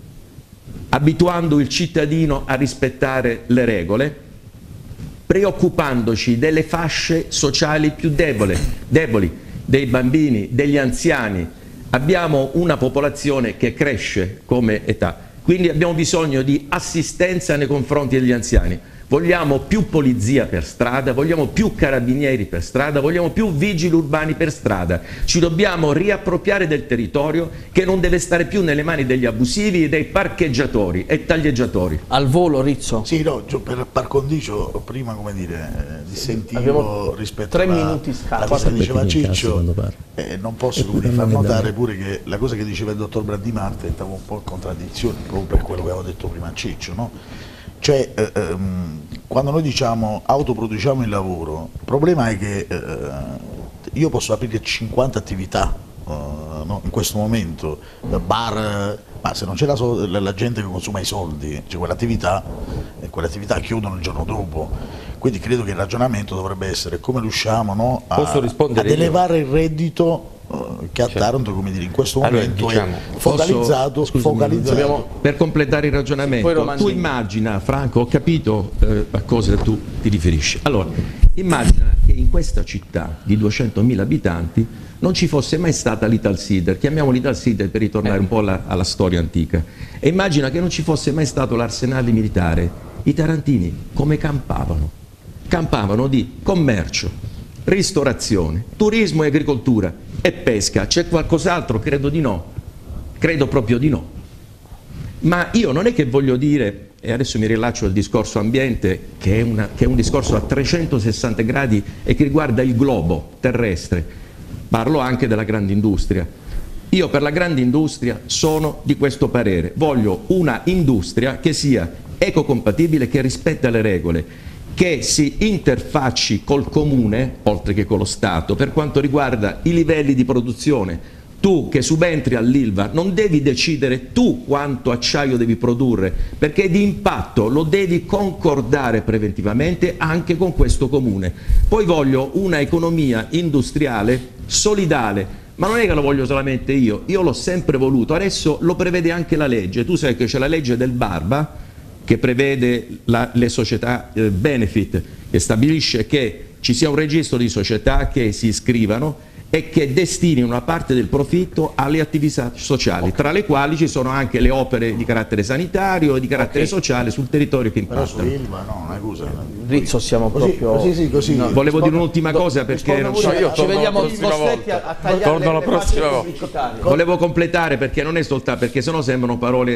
Speaker 8: abituando il cittadino a rispettare le regole, preoccupandoci delle fasce sociali più debole, deboli, dei bambini, degli anziani. Abbiamo una popolazione che cresce come età, quindi abbiamo bisogno di assistenza nei confronti degli anziani. Vogliamo più polizia per strada, vogliamo più carabinieri per strada, vogliamo più vigili urbani per strada. Ci dobbiamo riappropriare del territorio che non deve stare più nelle mani degli abusivi e dei parcheggiatori e taglieggiatori.
Speaker 1: Al volo, Rizzo?
Speaker 5: Sì, no, per par condicio, prima, come dire, dissentivo
Speaker 1: Abbiamo
Speaker 5: rispetto
Speaker 1: tre
Speaker 5: alla,
Speaker 1: minuti
Speaker 5: alla cosa che diceva Ciccio, eh, non posso quindi far notare pure che la cosa che diceva il dottor Brandimarte entrava un po' in contraddizione proprio per quello che avevo detto prima a Ciccio, no? Cioè, eh, ehm, quando noi diciamo autoproduciamo il lavoro, il problema è che eh, io posso aprire cinquanta attività uh, no? in questo momento, bar, ma se non c'è la, so la gente che consuma i soldi, cioè quell'attività eh, quell'attività chiudono il giorno dopo. Quindi credo che il ragionamento dovrebbe essere come riusciamo, no, a, ad elevare il reddito che a Taranto, come dire, in questo momento allora, diciamo, è focalizzato,
Speaker 8: posso,
Speaker 5: focalizzato.
Speaker 8: Dobbiamo, per completare il ragionamento, tu immagina, Franco, ho capito eh, a cosa tu ti riferisci. Allora, immagina che in questa città di duecentomila abitanti non ci fosse mai stata l'Italsider, chiamiamo l'Italsider per ritornare eh. un po' alla, alla storia antica, e immagina che non ci fosse mai stato l'arsenale militare. I tarantini come campavano? Campavano di commercio, ristorazione, turismo e agricoltura e pesca. C'è qualcos'altro? Credo di no, credo proprio di no. Ma io non è che voglio dire, e adesso mi rilaccio al discorso ambiente, che è, una, che è un discorso a trecentosessanta gradi e che riguarda il globo terrestre, parlo anche della grande industria. Io per la grande industria sono di questo parere, voglio una industria che sia ecocompatibile, che rispetta le regole, che si interfacci col comune, oltre che con lo Stato, per quanto riguarda i livelli di produzione. Tu che subentri all'Ilva non devi decidere tu quanto acciaio devi produrre, perché di impatto lo devi concordare preventivamente anche con questo comune. Poi voglio una economia industriale solidale, ma non è che lo voglio solamente io, io l'ho sempre voluto, adesso lo prevede anche la legge. Tu sai che c'è la legge del Barba, che prevede la, le società eh, benefit, che stabilisce che ci sia un registro di società che si iscrivano e che destinino una parte del profitto alle attività sociali, tra le quali ci sono anche le opere di carattere sanitario e di carattere okay. sociale sul territorio che impattano.
Speaker 5: Ilva, no, non è cosa.
Speaker 1: Rizzo, siamo
Speaker 5: così,
Speaker 1: proprio...
Speaker 5: Così, sì, così.
Speaker 8: No, volevo dire un'ultima cosa perché non
Speaker 1: so, io ci vediamo costretti a, a tagliare le, le
Speaker 9: prossima volta.
Speaker 8: Volevo completare perché non è soltanto, perché sennò sembrano parole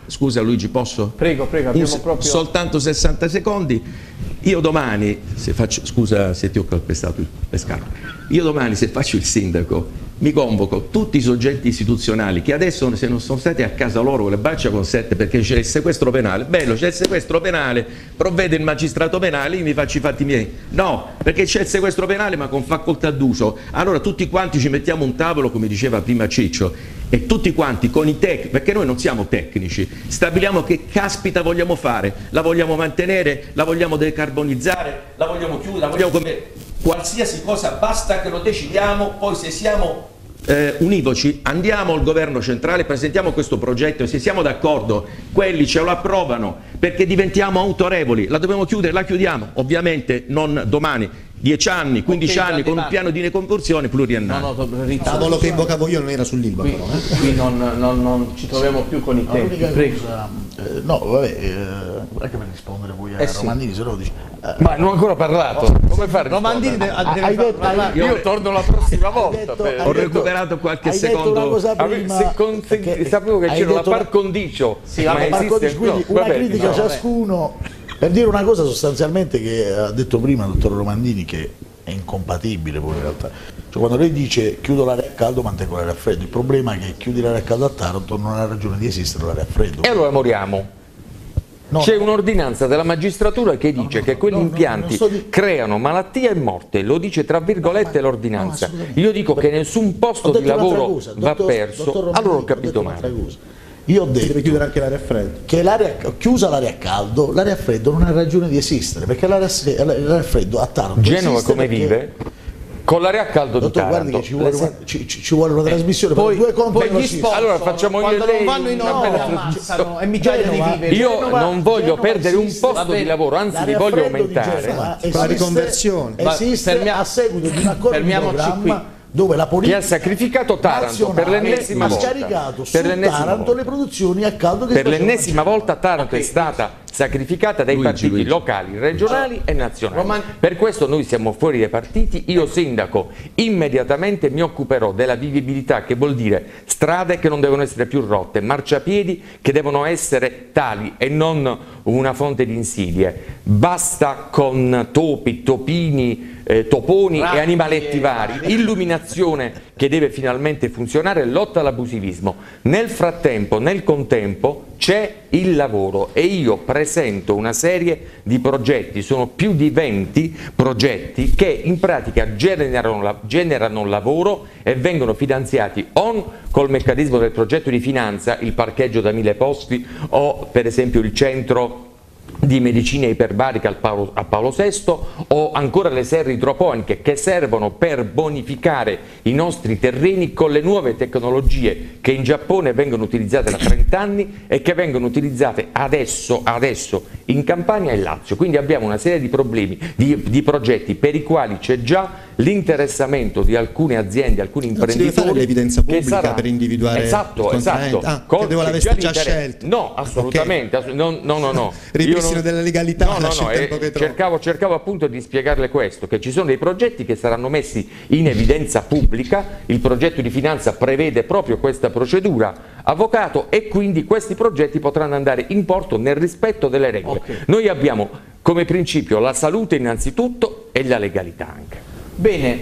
Speaker 8: Scusa Luigi, posso?
Speaker 1: Prego, prego, abbiamo
Speaker 8: Un,
Speaker 1: proprio...
Speaker 8: soltanto sessanta secondi. Io domani, se faccio, scusa se ti ho calpestato le scarpe, io domani se faccio il sindaco mi convoco tutti i soggetti istituzionali che adesso se non sono stati a casa loro con le braccia consette perché c'è il sequestro penale, bello, c'è il sequestro penale, provvede il magistrato penale, io mi faccio i fatti miei. No, perché c'è il sequestro penale ma con facoltà d'uso. Allora tutti quanti ci mettiamo un tavolo, come diceva prima Ciccio, e tutti quanti con i tecnici, perché noi non siamo tecnici, stabiliamo che caspita vogliamo fare, la vogliamo mantenere, la vogliamo decarbonizzare, la vogliamo chiudere, la vogliamo come qualsiasi cosa, basta che lo decidiamo, poi se siamo eh, univoci andiamo al governo centrale, presentiamo questo progetto e se siamo d'accordo quelli ce lo approvano perché diventiamo autorevoli, la dobbiamo chiudere, la chiudiamo, ovviamente non domani, dieci anni, quindici okay, anni con un piano di riconversione pluriennale.
Speaker 6: No, no, il tavolo che invocavo io non era sull'Ilva
Speaker 1: qui,
Speaker 6: però. Eh?
Speaker 1: Qui non, non, non ci troviamo più con i tempi.
Speaker 5: Cosa, eh, no, vabbè, eh, anche per rispondere poi a eh sì. Romandini, se no dici... Eh,
Speaker 3: Ma non ho ancora parlato, no. Come fare?
Speaker 1: Romandini deve, deve
Speaker 5: hai detto,
Speaker 1: parlare.
Speaker 3: Io, io torno la prossima volta.
Speaker 5: Detto,
Speaker 3: per...
Speaker 8: Ho recuperato qualche
Speaker 5: hai
Speaker 8: secondo.
Speaker 5: Detto una cosa prima,
Speaker 3: se conseg...
Speaker 5: che,
Speaker 3: sapevo che c'era la par
Speaker 5: una...
Speaker 3: condicio.
Speaker 1: Sì,
Speaker 3: ma
Speaker 1: la
Speaker 3: esiste...
Speaker 5: condicio, quindi
Speaker 3: no,
Speaker 5: una
Speaker 3: vabbè,
Speaker 5: critica
Speaker 3: no,
Speaker 5: ciascuno. Per dire una cosa sostanzialmente che ha detto prima il dottor Romandini, che è incompatibile poi in realtà. Cioè, quando lei dice chiudo l'area a caldo mantengo l'area a freddo, il problema è che chiudi l'area a caldo a Taranto non ha ragione di esistere l'area a freddo.
Speaker 3: E allora moriamo.
Speaker 5: No.
Speaker 3: C'è un'ordinanza della magistratura che dice
Speaker 5: no,
Speaker 3: che quegli
Speaker 5: no, no,
Speaker 3: impianti
Speaker 5: so di...
Speaker 3: creano malattia e morte, lo dice tra virgolette no, l'ordinanza. No, io dico che nessun posto di lavoro cosa, va dottor, perso, dottor Romandini, allora ho capito ho male.
Speaker 5: Io ho detto
Speaker 6: deve chiudere anche l'area a freddo.
Speaker 5: Che l'area chiusa l'area a caldo, l'area a freddo non ha ragione di esistere, perché l'area a freddo a Taranto
Speaker 3: Genova come
Speaker 5: perché...
Speaker 3: vive? Con l'area a caldo
Speaker 5: dottor,
Speaker 3: di Taranto.
Speaker 5: Guardi che ci vuole, una, ci, ci vuole una trasmissione,
Speaker 1: poi,
Speaker 5: per due conti
Speaker 1: poi gli sponsor,
Speaker 3: allora facciamo io
Speaker 1: quando
Speaker 3: e lei
Speaker 1: non vanno in onda ammazzano e migliaia di viveri.
Speaker 3: Io
Speaker 5: Genova,
Speaker 3: non voglio
Speaker 5: Genova
Speaker 3: perdere
Speaker 5: esiste,
Speaker 3: un posto di lavoro, anzi li voglio aumentare.
Speaker 6: La riconversione.
Speaker 5: Esiste
Speaker 1: Fermia,
Speaker 5: a seguito di un accordo di programma qui. Dove la politica
Speaker 3: che ha sacrificato Taranto per l'ennesima volta,
Speaker 5: ha scaricato
Speaker 3: per
Speaker 5: su Taranto
Speaker 3: volta.
Speaker 5: le produzioni a caldo che
Speaker 3: per l'ennesima volta Taranto okay. è stata sacrificata dai
Speaker 8: Luigi,
Speaker 3: partiti
Speaker 8: Luigi.
Speaker 3: locali, regionali e nazionali.
Speaker 1: Roman...
Speaker 3: Per questo noi siamo fuori dai partiti. Io sindaco immediatamente mi occuperò della vivibilità, che vuol dire strade che non devono essere più rotte, marciapiedi che devono essere tali e non una fonte di insidie. Basta con topi, topini, Eh, toponi Ratti, e animaletti vari, illuminazione che deve finalmente funzionare, lotta all'abusivismo. Nel frattempo, nel contempo, c'è il lavoro e io presento una serie di progetti, sono più di venti progetti che in pratica generano, generano lavoro e vengono finanziati o col meccanismo del progetto di finanza, il parcheggio da mille posti o per esempio il centro di medicina iperbarica al Paolo, a Paolo sesto o ancora le serre idroponiche che servono per bonificare i nostri terreni con le nuove tecnologie che in Giappone vengono utilizzate da trenta anni e che vengono utilizzate adesso, adesso in Campania e Lazio. Quindi abbiamo una serie di problemi, di, di progetti per i quali c'è già l'interessamento di alcune aziende, alcuni
Speaker 6: non
Speaker 3: imprenditori.
Speaker 6: Si deve fare l'evidenza pubblica
Speaker 3: sarà,
Speaker 6: per individuare
Speaker 3: esatto,
Speaker 6: il
Speaker 3: esatto.
Speaker 6: Ah, che devo l'avesse già scelto.
Speaker 3: No, assolutamente, okay. no, no, no, no.
Speaker 6: Ripristino della legalità.
Speaker 3: No, no, no, eh, cercavo, cercavo appunto di spiegarle questo, che ci sono dei progetti che saranno messi in evidenza pubblica, il progetto di finanza prevede proprio questa procedura, avvocato, e quindi questi progetti potranno andare in porto nel rispetto delle regole. Okay. Noi abbiamo come principio la salute innanzitutto e la legalità anche.
Speaker 1: Bene,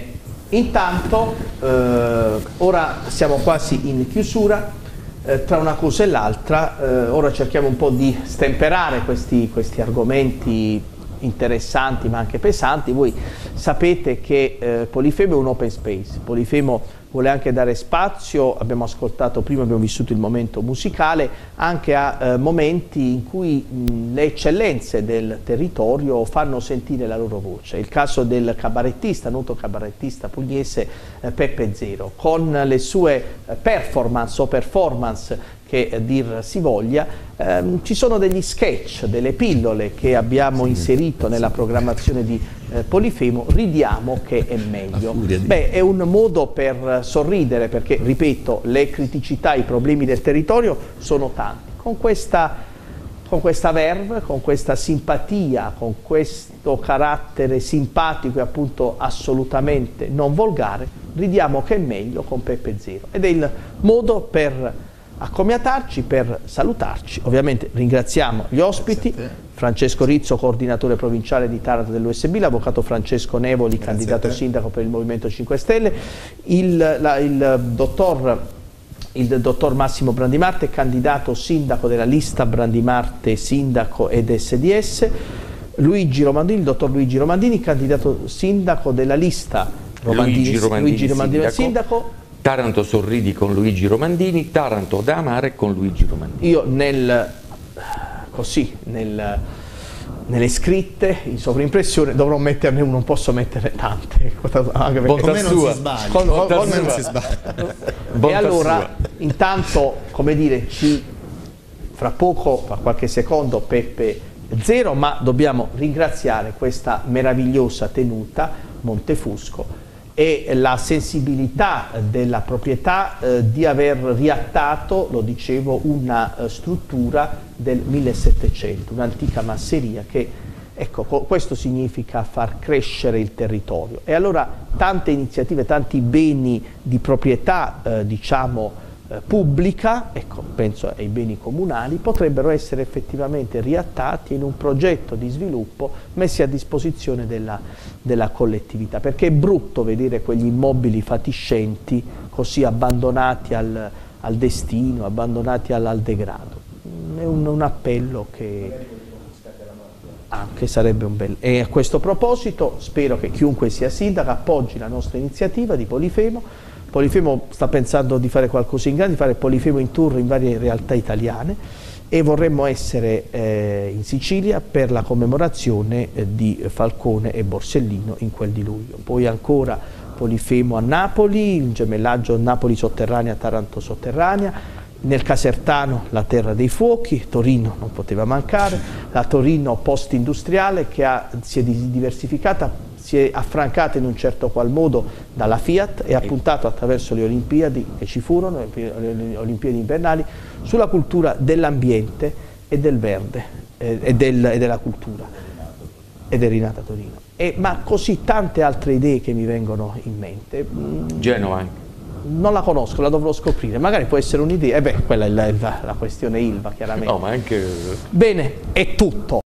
Speaker 1: intanto eh, ora siamo quasi in chiusura. Eh, tra una cosa e l'altra, eh, ora cerchiamo un po' di stemperare questi, questi argomenti interessanti ma anche pesanti. Voi sapete che eh, Polifemo è un open space, Polifemo vuole anche dare spazio, abbiamo ascoltato prima, abbiamo vissuto il momento musicale, anche a eh, momenti in cui mh, le eccellenze del territorio fanno sentire la loro voce. Il caso del cabarettista, noto cabarettista pugliese eh, Peppe Zero, con le sue eh, performance o performance che eh, dir si voglia, ehm, ci sono degli sketch, delle pillole che abbiamo inserito nella programmazione di eh, Polifemo, ridiamo che è meglio. Beh, è un modo per sorridere perché, ripeto, le criticità, i problemi del territorio sono tanti. Con questa, con questa verve, con questa simpatia, con questo carattere simpatico e appunto assolutamente non volgare, ridiamo che è meglio con Peppe Zero. Ed è il modo per accomiatarci, per salutarci. Ovviamente ringraziamo gli ospiti, Francesco Rizzo, coordinatore provinciale di Taranto dell'U S B, l'avvocato Francesco Nevoli, grazie, candidato sindaco per il Movimento cinque Stelle, il, la, il, dottor, il dottor Massimo Brandimarte, candidato sindaco della lista Brandimarte Sindaco ed S D S, Luigi Romandini, il dottor Luigi Romandini, candidato sindaco della lista Romandini,
Speaker 3: Luigi Romandini,
Speaker 1: Luigi Romandini
Speaker 3: sindaco.
Speaker 1: sindaco.
Speaker 3: Taranto Sorridi con Luigi Romandini, Taranto da Amare con Luigi Romandini.
Speaker 1: Io nel, così, nel, nelle scritte, in sovrimpressione, dovrò metterne uno, non posso mettere tante. Anche
Speaker 6: con me non si sbaglia. Con, con, con me non si sbaglia.
Speaker 1: E allora, intanto, come dire, ci, fra poco, fra qualche secondo, Peppe Zero, ma dobbiamo ringraziare questa meravigliosa tenuta, Montefusco, e la sensibilità della proprietà eh, di aver riattato, lo dicevo, una eh, struttura del millesettecento, un'antica masseria che, ecco, questo significa far crescere il territorio. E allora tante iniziative, tanti beni di proprietà, eh, diciamo, eh, pubblica, ecco, penso ai beni comunali, potrebbero essere effettivamente riattati in un progetto di sviluppo messi a disposizione della, della collettività, perché è brutto vedere quegli immobili fatiscenti così abbandonati al, al destino, abbandonati al, al degrado. È un, un appello che anche sarebbe un bel... E a questo proposito spero che chiunque sia sindaco appoggi la nostra iniziativa di Polifemo. Polifemo sta pensando di fare qualcosa in grande, di fare Polifemo in tour in varie realtà italiane, e vorremmo essere eh, in Sicilia per la commemorazione eh, di Falcone e Borsellino in quel di luglio. Poi ancora Polifemo a Napoli, il gemellaggio Napoli sotterranea, Taranto sotterranea, nel Casertano la terra dei fuochi, Torino non poteva mancare, la Torino post-industriale che ha, si è diversificata, si è affrancata in un certo qual modo dalla Fiat e ha puntato attraverso le Olimpiadi che ci furono, le Olimpiadi invernali, sulla cultura dell'ambiente e del verde eh, e, del, e della cultura ed è rinata Torino. E, ma così tante altre idee che mi vengono in mente.
Speaker 3: Genova anche.
Speaker 1: Non la conosco, la dovrò scoprire, magari può essere un'idea, e beh, quella è la, la, la questione Ilva chiaramente.
Speaker 3: No, ma anche...
Speaker 1: Bene, è tutto.